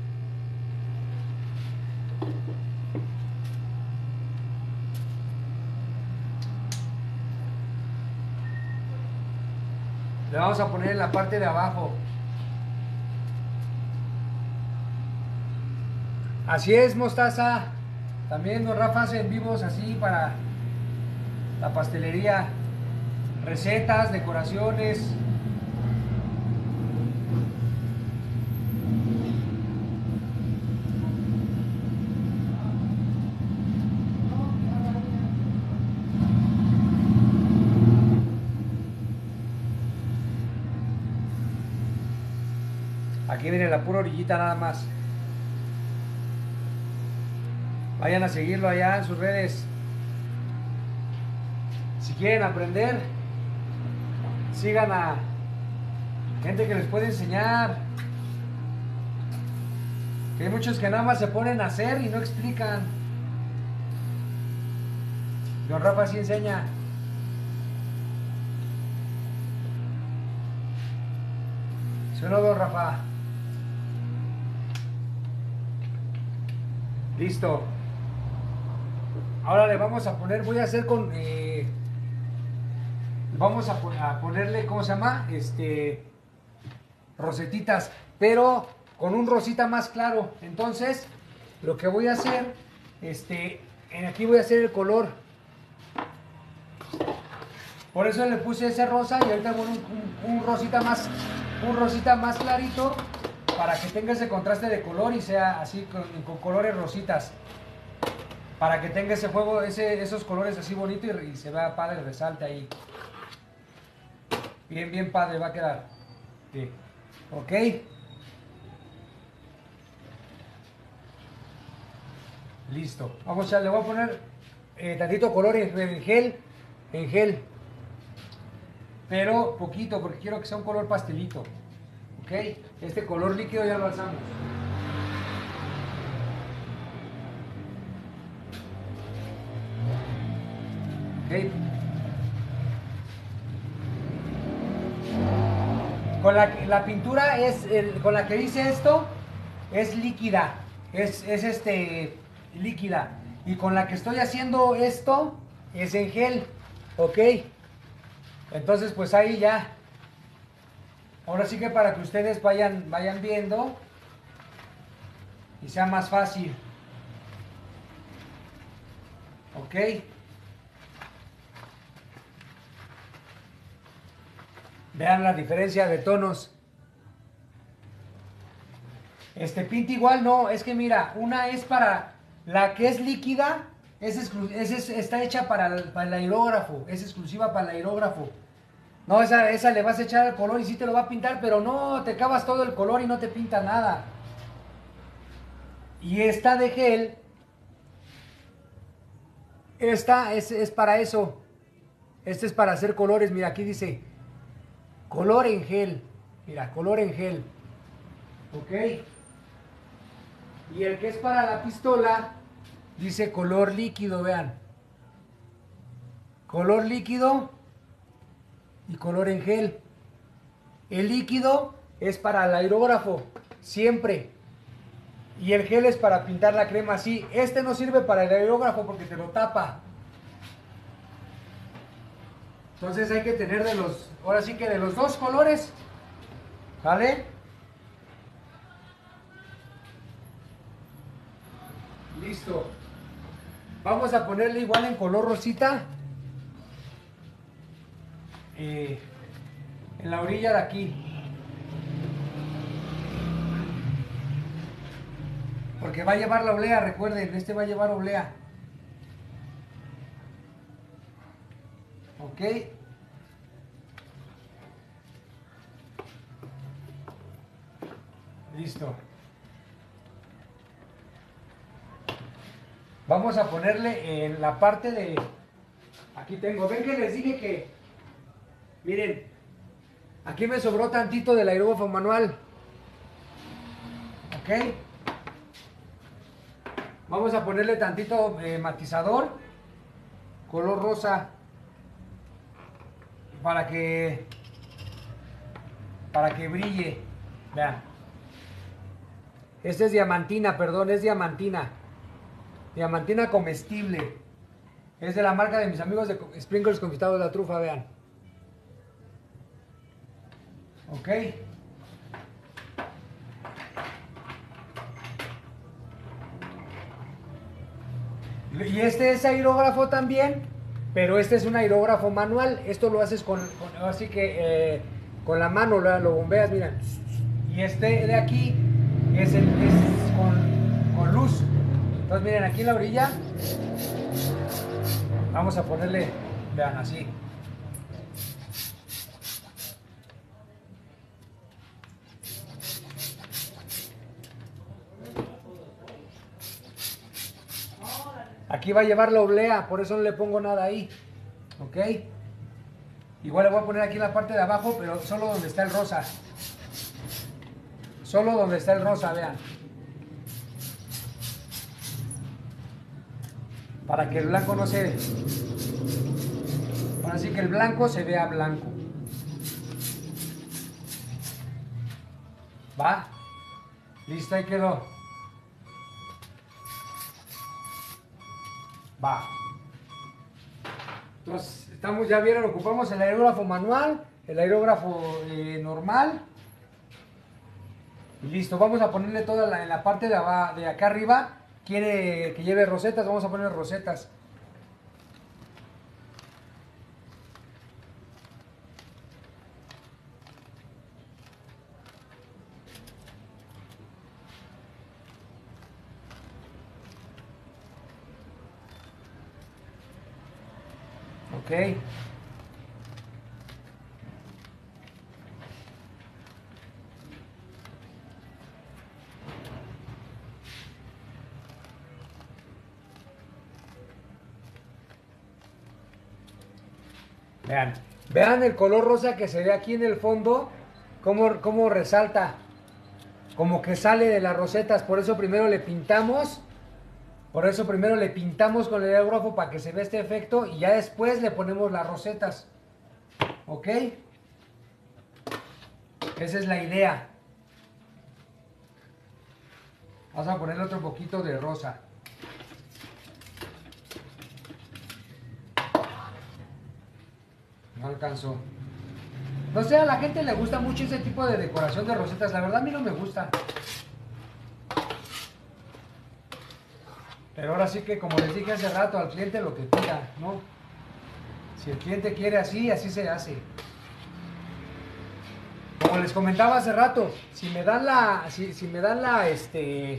Le vamos a poner en la parte de abajo. Así es, Mostaza. También don Rafa hace en vivos así para la pastelería, recetas, decoraciones. Aquí viene la pura orillita nada más. Vayan a seguirlo allá en sus redes. Si quieren aprender, sigan a gente que les puede enseñar. Que hay muchos que nada más se ponen a hacer y no explican. Don Rafa sí enseña. ¿Sí o no, don Rafa? Listo. Ahora le vamos a poner, voy a hacer con, eh, vamos a, a ponerle, ¿cómo se llama? Este, rosetitas, pero con un rosita más claro. Entonces, lo que voy a hacer, este, en aquí voy a hacer el color. Por eso le puse ese rosa y ahorita voy un, un, un rosita más, un rosita más clarito para que tenga ese contraste de color y sea así con, con colores rositas. Para que tenga ese juego, ese, esos colores así bonitos y, y se vea padre, resalte ahí. Bien, bien padre va a quedar. Sí. Ok. Listo. Vamos a, le voy a poner eh, tantito color en, en gel. En gel. Pero poquito, porque quiero que sea un color pastelito. Ok. Este color líquido ya lo alzamos. Ok. Con la, la pintura es, el, con la que hice esto, es líquida. Es, es este, líquida. Y con la que estoy haciendo esto, es en gel. Ok. Entonces, pues ahí ya. Ahora sí que para que ustedes vayan, vayan viendo y sea más fácil. Ok. Vean la diferencia de tonos. Este pinta igual, no, es que mira, una es para la que es líquida, es, exclu- es, es- está hecha para el, para el aerógrafo, es exclusiva para el aerógrafo. No, esa, esa le vas a echar el color y sí te lo va a pintar, pero no, te acabas todo el color y no te pinta nada. Y esta de gel, esta es, es para eso. Este es para hacer colores, mira, aquí dice color en gel. Mira, color en gel. Ok. Y el que es para la pistola, dice color líquido, vean. Color líquido y color en gel. El líquido es para el aerógrafo, siempre. Y el gel es para pintar la crema así. Este no sirve para el aerógrafo porque te lo tapa. Entonces hay que tener de los, ahora sí que de los dos colores. ¿Vale? Listo. Vamos a ponerle igual en color rosita. Eh, en la orilla de aquí. Porque va a llevar la oblea, recuerden, este va a llevar oblea. ¿Ok? Listo. Vamos a ponerle en la parte de... Aquí tengo, ven que les dije que... Miren, aquí me sobró tantito del aerógrafo manual. ¿Ok? Vamos a ponerle tantito eh, matizador, color rosa, para que... Para que brille. Vean. Este es diamantina, perdón, es diamantina. Diamantina comestible. Es de la marca de mis amigos de Sprinkles Conquistados de la Trufa, vean. Ok. Y este es aerógrafo también, pero este es un aerógrafo manual. Esto lo haces con, con- así que eh, con la mano, lo, lo bombeas, mira. Y este de aquí es, el, es con, con luz. Entonces miren, aquí en la orilla vamos a ponerle, vean así. Aquí va a llevar la oblea, por eso no le pongo nada ahí. ¿Ok? Igual le voy a poner aquí en la parte de abajo, pero solo donde está el rosa. Solo donde está el rosa, vean. Para que el blanco no se... Ahora sí que el blanco se vea blanco. ¿Va? Listo, ahí quedó. Va. Entonces, estamos, ya vieron, ocupamos el aerógrafo manual, el aerógrafo eh, normal. Y listo, vamos a ponerle toda la, en la parte de, abajo, de acá arriba. Quiere que lleve rosetas, vamos a poner rosetas. Ok. Vean, vean el color rosa que se ve aquí en el fondo, cómo, cómo resalta, como que sale de las rosetas. Por eso primero le pintamos, por eso primero le pintamos con el aerógrafo para que se vea este efecto y ya después le ponemos las rosetas. ¿Ok? Esa es la idea. Vamos a ponerle otro poquito de rosa. No alcanzó. No sé, a la gente le gusta mucho ese tipo de decoración de rosetas. La verdad a mí no me gusta. Pero ahora sí que, como les dije hace rato, al cliente lo que pida, ¿no? Si el cliente quiere así, así se hace. Como les comentaba hace rato, si me dan la, si, si me dan la, este,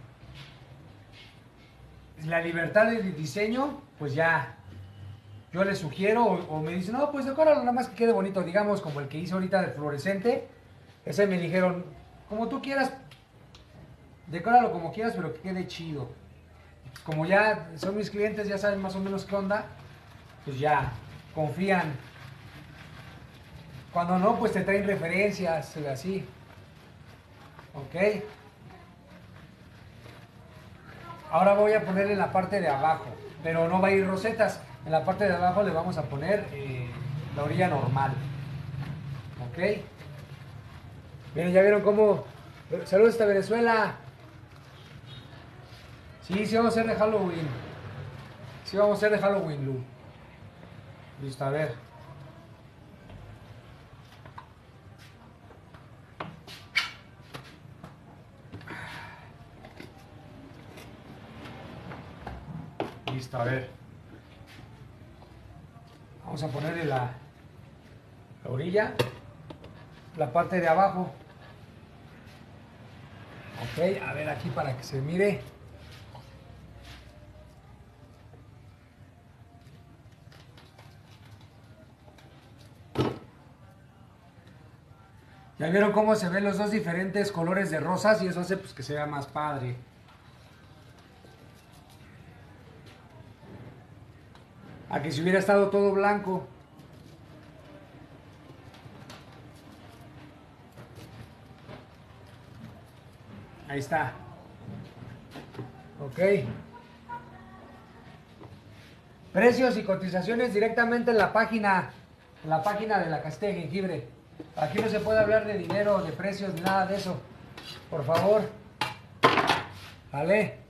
la libertad de diseño, pues ya, yo les sugiero, o, o me dicen, no, pues decóralo nada más que quede bonito, digamos, como el que hice ahorita del fluorescente. Ese me dijeron, como tú quieras, decóralo como quieras, pero que quede chido. Como ya son mis clientes, ya saben más o menos qué onda, pues ya, confían. Cuando no, pues te traen referencias, así. Ok. Ahora voy a poner en la parte de abajo, pero no va a ir rosetas. En la parte de abajo le vamos a poner eh, la orilla normal. Ok. Miren, ya vieron cómo... Saludos hasta Venezuela. Sí, sí vamos a hacer de Halloween. Sí vamos a hacer de Halloween, Lu. Listo, a ver. Listo, a ver. Vamos a ponerle la, la orilla, la parte de abajo. Ok, a ver aquí para que se mire. Ya vieron cómo se ven los dos diferentes colores de rosas y eso hace pues que se vea más padre. A que si hubiera estado todo blanco. Ahí está. Ok. Precios y cotizaciones directamente en la página, en la página de la Casita de Jengibre. Aquí no se puede hablar de dinero, de precios, ni nada de eso. Por favor. Vale.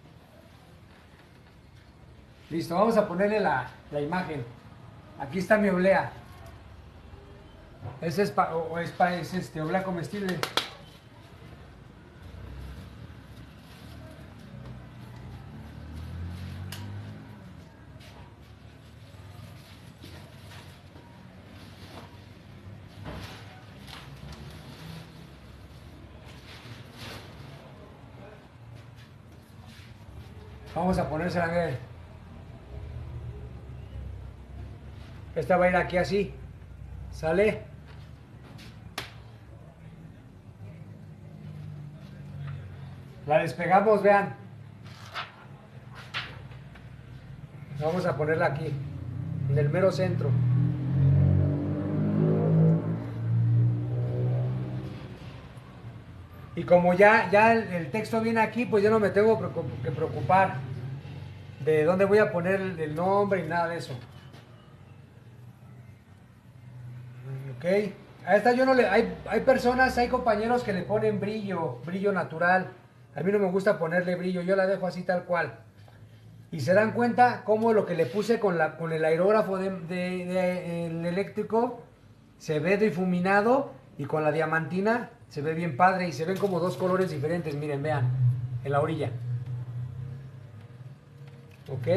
Listo, vamos a ponerle la, la imagen. Aquí está mi oblea. Ese es, pa, o es, pa, es este, oblea comestible. Vamos a ponérsela a ver. Esta va a ir aquí así. ¿Sale? La despegamos, vean. Vamos a ponerla aquí, en el mero centro. Y como ya, ya el, el texto viene aquí, pues yo no me tengo que preocupar de dónde voy a poner el, el nombre y nada de eso. Ok. A esta yo no le... Hay, hay personas, hay compañeros que le ponen brillo, brillo natural. A mí no me gusta ponerle brillo, yo la dejo así tal cual. Y se dan cuenta cómo lo que le puse con, la, con el aerógrafo de, de, de, el eléctrico se ve difuminado y con la diamantina se ve bien padre y se ven como dos colores diferentes, miren, vean, en la orilla. Ok.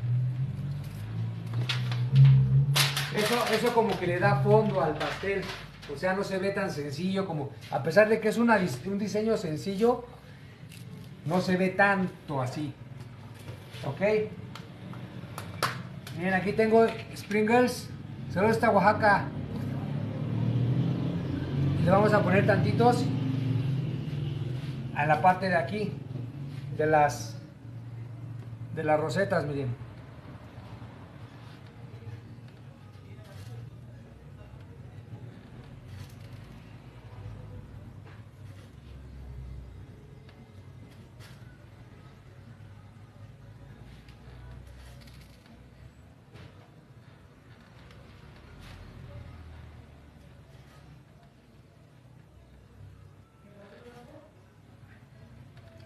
Eso, eso como que le da fondo al pastel, o sea, no se ve tan sencillo como, a pesar de que es una, un diseño sencillo, no se ve tanto así. Ok. Miren, aquí tengo Sprinkles, solo esta Oaxaca. Le vamos a poner tantitos a la parte de aquí de las de las rosetas, miren.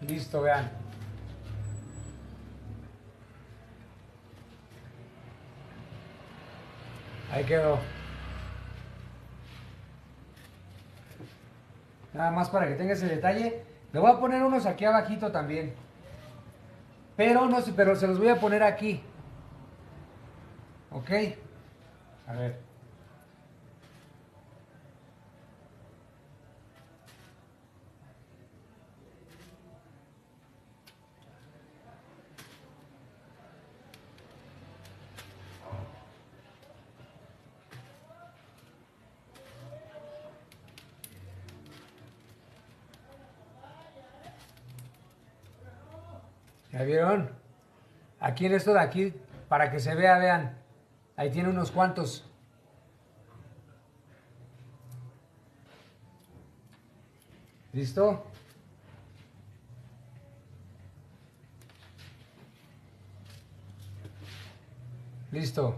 Listo, vean. Ahí quedó. Nada más para que tenga ese detalle. Le voy a poner unos aquí abajito también. Pero no sé, pero se los voy a poner aquí. ¿Ok? A ver. ¿Ya vieron? Aquí en esto de aquí, para que se vea, vean. Ahí tiene unos cuantos. ¿Listo? Listo.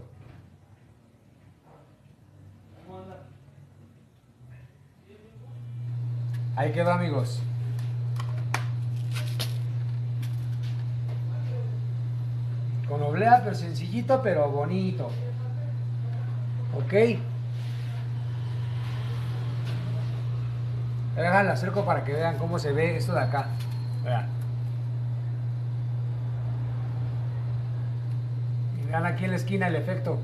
Ahí quedó, amigos. Con oblea, pero sencillito, pero bonito. ¿Ok? Déjalo acerco para que vean cómo se ve esto de acá. Vean. Y vean aquí en la esquina el efecto.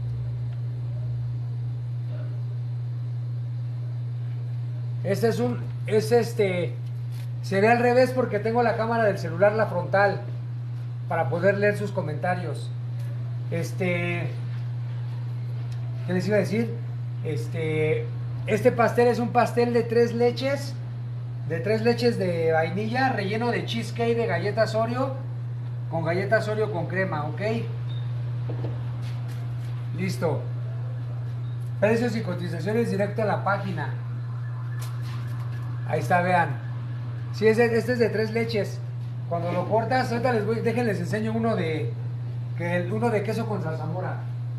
Este es un... Es este... Se ve al revés porque tengo la cámara del celular, la frontal, para poder leer sus comentarios. Este... ¿Qué les iba a decir? Este... Este pastel es un pastel de tres leches, de tres leches de vainilla, relleno de cheesecake de galletas Oreo, con galletas Oreo con crema, ¿ok? Listo. Precios y cotizaciones directo a la página. Ahí está, vean. Sí, este, este es de tres leches. Cuando lo cortas, ahorita les voy, déjenles enseño uno de, que el, uno de queso con zarzamora.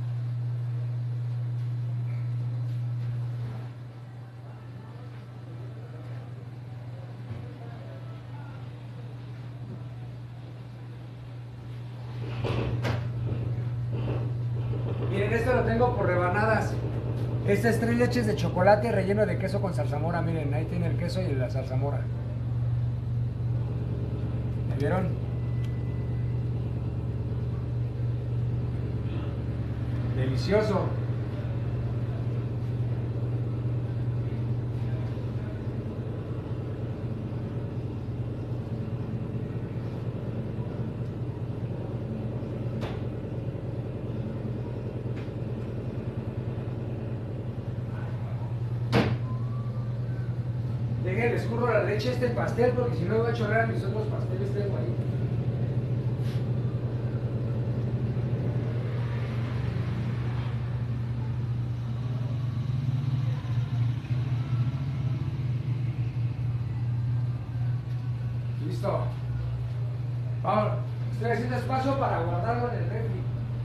Miren, esto lo tengo por rebanadas. Este es tres leches de chocolate relleno de queso con zarzamora. Miren, ahí tiene el queso y la zarzamora. ¿Me vieron? Delicioso. Déjenle escurro la leche a este pastel porque si no voy a chorrear mis otros pasteles que tengo ahí. Listo. Vamos. Estoy haciendo espacio para guardarlo en el refri.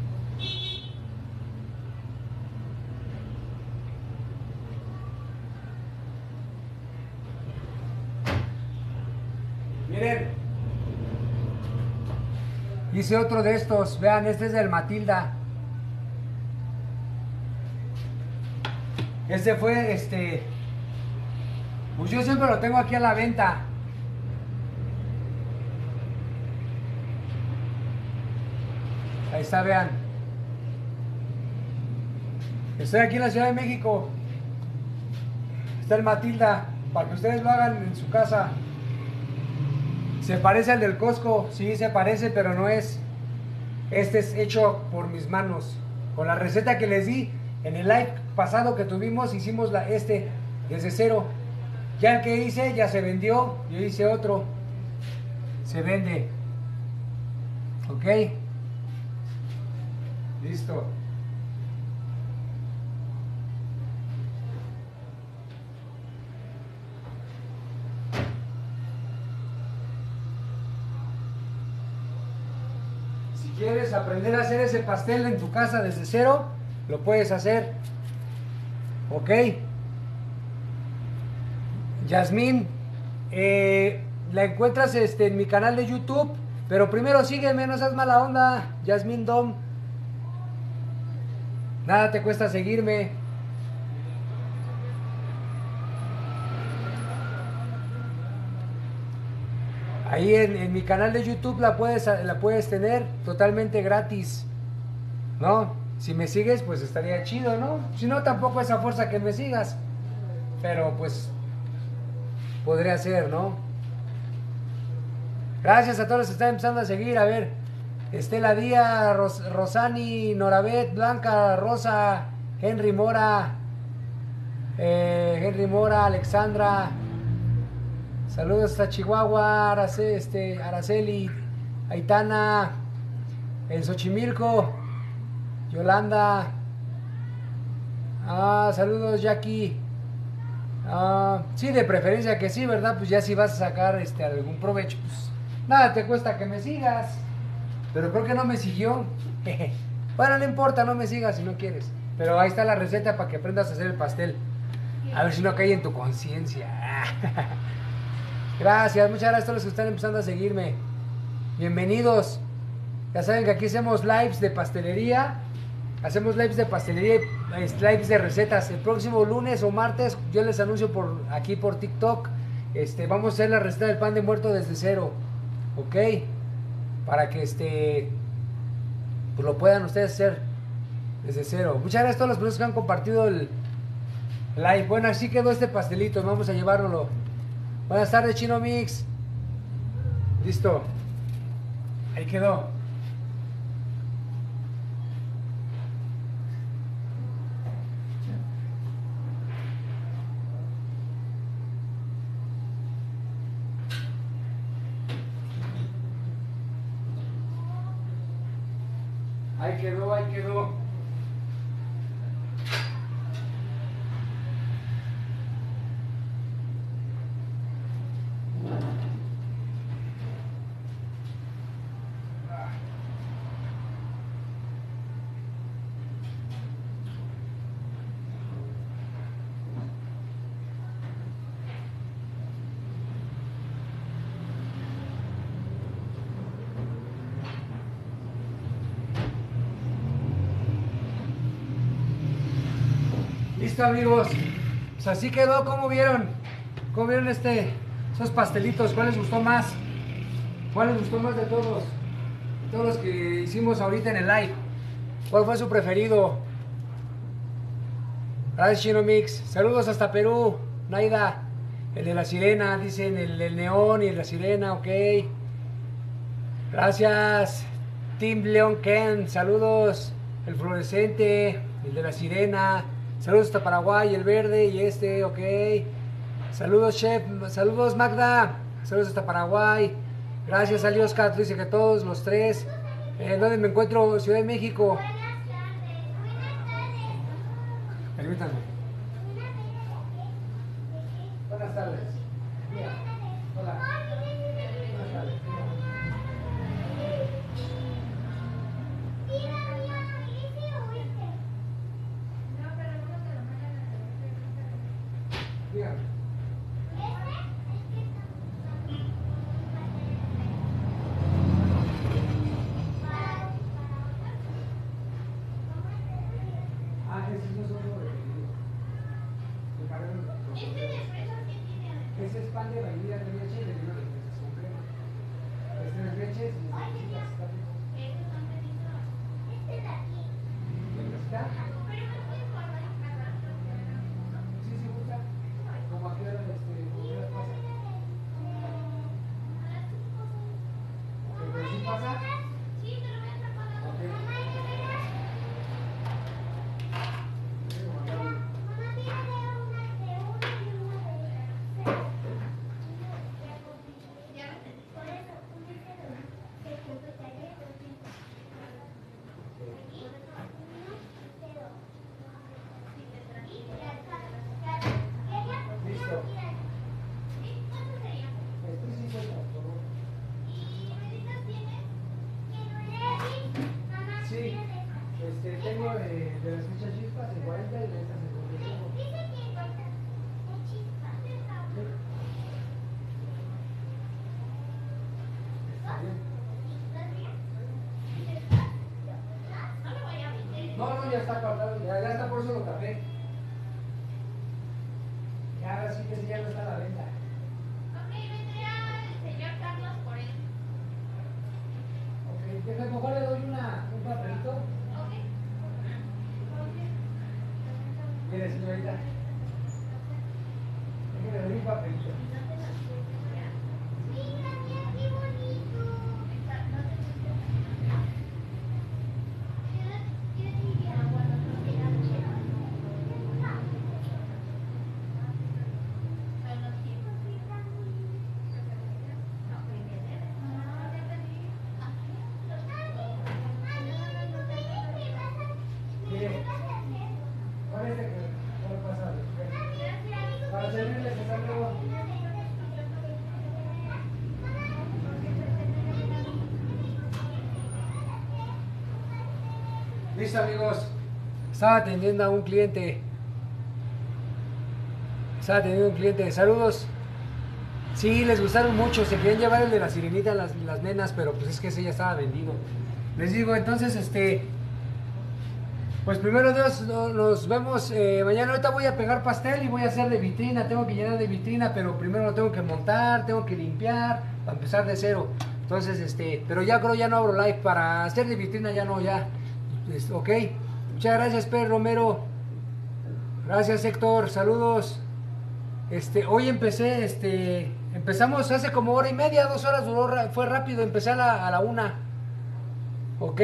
Miren, hice otro de estos. Vean, este es del Matilda. Este fue, este, pues yo siempre lo tengo aquí a la venta. Ahí está, vean. Estoy aquí en la Ciudad de México. Está el Matilda, para que ustedes lo hagan en su casa. Se parece al del Costco, sí se parece, pero no es. Este es hecho por mis manos. Con la receta que les di en el live pasado que tuvimos, hicimos la, este desde cero. Ya el que hice ya se vendió, yo hice otro. Se vende. Ok. Listo. ¿Quieres aprender a hacer ese pastel en tu casa desde cero? Lo puedes hacer. ¿Ok? Yasmín, eh, la encuentras este, en mi canal de YouTube. Pero primero sígueme, no seas mala onda. Yasmin Dom. Nada te cuesta seguirme. Ahí en, en mi canal de YouTube la puedes, la puedes tener totalmente gratis, ¿no? Si me sigues, pues estaría chido, ¿no? Si no, tampoco es a fuerza que me sigas. Pero pues podría ser, ¿no? Gracias a todos los que están empezando a seguir. A ver, Estela Díaz, Ros Rosani, Norabet, Blanca, Rosa, Henry Mora, eh, Henry Mora, Alexandra. Saludos hasta Chihuahua, Arace, este, Araceli, Aitana, en Xochimilco, Yolanda. Ah, saludos Jackie. Ah, sí, de preferencia que sí, ¿verdad? Pues ya si vas a sacar este, algún provecho, pues nada te cuesta que me sigas. Pero creo que no me siguió. Bueno, no importa, no me sigas si no quieres. Pero ahí está la receta para que aprendas a hacer el pastel. A ver si no cae en tu conciencia. Gracias, muchas gracias a todos los que están empezando a seguirme. Bienvenidos. Ya saben que aquí hacemos lives de pastelería. Hacemos lives de pastelería y lives de recetas. El próximo lunes o martes yo les anuncio por aquí por TikTok. Este, vamos a hacer la receta del pan de muerto desde cero. ¿Ok? Para que este, pues lo puedan ustedes hacer desde cero. Muchas gracias a todos los personas que han compartido el live. Bueno, así quedó este pastelito. Vamos a llevárnoslo. Buenas tardes, Chino Mix. Listo. Ahí quedó. Ahí quedó, ahí quedó. Listo, amigos, pues así quedó. ¿Cómo vieron? ¿Cómo vieron este, esos pastelitos? ¿Cuál les gustó más? ¿Cuál les gustó más de todos? Todos los que hicimos ahorita en el live. ¿Cuál fue su preferido? Gracias, Chino Mix. Saludos hasta Perú. Naida, el de la sirena, dicen el, el neón y el de la sirena, ok. Gracias. Team Leon Ken, saludos. El fluorescente, el de la sirena. Saludos hasta Paraguay, el verde y este, ok. Saludos, chef. Saludos, Magda. Saludos hasta Paraguay. Gracias, Ali Oscar. Dice que todos los tres. Eh, ¿Dónde me encuentro? Ciudad de México. Permítanme. Buenas tardes. Mira. Hola. Buenas tardes. Dígame. Ah, esos no son los referidos. Ese es pan de vainilla de leche y de vino de fresas con crema. Este es leche y necesitas, está rico. ¿Le necesita? Sí, sí, gusta. Como aquí ahora, este, ¿qué les pasa? Ok, ¿pero sí pasa? Ok. ya está cortado, ya, ya está, por eso lo tapé. Ya ahora sí que sí, ya no está a la venta. Ok, vendría el señor Carlos por él. Ok, que mejor le doy una, un papelito. Ok. Mire, señorita. Déjeme doy un papelito. Mira, mira qué bonito. Está- no te escucho. ¿Qué- qué diría? Bueno, no diría chela. Son los tipos. No, primero. No, ya pedí. Mire, ¿cuál es el que puede pasar? Para servirle, que salga luego. Listo, amigos. Estaba atendiendo a un cliente. Estaba atendiendo a un cliente. Saludos. Sí, les gustaron mucho. Se querían llevar el de la sirenita, las, las nenas, pero pues es que ese ya estaba vendido. Les digo, entonces, este. Pues primero Dios, no- nos vemos eh, mañana. Ahorita voy a pegar pastel y voy a hacer de vitrina. Tengo que llenar de vitrina, pero primero lo tengo que montar, tengo que limpiar, para empezar de cero. Entonces, este, pero ya creo ya no abro live. Para hacer de vitrina ya no, ya. Es- ok. Muchas gracias, Per Romero. Gracias, Héctor. Saludos. Este, hoy empecé, este, empezamos hace como hora y media, dos horas duró, ra- fue rápido, empecé a la, a la una. Ok.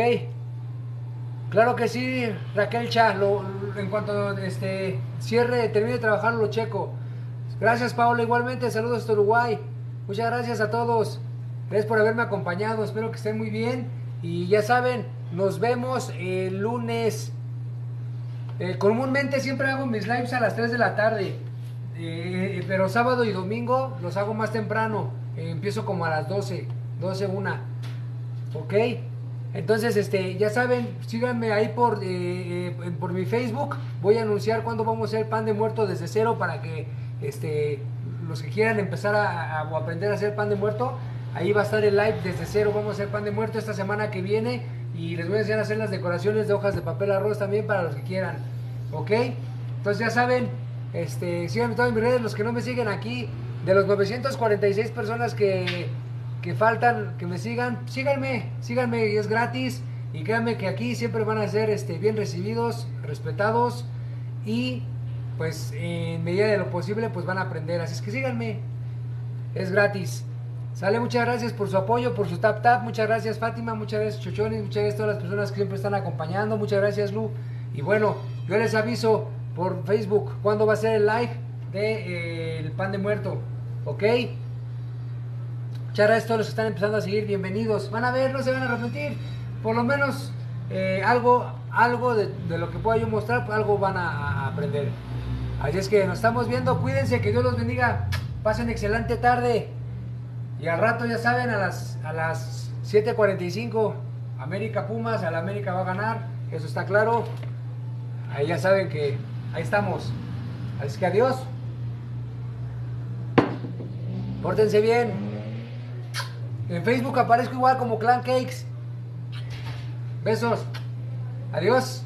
Claro que sí, Raquel Cha, lo- lo- en cuanto este, cierre, termine de trabajar, lo checo. Gracias, Paola, igualmente, saludos hasta Uruguay. Muchas gracias a todos. Gracias por haberme acompañado, espero que estén muy bien. Y ya saben, nos vemos el lunes. Eh, comúnmente siempre hago mis lives a las tres de la tarde, eh, pero sábado y domingo los hago más temprano. Eh, empiezo como a las doce, doce, una. Ok, entonces este, ya saben, síganme ahí por, eh, eh, por mi Facebook. Voy a anunciar cuándo vamos a hacer pan de muerto desde cero para que este, los que quieran empezar a, a- o aprender a hacer pan de muerto, ahí va a estar el live desde cero. Vamos a hacer pan de muerto esta semana que viene y les voy a enseñar a hacer las decoraciones de hojas de papel arroz también para los que quieran. Ok, entonces ya saben, este, síganme en todas mis redes. Los que no me siguen aquí, de los novecientas cuarenta y seis personas que que faltan, que me sigan, síganme, síganme, y es gratis. Y créanme que aquí siempre van a ser este, bien recibidos, respetados y pues en medida de lo posible pues van a aprender. Así es que síganme, es gratis. Sale, muchas gracias por su apoyo, por su tap tap. Muchas gracias, Fátima, muchas gracias, Chochones, muchas gracias a todas las personas que siempre están acompañando. Muchas gracias, Lu. Y bueno, yo les aviso por Facebook cuándo va a ser el live de eh, el pan de muerto. ¿Ok? Muchas gracias a todos los que están empezando a seguir, bienvenidos. Van a ver, no se van a arrepentir. Por lo menos eh, algo, algo de, de lo que pueda yo mostrar, pues algo van a, a aprender. Así es que nos estamos viendo, cuídense, que Dios los bendiga. Pasen excelente tarde. Y al rato ya saben, a las, a las siete cuarenta y cinco, América Pumas, a la América va a ganar, eso está claro. Ahí ya saben que ahí estamos. Así es que adiós. Pórtense bien. En Facebook aparezco igual como Clan Cakes. Besos. Adiós.